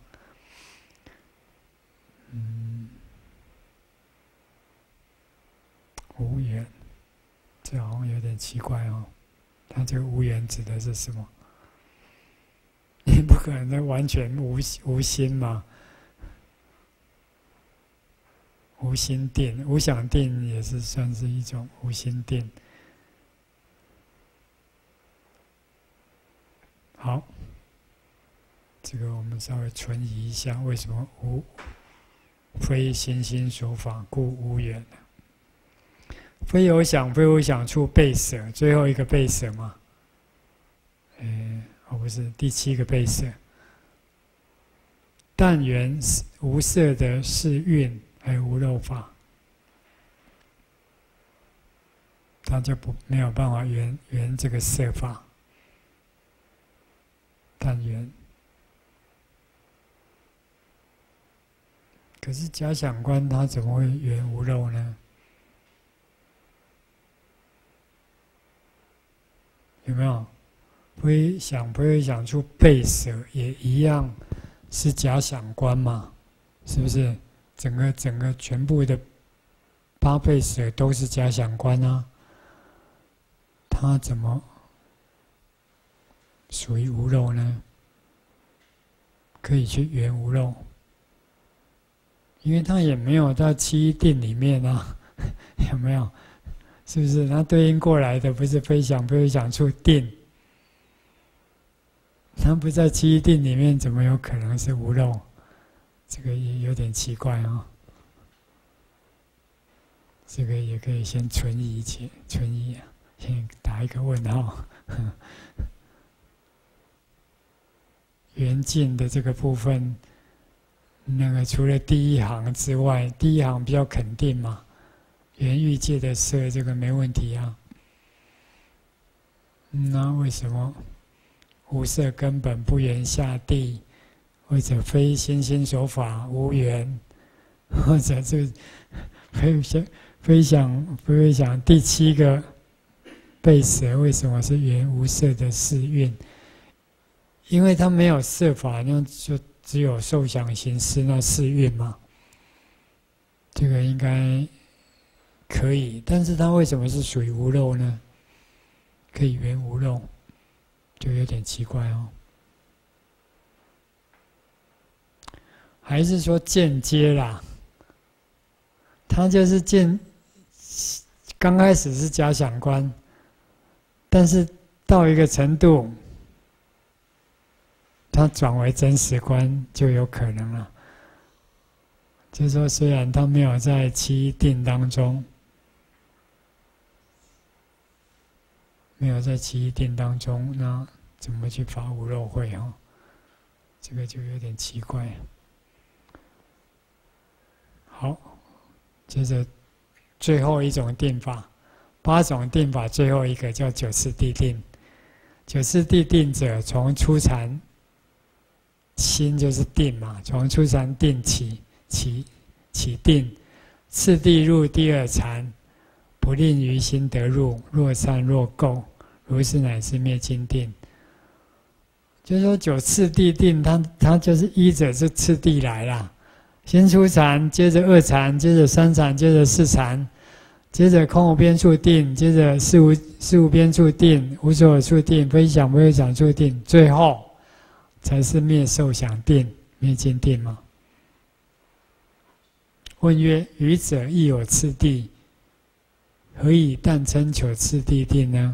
嗯，无缘，这好像有点奇怪哦。他这个无缘指的是什么？你不可能完全无无心嘛，无心定、无想定也是算是一种无心定。好，这个我们稍微存疑一下，为什么无非心心所法，故无缘呢？非有想，非有想处被舍，最后一个被舍嘛。诶。哦，不是第七个被舍，但缘无色的是蕴，还有无漏法，他就不没有办法圆圆这个色法。但缘，可是假想观他怎么会圆无漏呢？有没有？非想非想处被舍也一样是假想观嘛？是不是？整个整个全部的八被舍都是假想观啊？它怎么属于无漏呢？可以去圆无漏，因为它也没有到七一定里面啊，有没有？是不是？它对应过来的不是非想非想处定？它不在七一定里面，怎么有可能是无漏？这个也有点奇怪哦。这个也可以先存疑起，存疑啊，先打一个问号。缘尽的这个部分，那个除了第一行之外，第一行比较肯定嘛，缘欲界的色这个没问题啊。那为什么？无色根本不缘下地，或者非心心所法无缘，或者就非想非想非想第七个被舍为什么是缘无色的是蕴？因为它没有色法，那就只有受想行识那四蕴嘛。这个应该可以，但是它为什么是属于无漏呢？可以缘无漏。就有点奇怪哦，还是说间接啦？他就是间，刚开始是假想观，但是到一个程度，他转为真实观就有可能了。就是说，虽然他没有在七定当中， 没有在其一定当中，那怎么去发无漏慧哈？这个就有点奇怪。好，接着最后一种定法，八种定法最后一个叫九次第定。九次第定者，从初禅心就是定嘛，从初禅定起起起定，次第入第二禅，不令于心得入，若散若垢，如是乃是灭尽定。就是说九次第定，它它就是依着这次第来啦。先初禅，接着二禅，接着三禅，接着四禅，接着空无边处定，接着事无事无边处定，无所有处定，非想非非想处定，最后才是灭受想定、灭尽定嘛。问曰：愚者亦有次第，何以但称九次第定呢？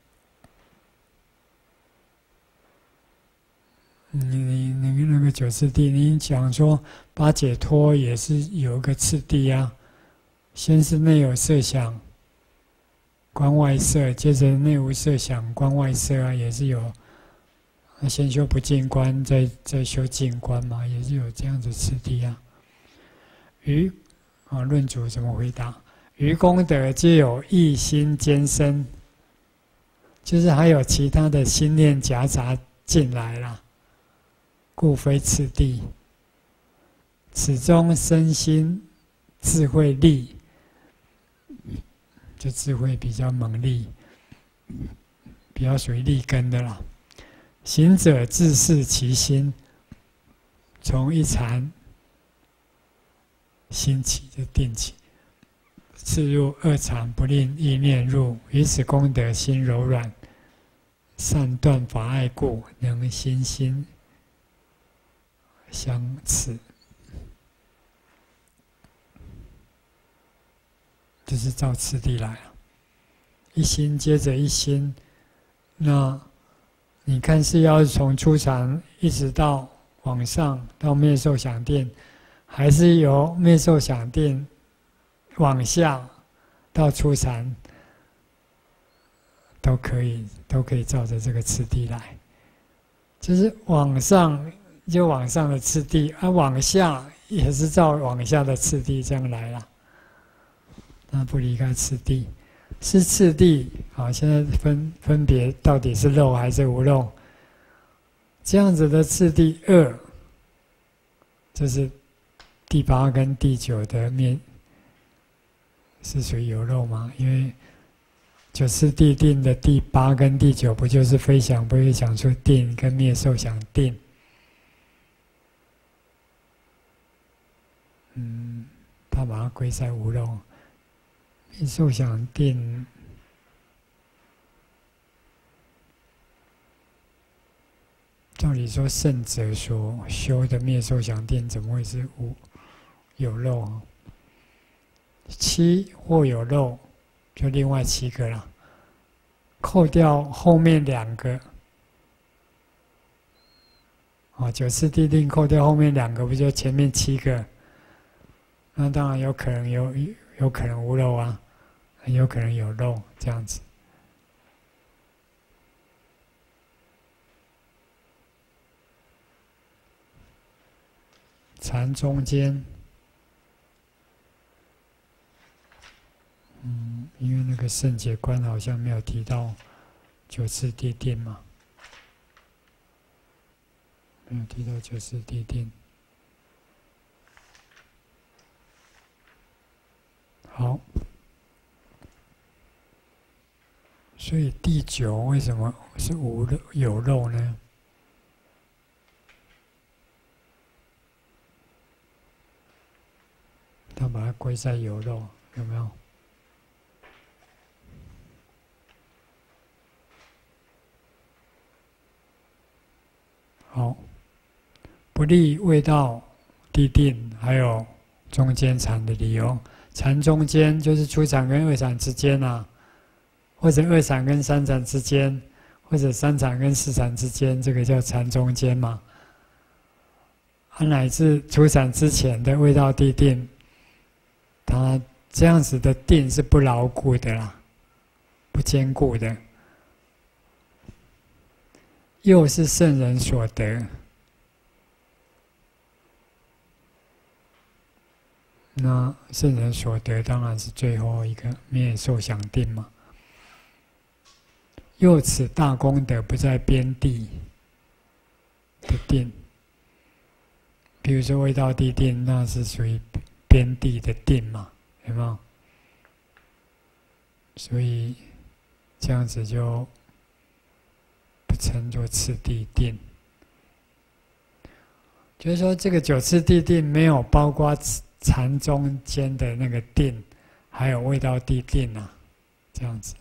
你你那个那个九次第，你讲说八解脱也是有一个次第啊，先是内有设想，观外色，接着内无设想，观外色啊，也是有。先修不净观，再再修净观嘛，也是有这样子次第啊。于啊，论主怎么回答？于功德皆有一心兼生，就是还有其他的心念夹杂进来了。故非次第。此中身心智慧力，就智慧比较猛力，比较属于力根的啦。行者自视其心，从一禅心起就定起，次入二禅，不令意念入，于此功德心柔软，善断法爱故，能心心相持，就是照次第来啊，一心接着一心，那你看是要从初禅一直到往上到灭受想定，还是由灭受想定往下到初禅，都可以，都可以照着这个次第来。就是往上就往上的次第，啊，往下也是照往下的次第这样来啦。那不离开次第，是次第。好，现在分分别到底是漏还是无漏？这样子的次第二，就是第八跟第九的灭，是属于有漏吗？因为九次第定的第八跟第九，不就是非想非非想处定跟灭受想定？嗯，他把它归在无漏。灭受想定，照理说圣者所修的灭受想定，怎么会是无有漏啊？七或有漏，就另外七个了。扣掉后面两个，啊，九次第定扣掉后面两个，不就前面七个？那当然有可能有，有可能无漏啊，很有可能有漏这样子。禅中间，嗯，因为那个圣解观好像没有提到九次第定嘛，没有提到九次第定。好，所以第九为什么是无漏有漏呢？他把它归在有漏，有没有？好，不利未到地定，还有中间禅的理由。禅中间就是初禅跟二禅之间啊，或者二禅跟三禅之间，或者三禅跟四禅之间，这个叫禅中间嘛。啊，乃至初禅之前的未到地定。它这样子的定是不牢固的啦，不坚固的， 又是圣人所得。那圣人所得当然是最后一个灭受想定嘛。又此大功德不在边地的定，比如说未到地定，那是属于边地的定嘛，有没有？所以这样子就不称作次第定。就是说，这个九次第定没有包括禅中间的那个定，还有未到地定啊，这样子。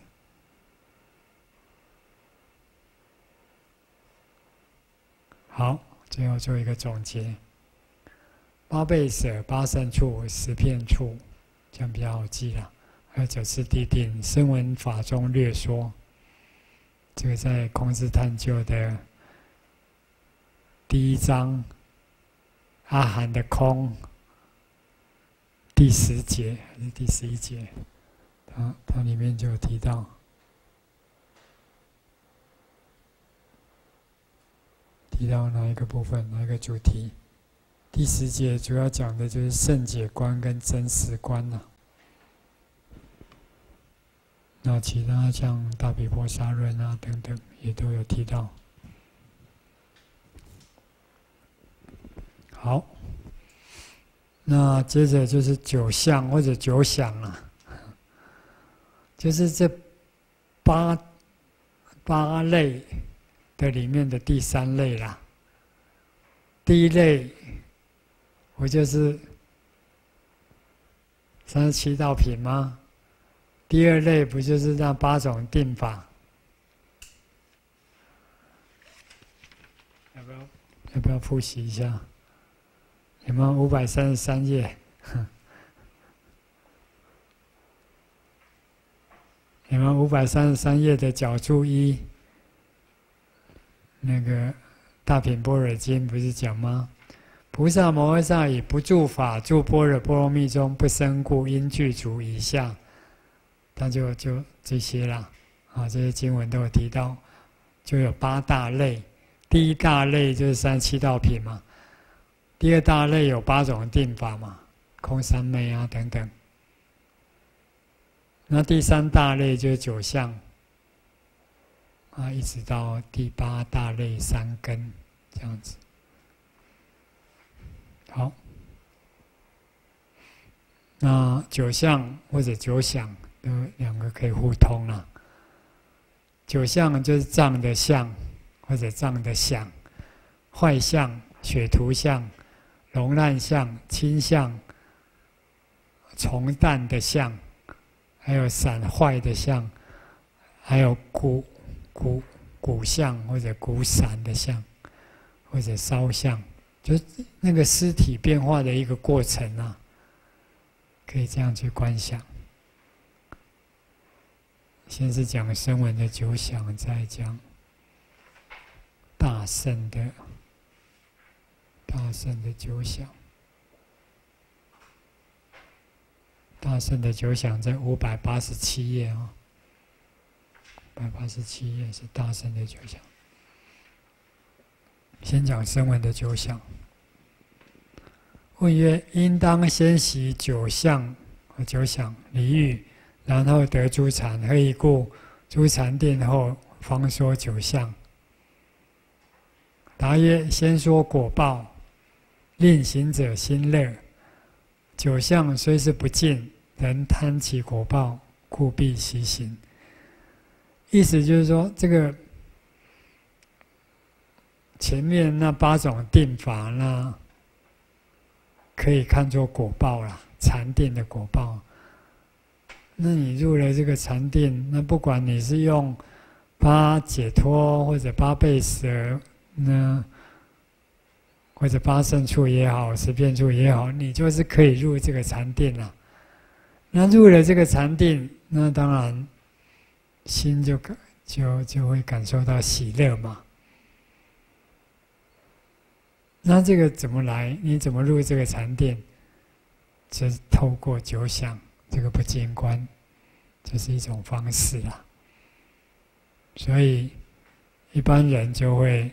好，最后做一个总结：八倍舍、八胜处、十片处，这样比较好记了。还有九次地定，声闻法中略说。这个在空智探究的第一章，阿含的空。第十节还是第十一节，它它里面就有提到，提到哪一个部分，哪一个主题？第十节主要讲的就是圣解观跟真实观呐、啊。那其他像大毗婆沙论啊等等，也都有提到。好。那接着就是九相或者九想啊，就是这八八类的里面的第三类啦。第一类，我就是三十七道品吗？第二类不就是那八种定法？要不要要不要复习一下？有没有五百三十三页？有没有五百三十三页的角注一？那个大品般若经不是讲吗？菩萨摩诃萨以不住法住般若波罗蜜中不生故，应具足以下。那就就这些啦，啊，这些经文都有提到，就有八大类。第一大类就是三十七道品嘛。第二大类有八种定法嘛，空三昧啊等等。那第三大类就是九相，啊，一直到第八大类三根这样子。好，那九相或者九想都两个可以互通啦。九相就是障的相或者障的想，坏相、血图相。龙烂相、轻相、虫淡的相，还有散坏的相，还有骨骨骨相或者骨散的相，或者烧相，就是那个尸体变化的一个过程啊，可以这样去观想。先是讲声闻的九想，再讲大圣的。大圣的九想，大圣的九想在五百八十七页啊，五百八十七页是大圣的九想。先讲声闻的九想。问曰：应当先习九相和九想离欲，然后得诸禅，何以故？诸禅定后，方说九相。答曰：先说果报。令行者心乐，九相虽是不尽，仍贪其果报，故必习行。意思就是说，这个前面那八种定法，那可以看作果报啦，禅定的果报。那你入了这个禅定，那不管你是用八解脱或者八倍舍，那或者八胜处也好，十片处也好，你就是可以入这个禅定了。那入了这个禅定，那当然心就就就会感受到喜乐嘛。那这个怎么来？你怎么入这个禅定？就是透过九想这个不净观，这是一种方式啦。所以一般人就会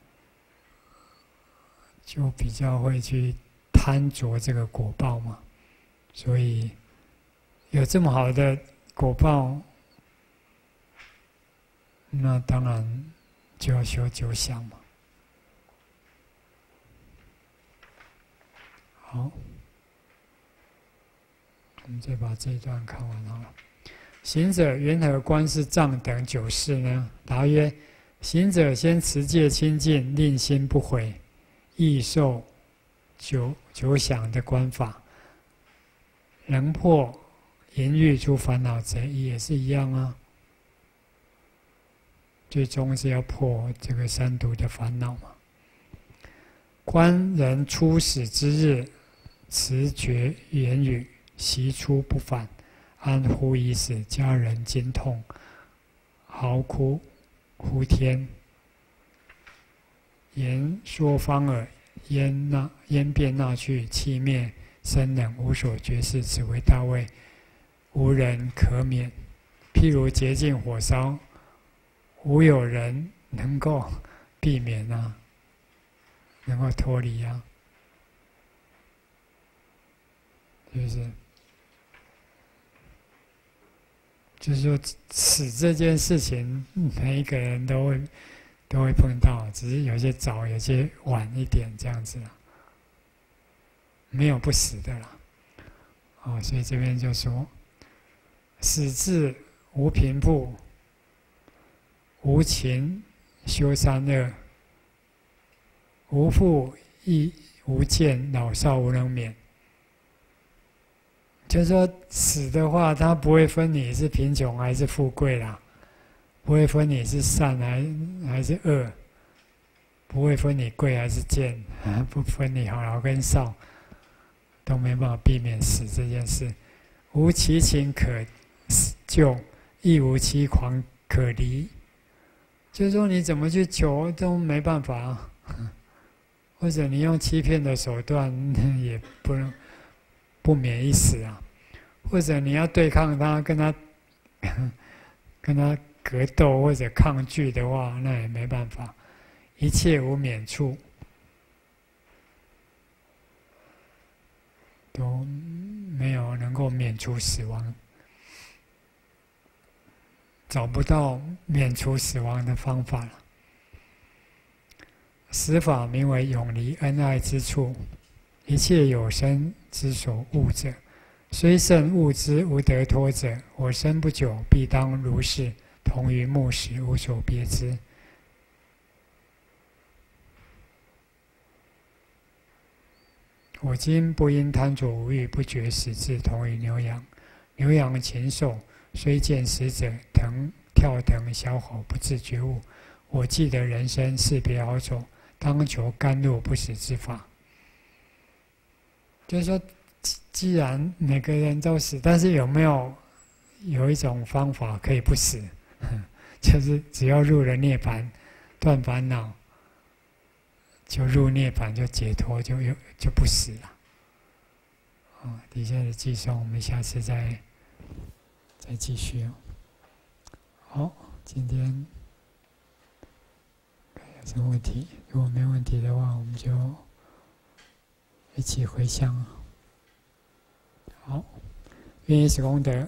就比较会去贪着这个果报嘛，所以有这么好的果报，那当然就要修九想嘛。好，我们再把这一段看完好了。行者缘何观是障等九事呢？答曰：行者先持戒清净，令心不毁，亦受九九想的观法，能破淫欲诸烦恼者，也是一样啊。最终是要破这个三毒的烦恼嘛。观人初始之日，持绝言语，习出不返，安忽已死，家人惊痛，嚎哭呼天，言说方尔，焉那焉便纳去，气灭生冷，无所觉事，此为大畏，无人可免。譬如洁净火烧，无有人能够避免啊，能够脱离啊，是不是？就是说，死这件事情，每一个人都会都会碰到，只是有些早，有些晚一点这样子啦。没有不死的啦。哦，所以这边就说：死至无贫富，无情修三恶，无父亦无见，老少无能免。就是说，死的话，他不会分你是贫穷还是富贵啦，不会分你是善还还是恶，不会分你贵还是贱，不分你好老跟少，都没办法避免死这件事。无其情可救，亦无其狂可离。就是说，你怎么去求都没办法，或者你用欺骗的手段，也不能不免一死啊。或者你要对抗他，跟他跟他格斗或者抗拒的话，那也没办法，一切无免处，都没有能够免除死亡，找不到免除死亡的方法了。死法名为永离恩爱之处，一切有生之所恶者，虽胜恶之无得脱者，我生不久必当如是，同于木石，无所别之。我今不因贪着无欲，不觉死志，同于牛羊。牛羊禽兽，虽见死者，腾跳腾小吼，不自觉悟。我记得人生是别好走，当求甘露不死之法。就是说，既然每个人都死，但是有没有有一种方法可以不死？就是只要入了涅槃，断烦恼，就入涅槃，就解脱，就有就不死了。哦，底下的寄送我们下次再再继续哦。好，今天看有什么问题？如果没问题的话，我们就一起回向。好，愿以此功德，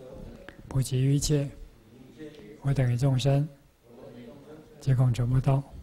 普及于一切，我等于众生，皆共成佛道。